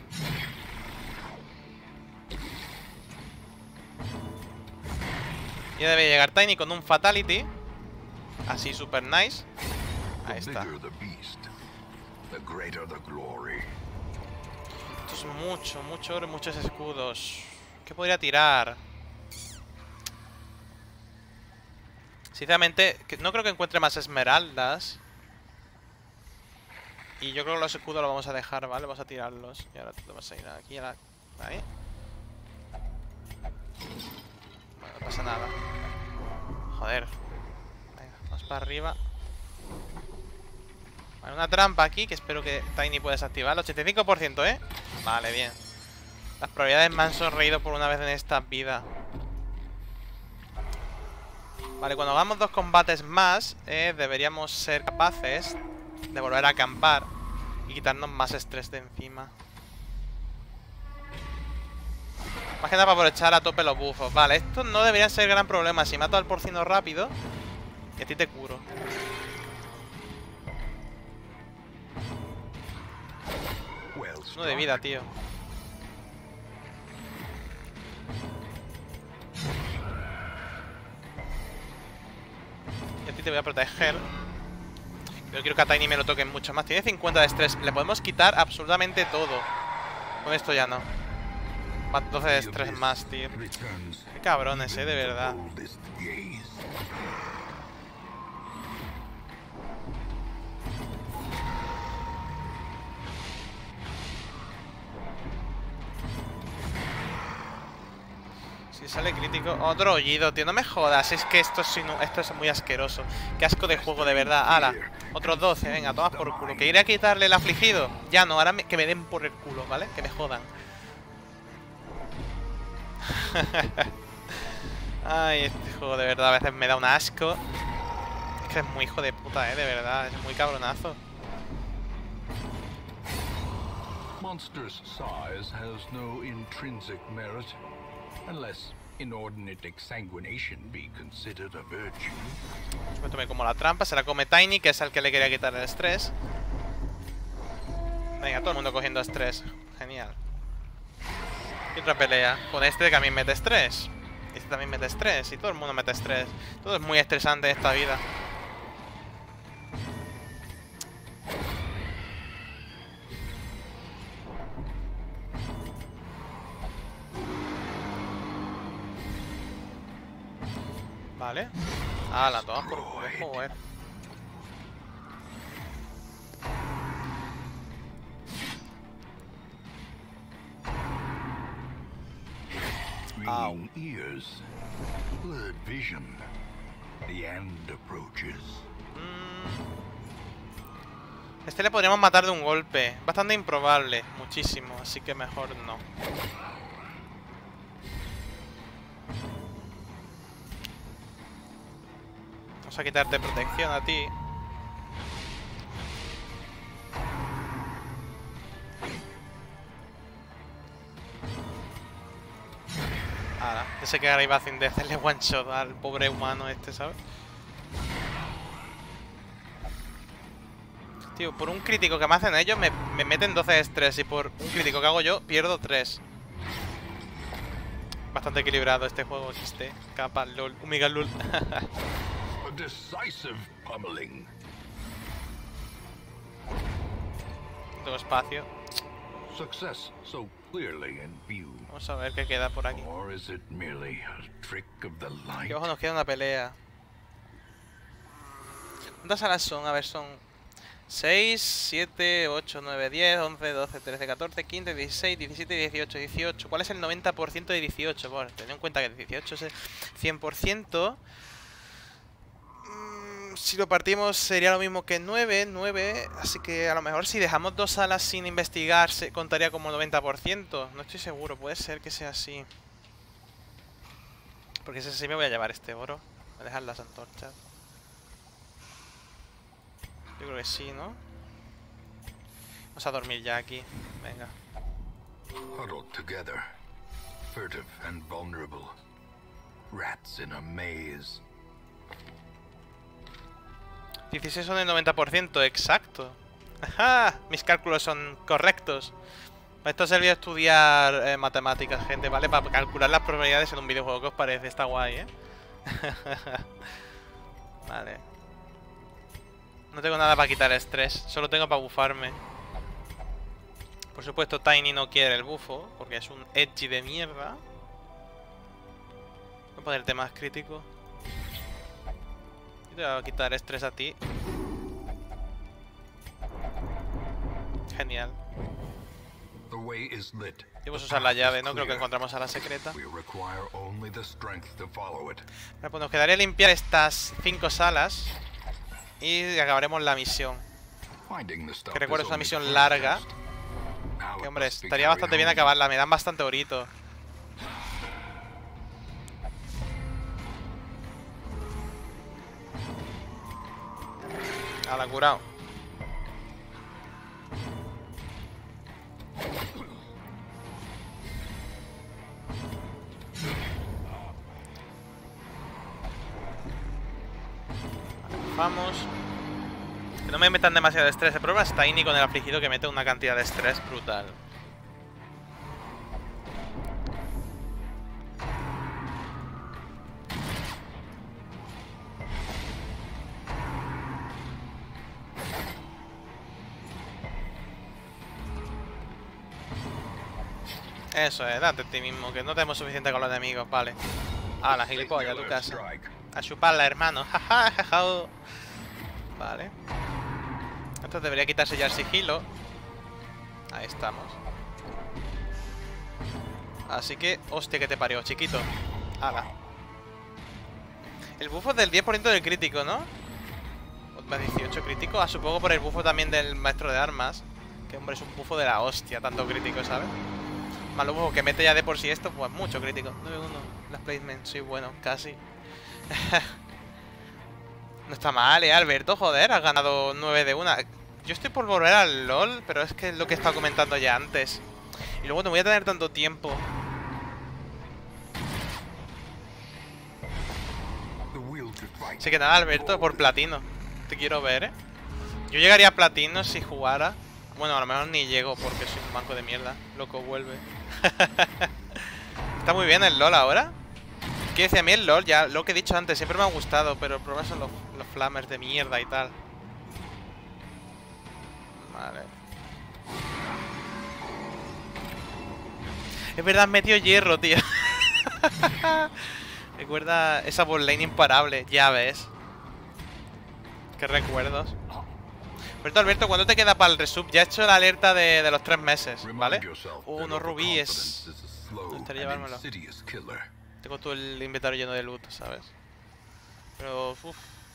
Ya debe llegar Tiny con un Fatality. Así, super nice. Ahí está. Esto es mucho oro y muchos escudos. ¿Qué podría tirar? Sinceramente, no creo que encuentre más esmeraldas. Y yo creo que los escudos los vamos a dejar, ¿vale? Vamos a tirarlos. Y ahora tú vas a ir aquí a la... Ahí. Bueno, no pasa nada. Joder. Venga, vamos para arriba. Vale, una trampa aquí que espero que Tiny pueda desactivar. 85%, ¿eh? Vale, bien. Las probabilidades me han sonreído por una vez en esta vida. Vale, cuando hagamos 2 combates más, deberíamos ser capaces de volver a acampar y quitarnos más estrés de encima. Más que nada para aprovechar a tope los buffos. Vale, esto no debería ser gran problema. Si mato al porcino rápido, y a ti te curo. Uno de vida, tío. Y a ti te voy a proteger. Pero quiero que a Tiny me lo toquen mucho más. Tiene 50 de estrés. Le podemos quitar absolutamente todo. Con esto ya no. 12 de estrés más, tío. Qué cabrones, de verdad. Si sale crítico. Otro aullido, tío. No me jodas. Es que esto es muy asqueroso. Qué asco de juego, de verdad. ¡Hala! Otros 12. Venga, tomas por culo. ¿Que iré a quitarle el afligido? Ya no. Ahora que me den por el culo, ¿vale? Que me jodan. Ay, este juego de verdad a veces me da un asco. Es que es muy hijo de puta, de verdad. Es muy cabronazo. Monstrous size has no intrinsic merit, unless inordinate exsanguination be considered a virtue. Me tomé como la trampa, se la come Tiny, que es el que le quería quitar el estrés. Venga, todo el mundo cogiendo estrés. Genial. Y otra pelea con este que a mí mete estrés. Este también mete estrés. Y todo el mundo mete estrés. Todo es muy estresante en esta vida. Vale. Ah, la tomas por culo, joder. Ringing ears, blurred vision. The end approaches. Este le podríamos matar de un golpe. Bastante improbable, muchísimo. Así que mejor no. Vamos a quitarte protección a ti. Ahora, yo sé que ahora iba a hacerle one shot al pobre humano este, ¿sabes? Tío, por un crítico que me hacen ellos me meten 12 de estrés. Y por un crítico que hago yo, pierdo 3. Bastante equilibrado este juego, XT. Capa, lol. Omega, lol. A decisive pummeling. Tengo espacio. Success so clearly in view. Vamos a ver qué queda por aquí. Or is it merely a trick of the light? Aquí abajo nos queda una pelea. ¿Cuántas salas son? A ver, son 6, 7, 8, 9, 10, 11, 12, 13, 14, 15, 16, 17, 18, 18. ¿Cuál es el 90% de 18? Bueno, teniendo en cuenta que 18 es el 100%. Si lo partimos sería lo mismo que 9, 9. Así que a lo mejor si dejamos 2 salas sin investigar se contaría como 90%. No estoy seguro, puede ser que sea así. Porque si es así me voy a llevar este oro. Voy a dejar las antorchas. Yo creo que sí, ¿no? Vamos a dormir ya aquí. Venga. Huddled together, furtive and vulnerable. Rats in a maze. 16 son el 90%, exacto. ¡Ajá! Mis cálculos son correctos. Para esto servía estudiar matemáticas, gente, ¿vale? Para calcular las probabilidades en un videojuego. ¿Qué os parece? Está guay, ¿eh? Vale. No tengo nada para quitar estrés, solo tengo para bufarme. Por supuesto, Tiny no quiere el bufo, porque es un edgy de mierda. Voy a ponerte más crítico. Y te voy a quitar estrés a ti. Genial. Y vamos a usar la llave, no creo que encontramos a la secreta. Vale, pues nos quedaría limpiar estas 5 salas. Y acabaremos la misión. Que recuerdo es una misión larga. Que hombre, estaría bastante bien acabarla. Me dan bastante orito. A la curado. Vamos. Que no me metan demasiado estrés. El problema es Tiny con el afligido que mete una cantidad de estrés brutal. Eso es, date a ti mismo, que no tenemos suficiente con los enemigos, vale. Ah, la gilipollas, tu casa. A chuparla, hermano. Vale. Esto debería quitarse ya el sigilo. Ahí estamos. Así que, hostia, que te parió, chiquito. Hala. El bufo es del 10% del crítico, ¿no? Más 18 crítico. Ah, supongo por el bufo también del maestro de armas. Que hombre, es un bufo de la hostia, tanto crítico, ¿sabes? Más los bufos que mete ya de por sí esto, pues mucho crítico. 9-1. Las placements, sí, bueno, casi. No está mal, Alberto, joder, has ganado 9 de 1. Yo estoy por volver al LOL, pero es que es lo que he estado comentando ya antes. Y luego no voy a tener tanto tiempo. Así que nada, Alberto, por platino. Te quiero ver, ¿eh? Yo llegaría a platino si jugara. Bueno, a lo mejor ni llego porque soy un banco de mierda. Loco, vuelve. Está muy bien el LOL ahora. ¿Qué decía? A mí el LOL, ya lo que he dicho antes, siempre me ha gustado, pero el problema son los flammers de mierda y tal. Vale. Es verdad, han metido hierro, tío. Recuerda esa botlane imparable, ya ves. Qué recuerdos. Alberto, ¿cuándo te queda para el resub? Ya he hecho la alerta de los 3 meses, ¿vale? Unos rubíes. Me gustaría llevármelo. Tengo todo el inventario lleno de loot, ¿sabes? Pero, uff.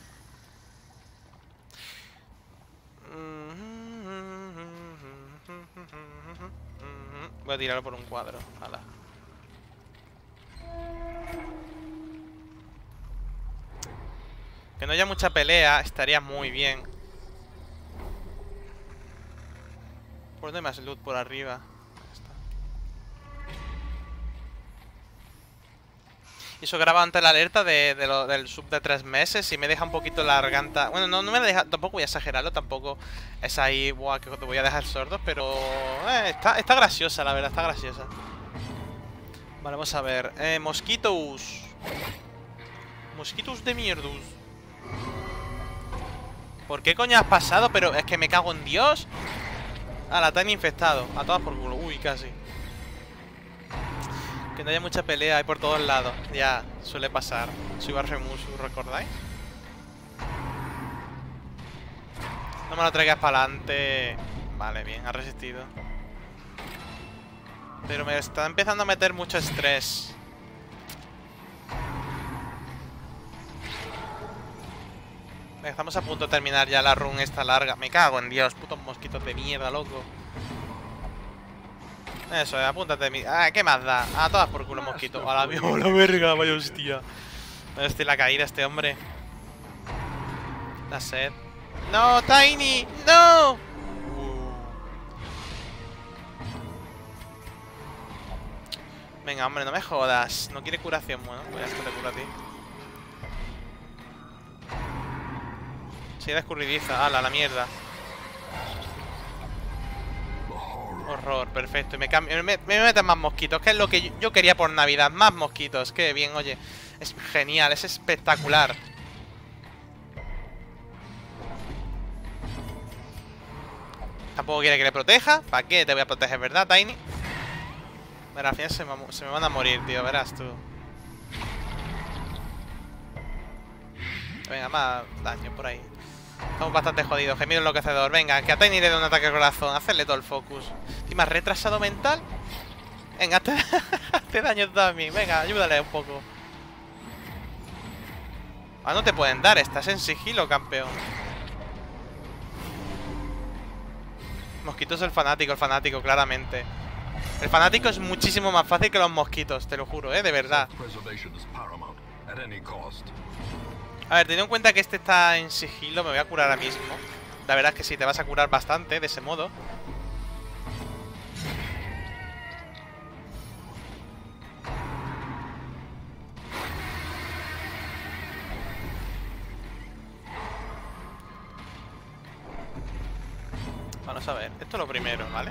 Voy a tirarlo por un cuadro. Hala. Que no haya mucha pelea estaría muy bien. ¿Por dónde hay más loot? Por arriba. Ahí está. Y eso graba antes la alerta del sub de 3 meses y me deja un poquito la garganta. Bueno, no me deja, tampoco voy a exagerarlo, tampoco es ahí, buah, que te voy a dejar sordos, pero está graciosa, la verdad, está graciosa. Vale, vamos a ver. Mosquitos. Mosquitos de mierdos. ¿Por qué coño has pasado? Pero es que me cago en Dios. Ah, la Tiny infectado. A todas por culo. Uy, casi. Que no haya mucha pelea, hay por todos lados. Ya, suele pasar. Soy Barremusu, ¿recordáis? No me lo traigas para adelante. Vale, bien, ha resistido. Pero me está empezando a meter mucho estrés. Estamos a punto de terminar ya la run esta larga. Me cago en Dios, putos mosquitos de mierda, loco. Eso, apúntate. ¿Qué más da? A todas por culo mosquito. A la verga, vaya hostia. Vaya hostia la caída este hombre. La sed. ¡No, Tiny! ¡No! Venga, hombre, no me jodas. No quiere curación. Bueno, pues ya te cura a ti. Sí, era escurridiza. ¡Hala, la mierda! Horror, perfecto. Y me meten más mosquitos, que es lo que yo quería por Navidad. Más mosquitos, qué bien, oye. Es genial, es espectacular. Tampoco quiere que le proteja. ¿Para qué te voy a proteger, verdad, Tiny? Pero al final se me van a morir, tío, verás tú. Venga, más daño por ahí. Estamos bastante jodidos. Gemido enloquecedor. Venga, que a Tiny le dé un ataque al corazón. Hacerle todo el focus. ¿Encima retrasado mental? Venga, hazte daño también. Venga, ayúdale un poco. Ah, no te pueden dar. Estás en sigilo, campeón. Mosquitos el fanático, claramente. El fanático es muchísimo más fácil que los mosquitos, te lo juro, de verdad. A ver, teniendo en cuenta que este está en sigilo, me voy a curar ahora mismo. La verdad es que sí, te vas a curar bastante de ese modo. Vamos a ver, esto es lo primero, ¿vale?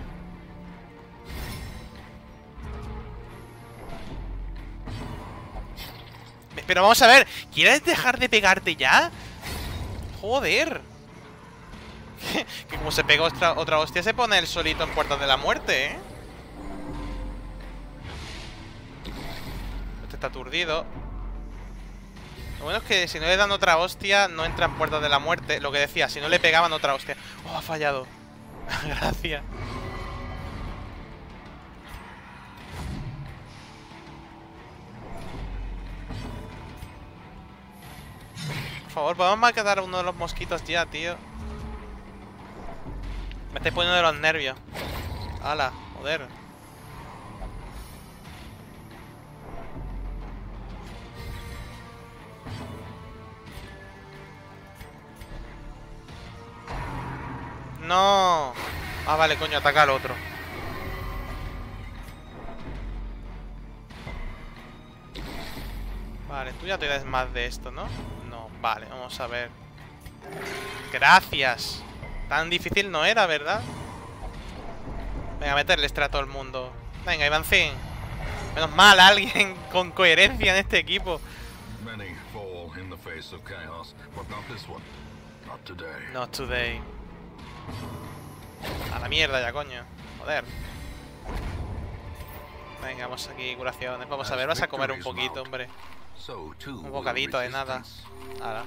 Pero vamos a ver, ¿quieres dejar de pegarte ya? Joder. Que como se pega otra hostia, se pone el solito en Puertas de la Muerte, ¿eh? Este está aturdido. Lo bueno es que si no le dan otra hostia, no entra en Puertas de la Muerte. Lo que decía, si no le pegaban otra hostia. Oh, ha fallado. Gracias. Por favor, podemos matar a uno de los mosquitos ya, tío. Me estáis poniendo de los nervios. ¡Hala! Joder. ¡No! Ah, vale, coño, ataca al otro. Vale, tú ya te das más de esto, ¿no? No, vale, vamos a ver. Gracias. Tan difícil no era, ¿verdad? Venga, meterle extra a todo el mundo. Venga, Ivancín. Menos mal, alguien con coherencia en este equipo. Not today. A la mierda ya, coño. Joder. Venga, vamos aquí, curaciones. Vamos a ver, vas a comer un poquito, hombre. Un bocadito de nada. Ahora.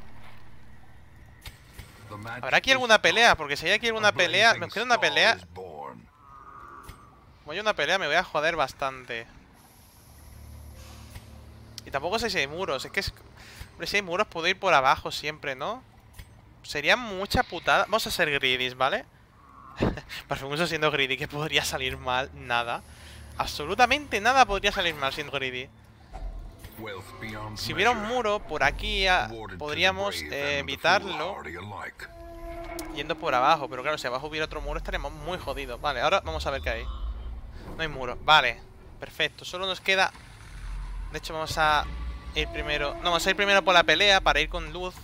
¿Habrá aquí alguna pelea? Porque si hay aquí alguna pelea... Me queda una pelea... Como hay una pelea me voy a joder bastante. Y tampoco sé si hay muros. Es que es... Hombre, si hay muros puedo ir por abajo siempre, ¿no? Sería mucha putada. Vamos a ser greedy, ¿vale? Parfumoso siendo greedy. ¿Qué podría salir mal? Nada. Absolutamente nada podría salir mal siendo greedy. Si hubiera un muro por aquí, podríamos evitarlo yendo por abajo. Pero claro, si abajo hubiera otro muro estaremos muy jodidos. Vale, ahora vamos a ver qué hay. No hay muro, vale. Perfecto, solo nos queda... De hecho vamos a ir primero... No, vamos a ir primero por la pelea para ir con luz.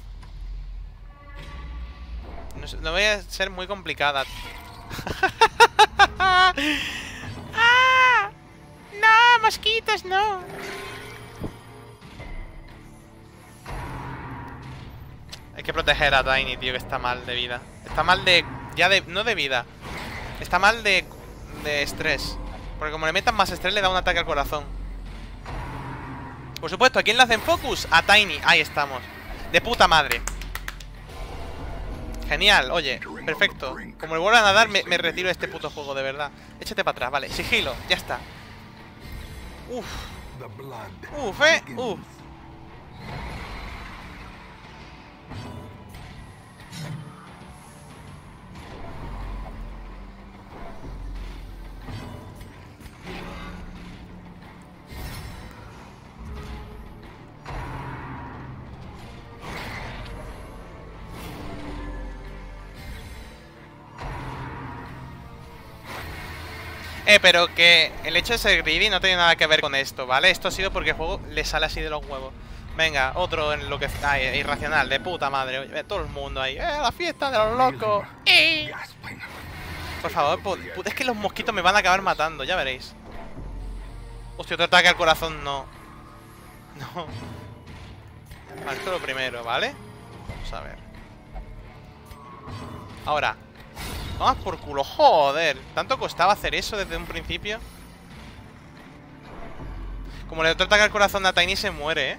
No voy a ser muy complicada. ¡Ah! ¡No, mosquitos, no! Hay que proteger a Tiny, tío, que está mal de vida. Está mal de... no de vida. Está mal de estrés. Porque como le metan más estrés, le da un ataque al corazón. Por supuesto, ¿a quién le hacen focus? A Tiny. Ahí estamos. De puta madre. Genial, oye, perfecto. Como me vuelvan a dar, me retiro de este puto juego, de verdad. Échate para atrás, vale, sigilo, ya está. Uf. Uf, uf. Pero que el hecho de ser greedy no tiene nada que ver con esto, ¿vale? Esto ha sido porque el juego le sale así de los huevos. Venga, otro en lo que... Ay, irracional, de puta madre. Oye, todo el mundo ahí. La fiesta de los locos! Por favor, es que los mosquitos me van a acabar matando, ya veréis. Hostia, otro ataque al corazón, no. No. Vale, esto es lo primero, ¿vale? Vamos a ver. Ahora. Vamos por culo, joder. ¿Tanto costaba hacer eso desde un principio? Como le ataca el corazón a Tiny, se muere, ¿eh?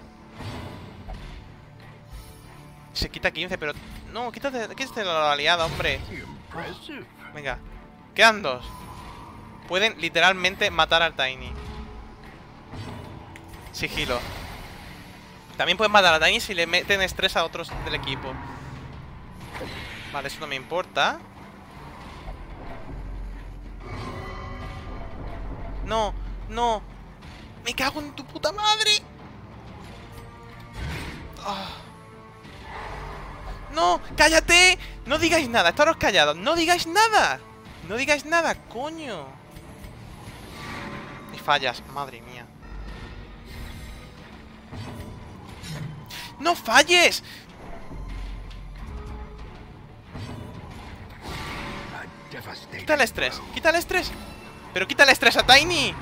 Se quita 15, pero... No, quítate la aliada, hombre. Venga. Quedan 2. Pueden literalmente matar al Tiny. Sigilo. También pueden matar a Tiny si le meten estrés a otros del equipo. Vale, eso no me importa. No, no. Me cago en tu puta madre. Oh. No, cállate. No digáis nada, estaros callados. No digáis nada. No digáis nada, coño. Y fallas, madre mía. ¡No falles! Quita el estrés, quita el estrés. Pero quita el estrés a Tiny.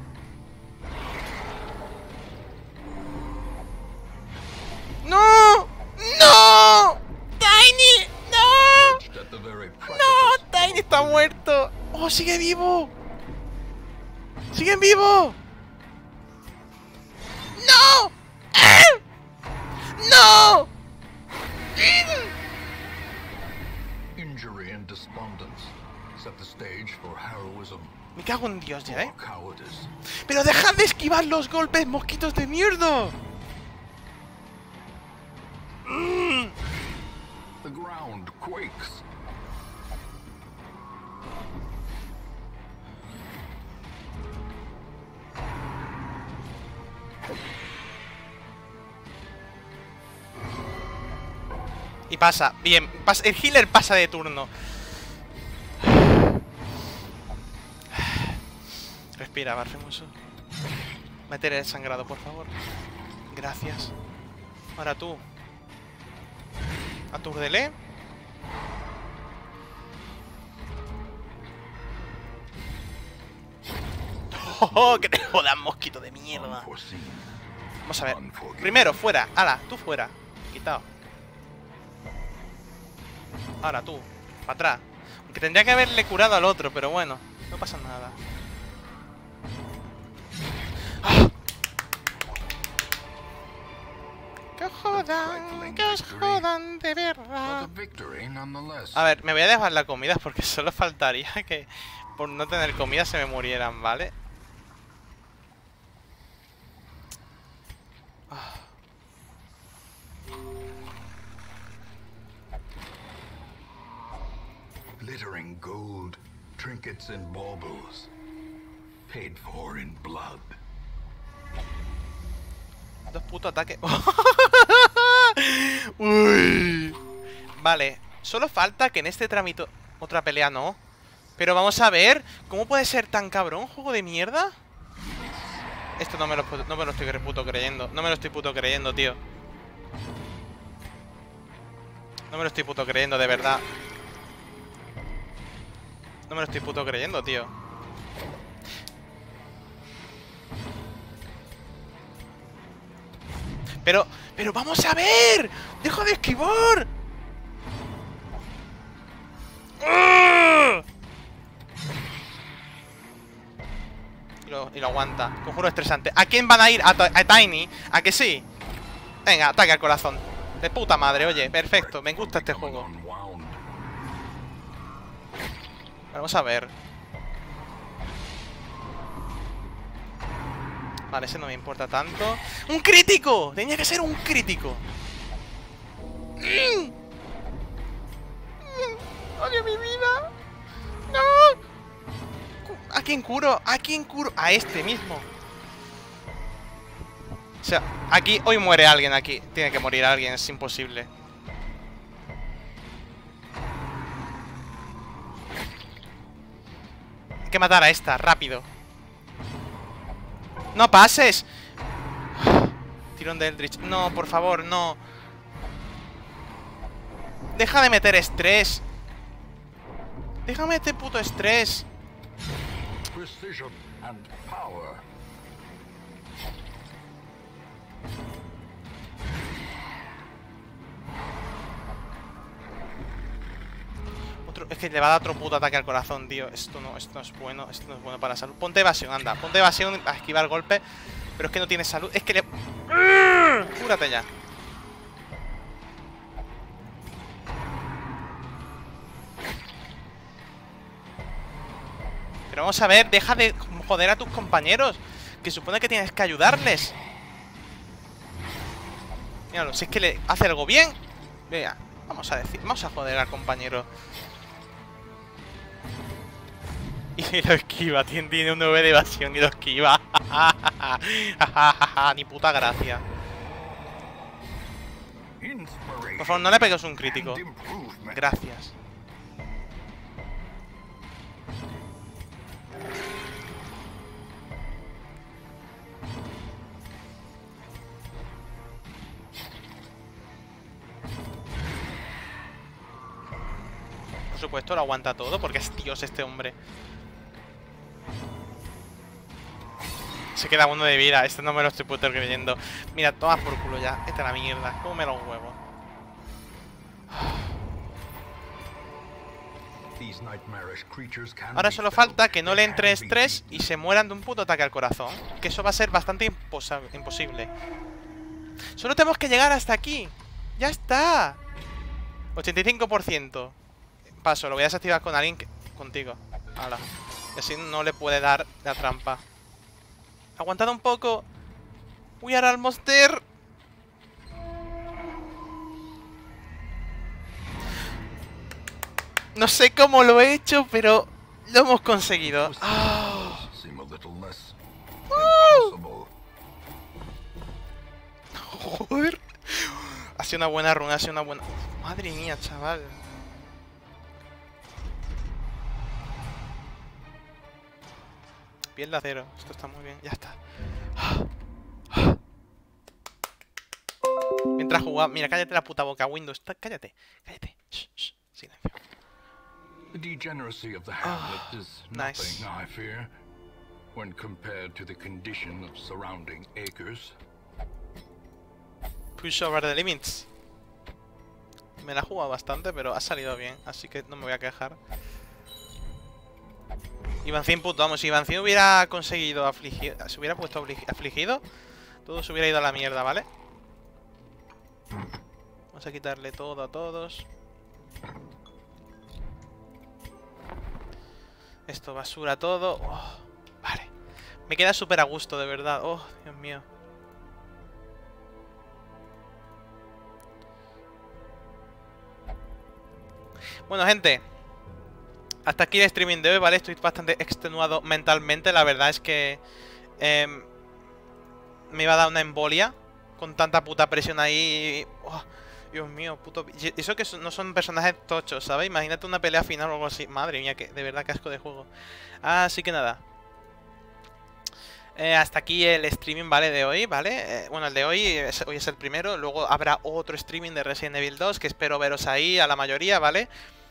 ¡No! ¡No! ¡Tiny! ¡No! ¡No! ¡Tiny está muerto! ¡Oh, sigue vivo! ¡Sigue vivo! ¡No! ¡No! Injury and despondence set the stage for heroism. Me cago en Dios ya, ¿eh? ¡Pero dejad de esquivar los golpes, mosquitos de mierda! The ground quakes. Y pasa, bien, el healer pasa de turno. Respira, Barfemoso. Meter el sangrado, por favor. Gracias. Ahora tú. Atúrdele. ¡Oh, que te jodas, mosquito de mierda! Vamos a ver. Primero, fuera. Ala, tú fuera. Quitado. Ahora tú. Para atrás. Aunque tendría que haberle curado al otro, pero bueno. No pasa nada. ¡Ah! ¡Que os jodan de verdad! A ver, me voy a dejar la comida porque solo faltaría que por no tener comida se me murieran, ¿vale? Ah. Glittering gold, trinkets and baubles, paid for in blood. Dos putos ataques. Uy. Vale, solo falta que en este trámite... Otra pelea no. Pero vamos a ver. ¿Cómo puede ser tan cabrón, juego de mierda? Esto no me lo estoy puto creyendo. No me lo estoy puto creyendo, tío. No me lo estoy puto creyendo, de verdad. No me lo estoy puto creyendo, tío. Pero vamos a ver. ¡Deja de esquivar! Y lo aguanta. Conjuro estresante. ¿A quién van a ir? A Tiny. ¿A que sí? Venga, ataque al corazón. De puta madre, oye. Perfecto. Me gusta este juego. Vamos a ver. Vale, ese no me importa tanto. ¡Un crítico! Tenía que ser un crítico. ¡Odio mi vida! ¡No! ¿A quién curo? ¿A quién curo? A este mismo. O sea, aquí hoy muere alguien aquí. Tiene que morir alguien, es imposible. Hay que matar a esta, rápido. ¡No pases! Tirón de Eldritch. No, por favor, no. Deja de meter estrés. Déjame este puto estrés. Precision and power. Es que le va a dar otro puto ataque al corazón, tío. Esto no es bueno. Esto no es bueno para la salud. Ponte evasión, anda. Ponte evasión a esquivar golpe. Pero es que no tiene salud. Es que le... Cúrate ya. Pero vamos a ver, deja de joder a tus compañeros. Que supone que tienes que ayudarles. Míralo, si es que le hace algo bien. Venga, vamos a joder al compañero. Y lo esquiva, tiene un 9 de evasión y lo esquiva. Ni puta gracia. Por favor, no le pegues un crítico. Gracias. Por supuesto, lo aguanta todo porque es Dios este hombre. Se queda uno de vida. Este no me lo estoy puto creyendo. Mira, toma por culo ya. Esta es la mierda. Cómeme los huevos. Ahora solo falta que no le entre estrés y se mueran de un puto ataque al corazón. Que eso va a ser bastante imposible. Solo tenemos que llegar hasta aquí. ¡Ya está! 85%. Paso, lo voy a desactivar con alguien contigo. Hala. Y así no le puede dar la trampa. Aguantad un poco. We are almost there. No sé cómo lo he hecho, pero lo hemos conseguido. Joder. Ha sido una buena runa, ha sido una buena... Madre mía, chaval. Piel de acero. Esto está muy bien. Ya está. Mientras jugaba... Mira, cállate la puta boca, Windows. Cállate. Cállate. Shh, shh. Silencio. The degeneracy of the hamlet is Nice. nothing, I fear, when compared to the condition of surrounding acres. Push over the limits. Me la he jugado bastante, pero ha salido bien, así que no me voy a quejar. Ivancín, puto, vamos, si Ivancín hubiera conseguido afligir, se hubiera puesto afligido, todo se hubiera ido a la mierda, ¿vale? Vamos a quitarle todo a todos. Esto, basura todo. Oh, vale. Me queda súper a gusto, de verdad. Oh, Dios mío. Bueno, gente. Hasta aquí el streaming de hoy, ¿vale? Estoy bastante extenuado mentalmente. La verdad es que... me iba a dar una embolia. Con tanta puta presión ahí. Oh, Dios mío, puto... Y eso que no son personajes tochos, ¿sabes? Imagínate una pelea final o algo así. Madre mía, que de verdad que asco de juego. Así que nada. Hasta aquí el streaming, ¿vale? De hoy, ¿vale? Bueno, el de hoy es el primero. Luego habrá otro streaming de Resident Evil 2, que espero veros ahí a la mayoría, ¿vale?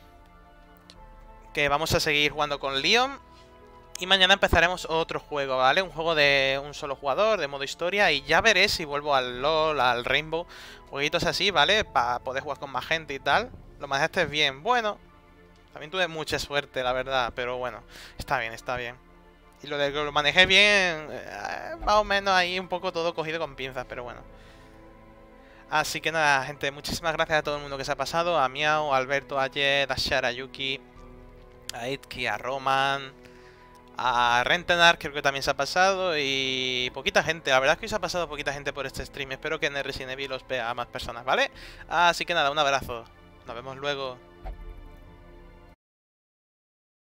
Que vamos a seguir jugando con Leon. Y mañana empezaremos otro juego, ¿vale? Un juego de un solo jugador, de modo historia. Y ya veré si vuelvo al LoL, al Rainbow. Jueguitos así, ¿vale? Para poder jugar con más gente y tal. Lo manejaste bien. Bueno, también tuve mucha suerte, la verdad. Pero bueno, está bien, está bien. Y lo de que lo manejé bien, más o menos ahí un poco todo cogido con pinzas, pero bueno. Así que nada, gente, muchísimas gracias a todo el mundo que se ha pasado. A Miau, a Alberto, a Jed, a Shara, a Yuki, a Itki, a Roman, a Rentenar, creo que también se ha pasado. Y poquita gente, la verdad es que hoy se ha pasado poquita gente por este stream. Espero que en el Resident Evil os vea a más personas, ¿vale? Así que nada, un abrazo. Nos vemos luego.